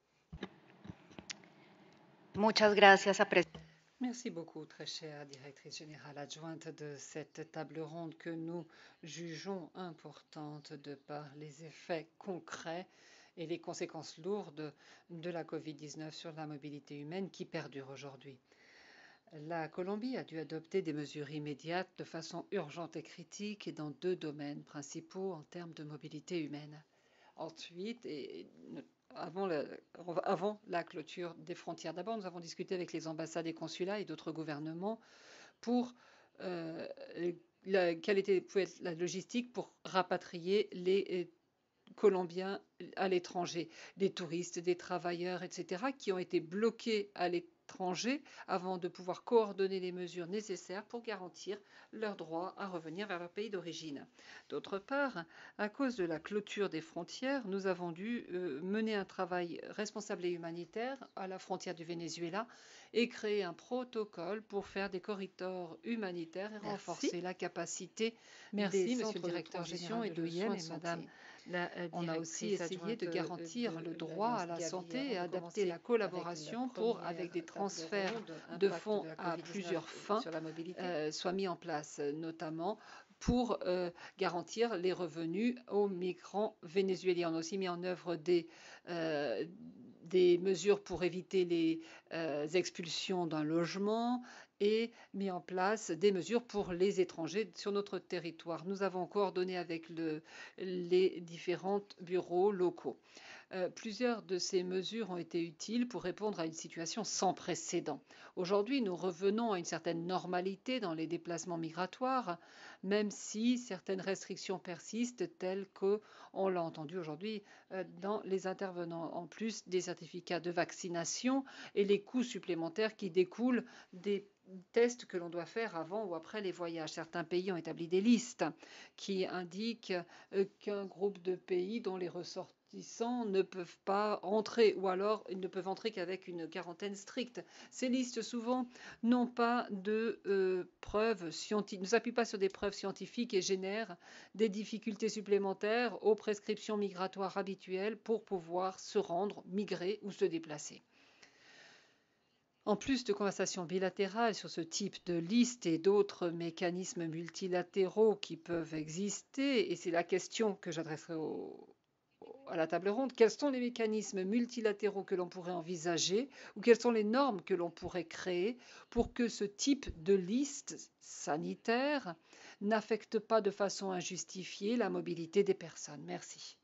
Muchas gracias, Merci beaucoup, très chère directrice générale adjointe, de cette table ronde que nous jugeons importante de par les effets concrets et les conséquences lourdes de la COVID-19 sur la mobilité humaine qui perdure aujourd'hui. La Colombie a dû adopter des mesures immédiates de façon urgente et critique et dans 2 domaines principaux en termes de mobilité humaine. Ensuite, avant la clôture des frontières, d'abord, nous avons discuté avec les ambassades et consulats et d'autres gouvernements pour quelle pouvait être la logistique pour rapatrier les Colombiens à l'étranger, des touristes, des travailleurs, etc., qui ont été bloqués à l'étranger avant de pouvoir coordonner les mesures nécessaires pour garantir leur droit à revenir vers leur pays d'origine. D'autre part, à cause de la clôture des frontières, nous avons dû mener un travail responsable et humanitaire à la frontière du Venezuela et créer un protocole pour faire des corridors humanitaires et renforcer la capacité des centres de transition et de soins de santé. On a aussi essayé de garantir le droit à la santé et adapter la collaboration pour, avec des transferts de fonds à plusieurs fins, soient mis en place, notamment pour garantir les revenus aux migrants vénézuéliens. On a aussi mis en œuvre des mesures pour éviter les expulsions d'un logement et mis en place des mesures pour les étrangers sur notre territoire. Nous avons coordonné avec les différents bureaux locaux. Plusieurs de ces mesures ont été utiles pour répondre à une situation sans précédent. Aujourd'hui, nous revenons à une certaine normalité dans les déplacements migratoires, même si certaines restrictions persistent, telles qu'on l'a entendu aujourd'hui dans les intervenants, en plus des certificats de vaccination et les coûts supplémentaires qui découlent des tests que l'on doit faire avant ou après les voyages. Certains pays ont établi des listes qui indiquent qu'un groupe de pays dont les ressortissants ne peuvent pas entrer, ou alors ils ne peuvent entrer qu'avec une quarantaine stricte. Ces listes, souvent, n'ont pas de preuves scientifiques, ne s'appuient pas sur des preuves scientifiques et génèrent des difficultés supplémentaires aux prescriptions migratoires habituelles pour pouvoir se rendre, migrer ou se déplacer. En plus de conversations bilatérales sur ce type de liste et d'autres mécanismes multilatéraux qui peuvent exister, et c'est la question que j'adresserai à la table ronde, quels sont les mécanismes multilatéraux que l'on pourrait envisager ou quelles sont les normes que l'on pourrait créer pour que ce type de liste sanitaire n'affecte pas de façon injustifiée la mobilité des personnes. Merci.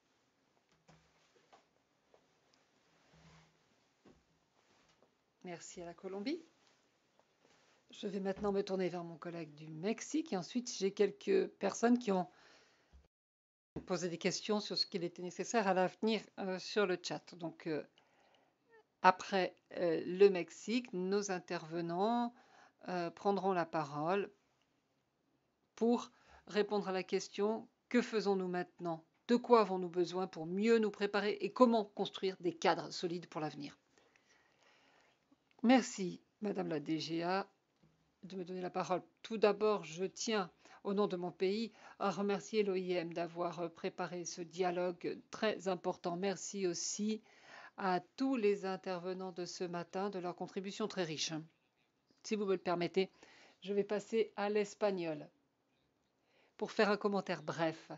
Merci à la Colombie. Je vais maintenant me tourner vers mon collègue du Mexique et ensuite j'ai quelques personnes qui ont posé des questions sur ce qu'il était nécessaire à l'avenir sur le chat. Donc après le Mexique, nos intervenants prendront la parole pour répondre à la question: que faisons-nous maintenant? De quoi avons-nous besoin pour mieux nous préparer et comment construire des cadres solides pour l'avenir? Merci, Madame la DGA, de me donner la parole. Tout d'abord, je tiens, au nom de mon pays, à remercier l'OIM d'avoir préparé ce dialogue très important. Merci aussi à tous les intervenants de ce matin de leur contribution très riche. Si vous me le permettez, je vais passer à l'espagnol pour faire un commentaire bref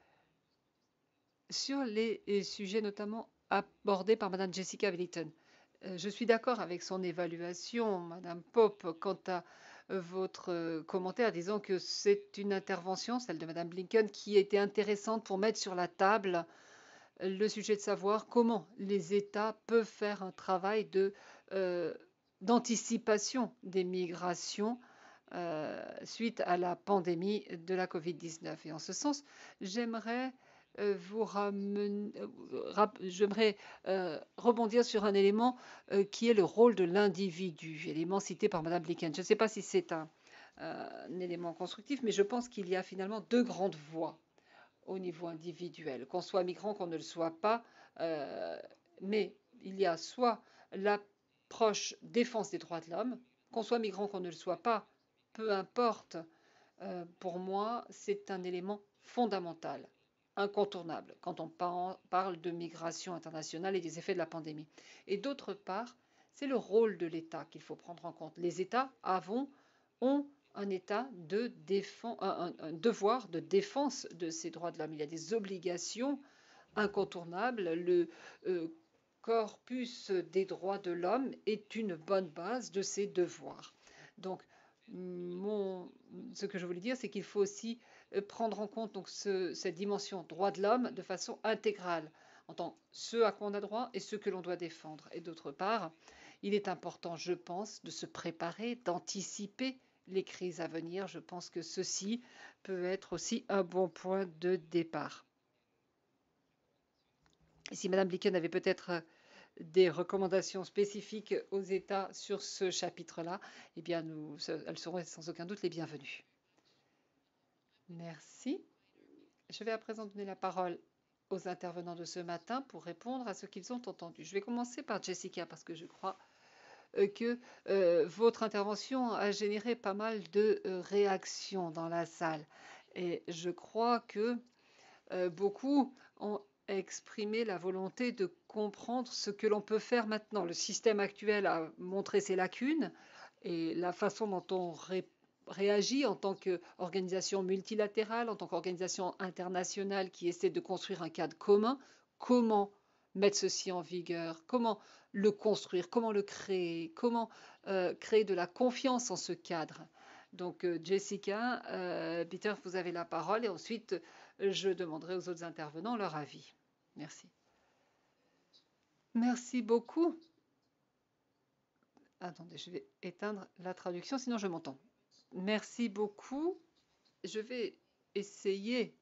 sur les sujets notamment abordés par Madame Jessica Villton. Je suis d'accord avec son évaluation, Madame Pope, quant à votre commentaire disant que c'est une intervention, celle de Madame Blinken, qui a été intéressante pour mettre sur la table le sujet de savoir comment les États peuvent faire un travail d'anticipation des migrations suite à la pandémie de la Covid-19. Et en ce sens, j'aimerais rebondir sur un élément qui est le rôle de l'individu, élément cité par Madame Blinken. Je ne sais pas si c'est un élément constructif, mais je pense qu'il y a finalement deux grandes voies au niveau individuel, qu'on soit migrant, qu'on ne le soit pas, mais il y a soit l'approche défense des droits de l'homme, qu'on soit migrant, qu'on ne le soit pas, peu importe, pour moi, c'est un élément fondamental, incontournable, quand on parle de migration internationale et des effets de la pandémie. Et d'autre part, c'est le rôle de l'État qu'il faut prendre en compte. Les États ont un État un devoir de défense de ces droits de l'homme. Il y a des obligations incontournables. Le corpus des droits de l'homme est une bonne base de ces devoirs. Donc, ce que je voulais dire, c'est qu'il faut aussi prendre en compte donc, cette dimension droits de l'homme de façon intégrale, en tant que ce à quoi on a droit et ce que l'on doit défendre. Et d'autre part, il est important, je pense, de se préparer, d'anticiper les crises à venir. Je pense que ceci peut être aussi un bon point de départ. Et si Madame Blinken avait peut-être des recommandations spécifiques aux États sur ce chapitre-là, eh bien, elles seront sans aucun doute les bienvenues. Merci. Je vais à présent donner la parole aux intervenants de ce matin pour répondre à ce qu'ils ont entendu. Je vais commencer par Jessica parce que je crois que votre intervention a généré pas mal de réactions dans la salle. Et je crois que beaucoup ont exprimé la volonté de comprendre ce que l'on peut faire maintenant. Le système actuel a montré ses lacunes et la façon dont on réagit en tant qu'organisation multilatérale, en tant qu'organisation internationale qui essaie de construire un cadre commun, comment mettre ceci en vigueur, comment le construire, comment le créer, comment créer de la confiance en ce cadre. Donc Jessica, Peter, vous avez la parole et ensuite je demanderai aux autres intervenants leur avis. Merci. Merci beaucoup. Attendez, je vais éteindre la traduction, sinon je m'entends. Merci beaucoup. Je vais essayer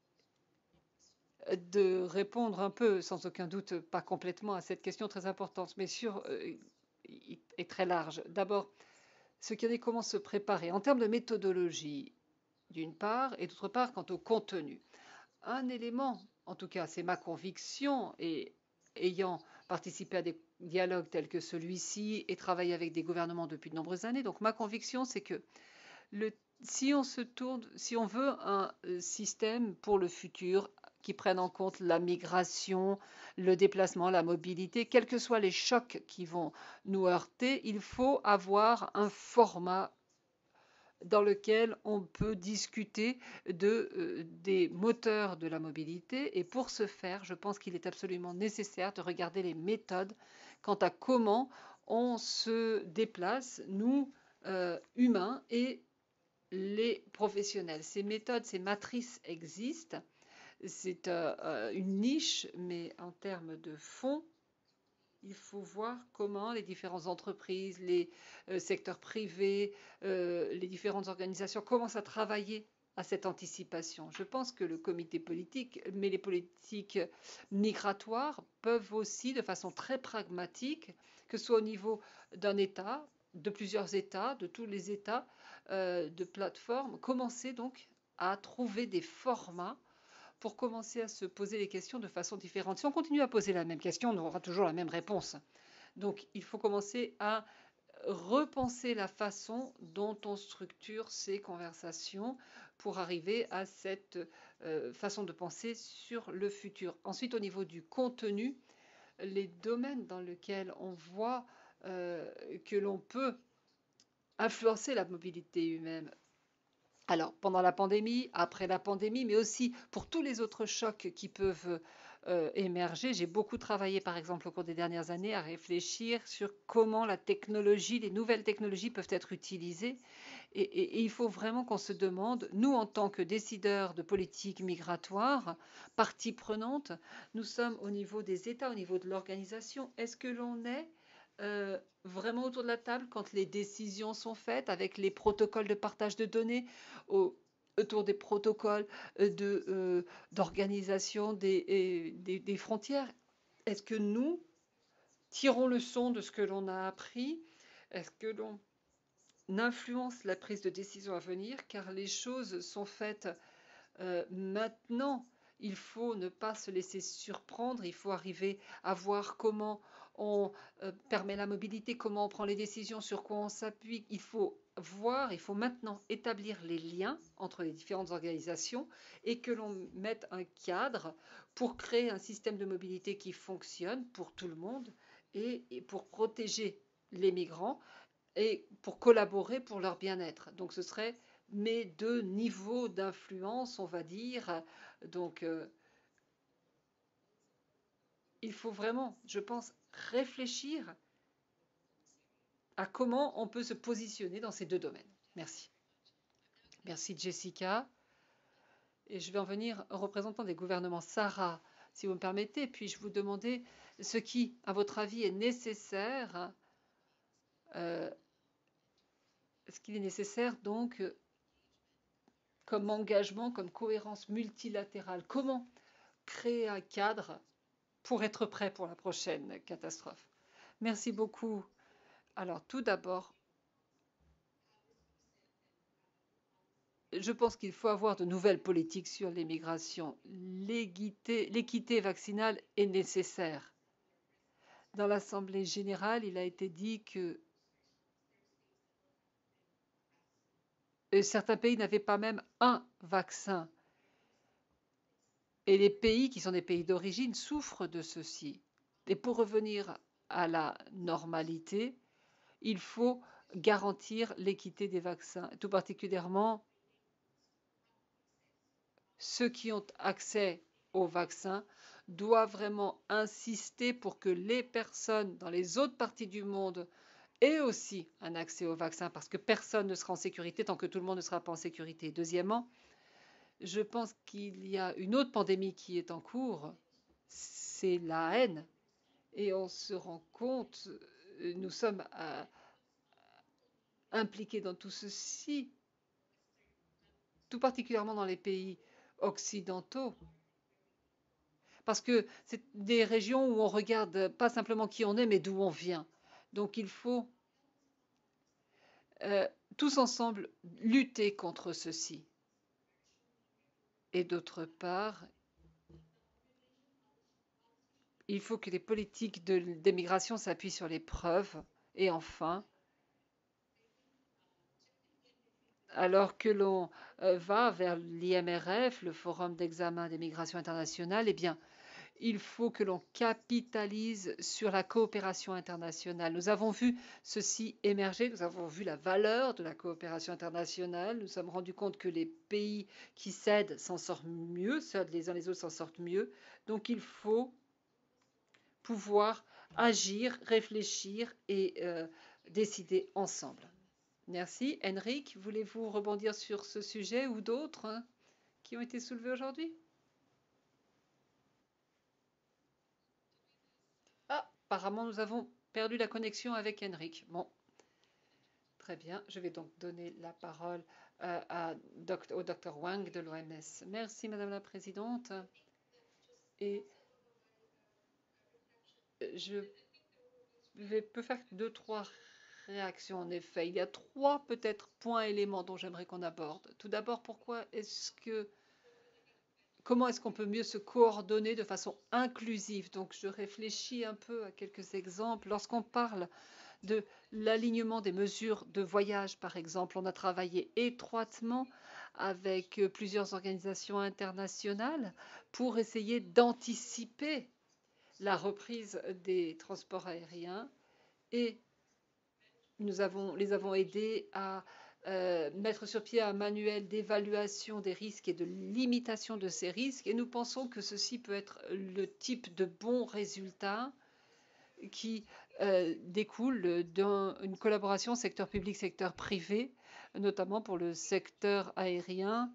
de répondre un peu, sans aucun doute, pas complètement à cette question très importante, mais et très large. D'abord, ce qui en est comment se préparer en termes de méthodologie, d'une part, et d'autre part, quant au contenu. Un élément, en tout cas, c'est ma conviction, et ayant participé à des dialogues tels que celui-ci et travaillé avec des gouvernements depuis de nombreuses années, donc ma conviction, c'est que si on veut un système pour le futur qui prenne en compte la migration, le déplacement, la mobilité, quels que soient les chocs qui vont nous heurter, il faut avoir un format dans lequel on peut discuter des moteurs de la mobilité. Et pour ce faire, je pense qu'il est absolument nécessaire de regarder les méthodes quant à comment on se déplace, nous, humains, et les professionnels. Ces méthodes, ces matrices existent. C'est une niche, mais en termes de fond, il faut voir comment les différentes entreprises, les secteurs privés, les différentes organisations commencent à travailler à cette anticipation. Je pense que le comité politique, mais les politiques migratoires peuvent aussi, de façon très pragmatique, que ce soit au niveau d'un État, de plusieurs États, de tous les États, de plateformes, commencer donc à trouver des formats pour commencer à se poser les questions de façon différente. Si on continue à poser la même question, on aura toujours la même réponse. Donc il faut commencer à repenser la façon dont on structure ces conversations pour arriver à cette façon de penser sur le futur. Ensuite, au niveau du contenu, les domaines dans lesquels on voit que l'on peut influencer la mobilité humaine. Alors, pendant la pandémie, après la pandémie, mais aussi pour tous les autres chocs qui peuvent émerger. J'ai beaucoup travaillé, par exemple, au cours des dernières années, à réfléchir sur comment la technologie, les nouvelles technologies peuvent être utilisées. Et il faut vraiment qu'on se demande, nous, en tant que décideurs de politique migratoire, partie prenante, nous sommes au niveau des États, au niveau de l'organisation. Est-ce que l'on est vraiment autour de la table quand les décisions sont faites avec les protocoles de partage de données autour des protocoles d'organisation des frontières? Est-ce que nous tirons le son de ce que l'on a appris? Est-ce que l'on influence la prise de décision à venir? Car les choses sont faites maintenant. Il faut ne pas se laisser surprendre, il faut arriver à voir comment on permet la mobilité, comment on prend les décisions, sur quoi on s'appuie. Il faut voir, il faut maintenant établir les liens entre les différentes organisations et que l'on mette un cadre pour créer un système de mobilité qui fonctionne pour tout le monde et pour protéger les migrants et pour collaborer pour leur bien-être. Donc ce serait mes deux niveaux d'influence, on va dire. Donc il faut vraiment, je pense, réfléchir à comment on peut se positionner dans ces deux domaines. Merci. Merci Jessica. Et je vais en venir au représentant des gouvernements. Sarah, si vous me permettez, puis-je vous demander ce qui, à votre avis, est nécessaire, ce qu'il est nécessaire donc comme engagement, comme cohérence multilatérale. Comment créer un cadre pour être prêt pour la prochaine catastrophe? Merci beaucoup. Alors tout d'abord, je pense qu'il faut avoir de nouvelles politiques sur l'immigration. L'équité vaccinale est nécessaire. Dans l'Assemblée générale, il a été dit que certains pays n'avaient pas même un vaccin. Et les pays qui sont des pays d'origine souffrent de ceci. Et pour revenir à la normalité, il faut garantir l'équité des vaccins, tout particulièrement ceux qui ont accès aux vaccins doivent vraiment insister pour que les personnes dans les autres parties du monde aient aussi un accès aux vaccins, parce que personne ne sera en sécurité tant que tout le monde ne sera pas en sécurité. Deuxièmement, je pense qu'il y a une autre pandémie qui est en cours, c'est la haine. Et on se rend compte, nous sommes impliqués dans tout ceci, tout particulièrement dans les pays occidentaux. Parce que c'est des régions où on regarde pas simplement qui on est, mais d'où on vient. Donc il faut tous ensemble lutter contre ceci. Et d'autre part, il faut que les politiques d'immigration s'appuient sur les preuves. Et enfin, alors que l'on va vers l'IMRF, le Forum d'examen des migrations internationales, eh bien, il faut que l'on capitalise sur la coopération internationale. Nous avons vu ceci émerger, nous avons vu la valeur de la coopération internationale, nous nous sommes rendus compte que les pays qui cèdent s'en sortent mieux, cèdent les uns les autres s'en sortent mieux. Donc il faut pouvoir agir, réfléchir et décider ensemble. Merci. Henrik, voulez-vous rebondir sur ce sujet ou d'autres qui ont été soulevés aujourd'hui? Ah, apparemment nous avons perdu la connexion avec Henrik. Bon, très bien. Je vais donc donner la parole au Dr Wang de l'OMS. Merci Madame la Présidente. Et je peux faire 2-3 réactions en effet. Il y a 3 peut-être points éléments dont j'aimerais qu'on aborde. Tout d'abord, comment est-ce qu'on peut mieux se coordonner de façon inclusive? Donc je réfléchis un peu à quelques exemples. Lorsqu'on parle de l'alignement des mesures de voyage, par exemple, on a travaillé étroitement avec plusieurs organisations internationales pour essayer d'anticiper la reprise des transports aériens et nous les avons aidés à mettre sur pied un manuel d'évaluation des risques et de limitation de ces risques. Et nous pensons que ceci peut être le type de bons résultats qui découle d'une collaboration secteur public, secteur privé, notamment pour le secteur aérien.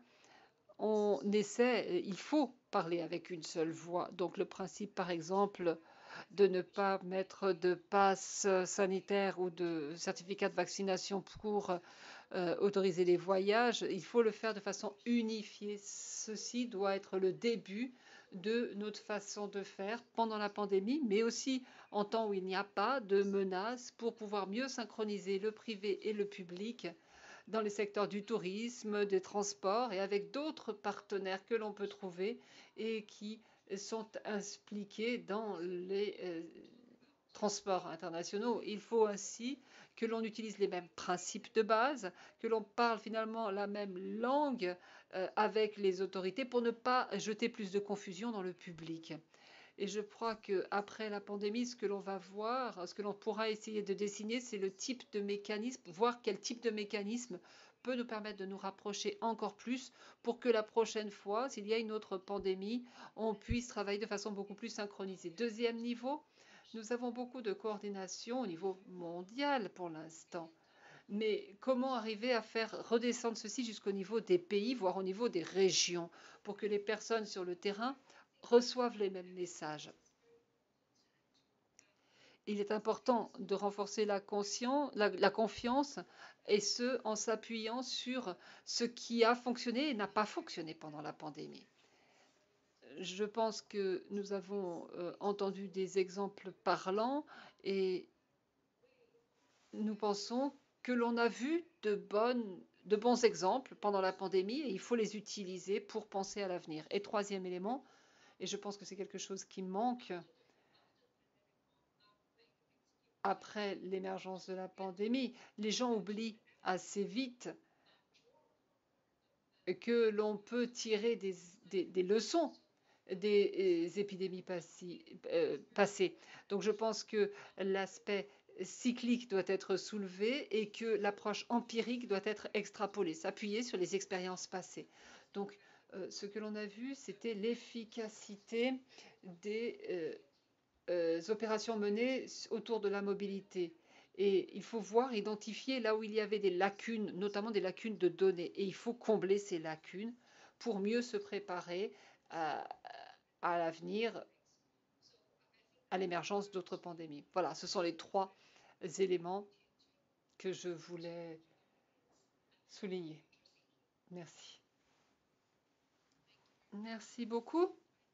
Il faut parler avec une seule voix. Donc le principe, par exemple, de ne pas mettre de passe sanitaire ou de certificat de vaccination pour autoriser les voyages, il faut le faire de façon unifiée. Ceci doit être le début de notre façon de faire pendant la pandémie, mais aussi en temps où il n'y a pas de menace pour pouvoir mieux synchroniser le privé et le public dans les secteurs du tourisme, des transports et avec d'autres partenaires que l'on peut trouver et qui sont impliqués dans les transports internationaux. Il faut ainsi que l'on utilise les mêmes principes de base, que l'on parle finalement la même langue avec les autorités pour ne pas jeter plus de confusion dans le public. Et je crois qu'après la pandémie, ce que l'on va voir, ce que l'on pourra essayer de dessiner, c'est le type de mécanisme, voir quel type de mécanisme peut nous permettre de nous rapprocher encore plus pour que la prochaine fois, s'il y a une autre pandémie, on puisse travailler de façon beaucoup plus synchronisée. Deuxième niveau, nous avons beaucoup de coordination au niveau mondial pour l'instant. Mais comment arriver à faire redescendre ceci jusqu'au niveau des pays, voire au niveau des régions, pour que les personnes sur le terrain reçoivent les mêmes messages? Il est important de renforcer la confiance, et ce, en s'appuyant sur ce qui a fonctionné et n'a pas fonctionné pendant la pandémie. Je pense que nous avons entendu des exemples parlants et nous pensons que l'on a vu de bons exemples pendant la pandémie et il faut les utiliser pour penser à l'avenir. Et troisième élément, et je pense que c'est quelque chose qui manque après l'émergence de la pandémie, les gens oublient assez vite que l'on peut tirer des leçons des épidémies passées. Donc je pense que l'aspect cyclique doit être soulevé et que l'approche empirique doit être extrapolée, s'appuyer sur les expériences passées. Donc ce que l'on a vu, c'était l'efficacité des opérations menées autour de la mobilité. Et il faut voir, identifier là où il y avait des lacunes, notamment des lacunes de données. Et il faut combler ces lacunes pour mieux se préparer à l'avenir, à l'émergence d'autres pandémies. Voilà, ce sont les 3 éléments que je voulais souligner. Merci. Merci beaucoup.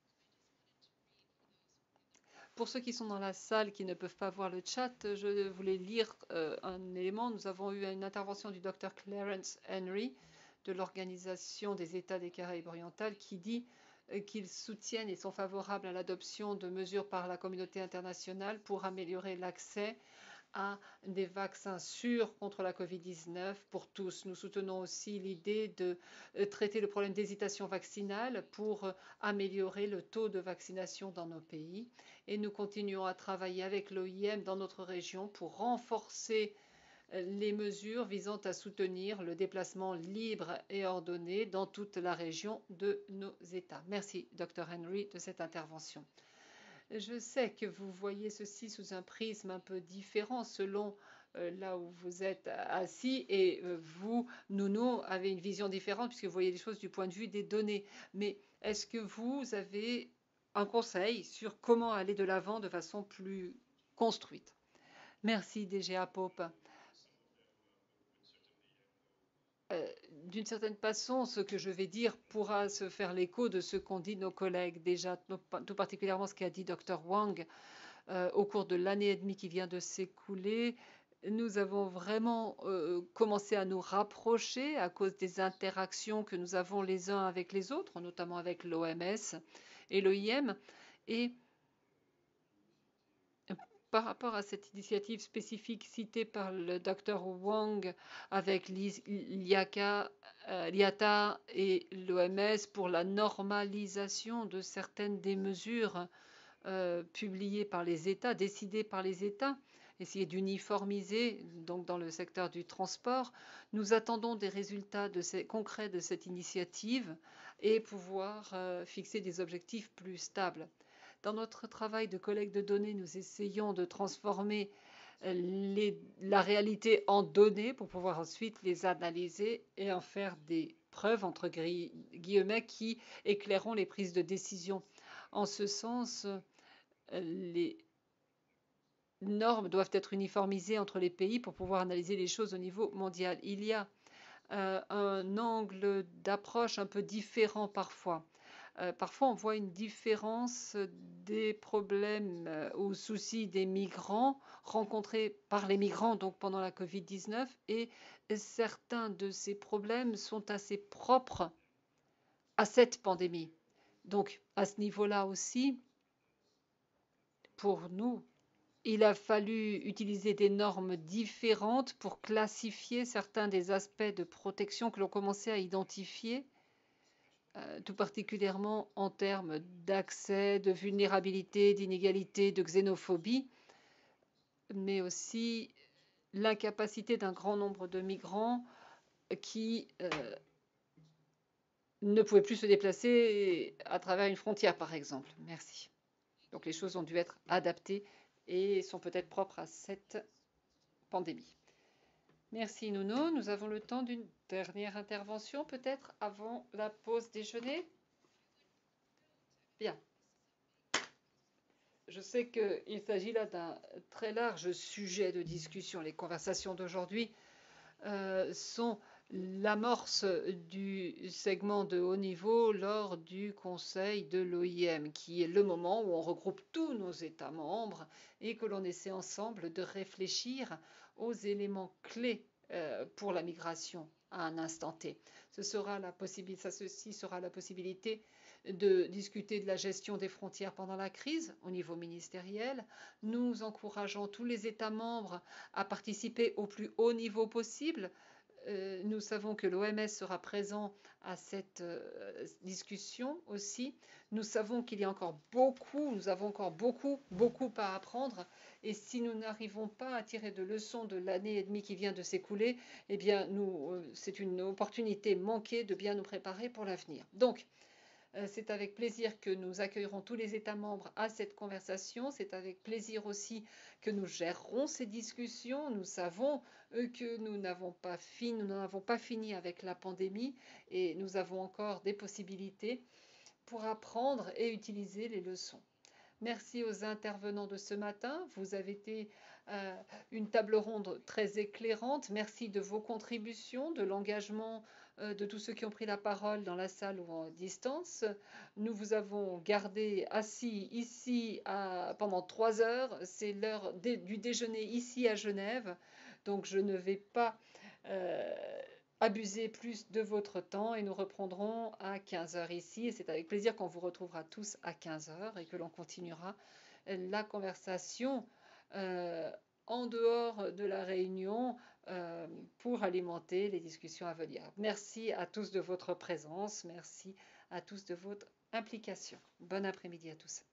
Pour ceux qui sont dans la salle, qui ne peuvent pas voir le chat, je voulais lire un élément. Nous avons eu une intervention du Dr Clarence Henry de l'Organisation des États des Caraïbes orientales qui dit qu'ils soutiennent et sont favorables à l'adoption de mesures par la communauté internationale pour améliorer l'accès à des vaccins sûrs contre la Covid-19 pour tous. Nous soutenons aussi l'idée de traiter le problème d'hésitation vaccinale pour améliorer le taux de vaccination dans nos pays. Et nous continuons à travailler avec l'OIM dans notre région pour renforcer les mesures visant à soutenir le déplacement libre et ordonné dans toute la région de nos États. Merci, Dr. Henry, de cette intervention. Je sais que vous voyez ceci sous un prisme un peu différent selon là où vous êtes assis et vous, Nuno, avez une vision différente puisque vous voyez les choses du point de vue des données. Mais est-ce que vous avez un conseil sur comment aller de l'avant de façon plus construite? Merci, DGA Pope. D'une certaine façon, ce que je vais dire pourra se faire l'écho de ce qu'ont dit nos collègues déjà, tout particulièrement ce qu'a dit Dr. Wang au cours de l'année et demie qui vient de s'écouler. Nous avons vraiment commencé à nous rapprocher à cause des interactions que nous avons les uns avec les autres, notamment avec l'OMS et l'OIM. Et par rapport à cette initiative spécifique citée par le Dr. Wang avec l'IATA et l'OMS pour la normalisation de certaines des mesures publiées par les États, décidées par les États, essayer d'uniformiser donc dans le secteur du transport. Nous attendons des résultats concrets de cette initiative et pouvoir fixer des objectifs plus stables. Dans notre travail de collecte de données, nous essayons de transformer la réalité en données pour pouvoir ensuite les analyser et en faire des preuves, entre guillemets, qui éclaireront les prises de décision. En ce sens, les normes doivent être uniformisées entre les pays pour pouvoir analyser les choses au niveau mondial. Il y a un angle d'approche un peu différent parfois. Parfois, on voit une différence des problèmes ou soucis des migrants rencontrés par les migrants donc pendant la Covid-19 et certains de ces problèmes sont assez propres à cette pandémie. Donc, à ce niveau-là aussi, pour nous, il a fallu utiliser des normes différentes pour classifier certains des aspects de protection que l'on commençait à identifier tout particulièrement en termes d'accès, de vulnérabilité, d'inégalité, de xénophobie, mais aussi l'incapacité d'un grand nombre de migrants qui ne pouvaient plus se déplacer à travers une frontière, par exemple. Merci. Donc les choses ont dû être adaptées et sont peut-être propres à cette pandémie. Merci Nuno. Nous avons le temps d'une dernière intervention, peut-être avant la pause déjeuner. Bien. Je sais qu'il s'agit là d'un très large sujet de discussion. Les conversations d'aujourd'hui sont l'amorce du segment de haut niveau lors du Conseil de l'OIM, qui est le moment où on regroupe tous nos États membres et que l'on essaie ensemble de réfléchir aux éléments clés pour la migration à un instant T. Ceci sera la possibilité de discuter de la gestion des frontières pendant la crise au niveau ministériel. Nous encourageons tous les États membres à participer au plus haut niveau possible. Nous savons que l'OMS sera présent à cette discussion aussi. Nous savons qu'il y a encore nous avons encore beaucoup à apprendre. Et si nous n'arrivons pas à tirer de leçons de l'année et demie qui vient de s'écouler, eh bien, c'est une opportunité manquée de bien nous préparer pour l'avenir. Donc, c'est avec plaisir que nous accueillerons tous les États membres à cette conversation. C'est avec plaisir aussi que nous gérerons ces discussions. Nous savons que nous n'en avons pas fini avec la pandémie et nous avons encore des possibilités pour apprendre et utiliser les leçons. Merci aux intervenants de ce matin. Vous avez été une table ronde très éclairante. Merci de vos contributions, de l'engagement de tous ceux qui ont pris la parole dans la salle ou en distance. Nous vous avons gardé assis ici pendant 3 heures. C'est l'heure du déjeuner ici à Genève. Donc je ne vais pas abuser plus de votre temps et nous reprendrons à 15 heures ici. Et c'est avec plaisir qu'on vous retrouvera tous à 15 heures et que l'on continuera la conversation en dehors de la réunion pour alimenter les discussions à venir. Merci à tous de votre présence, merci à tous de votre implication. Bon après-midi à tous.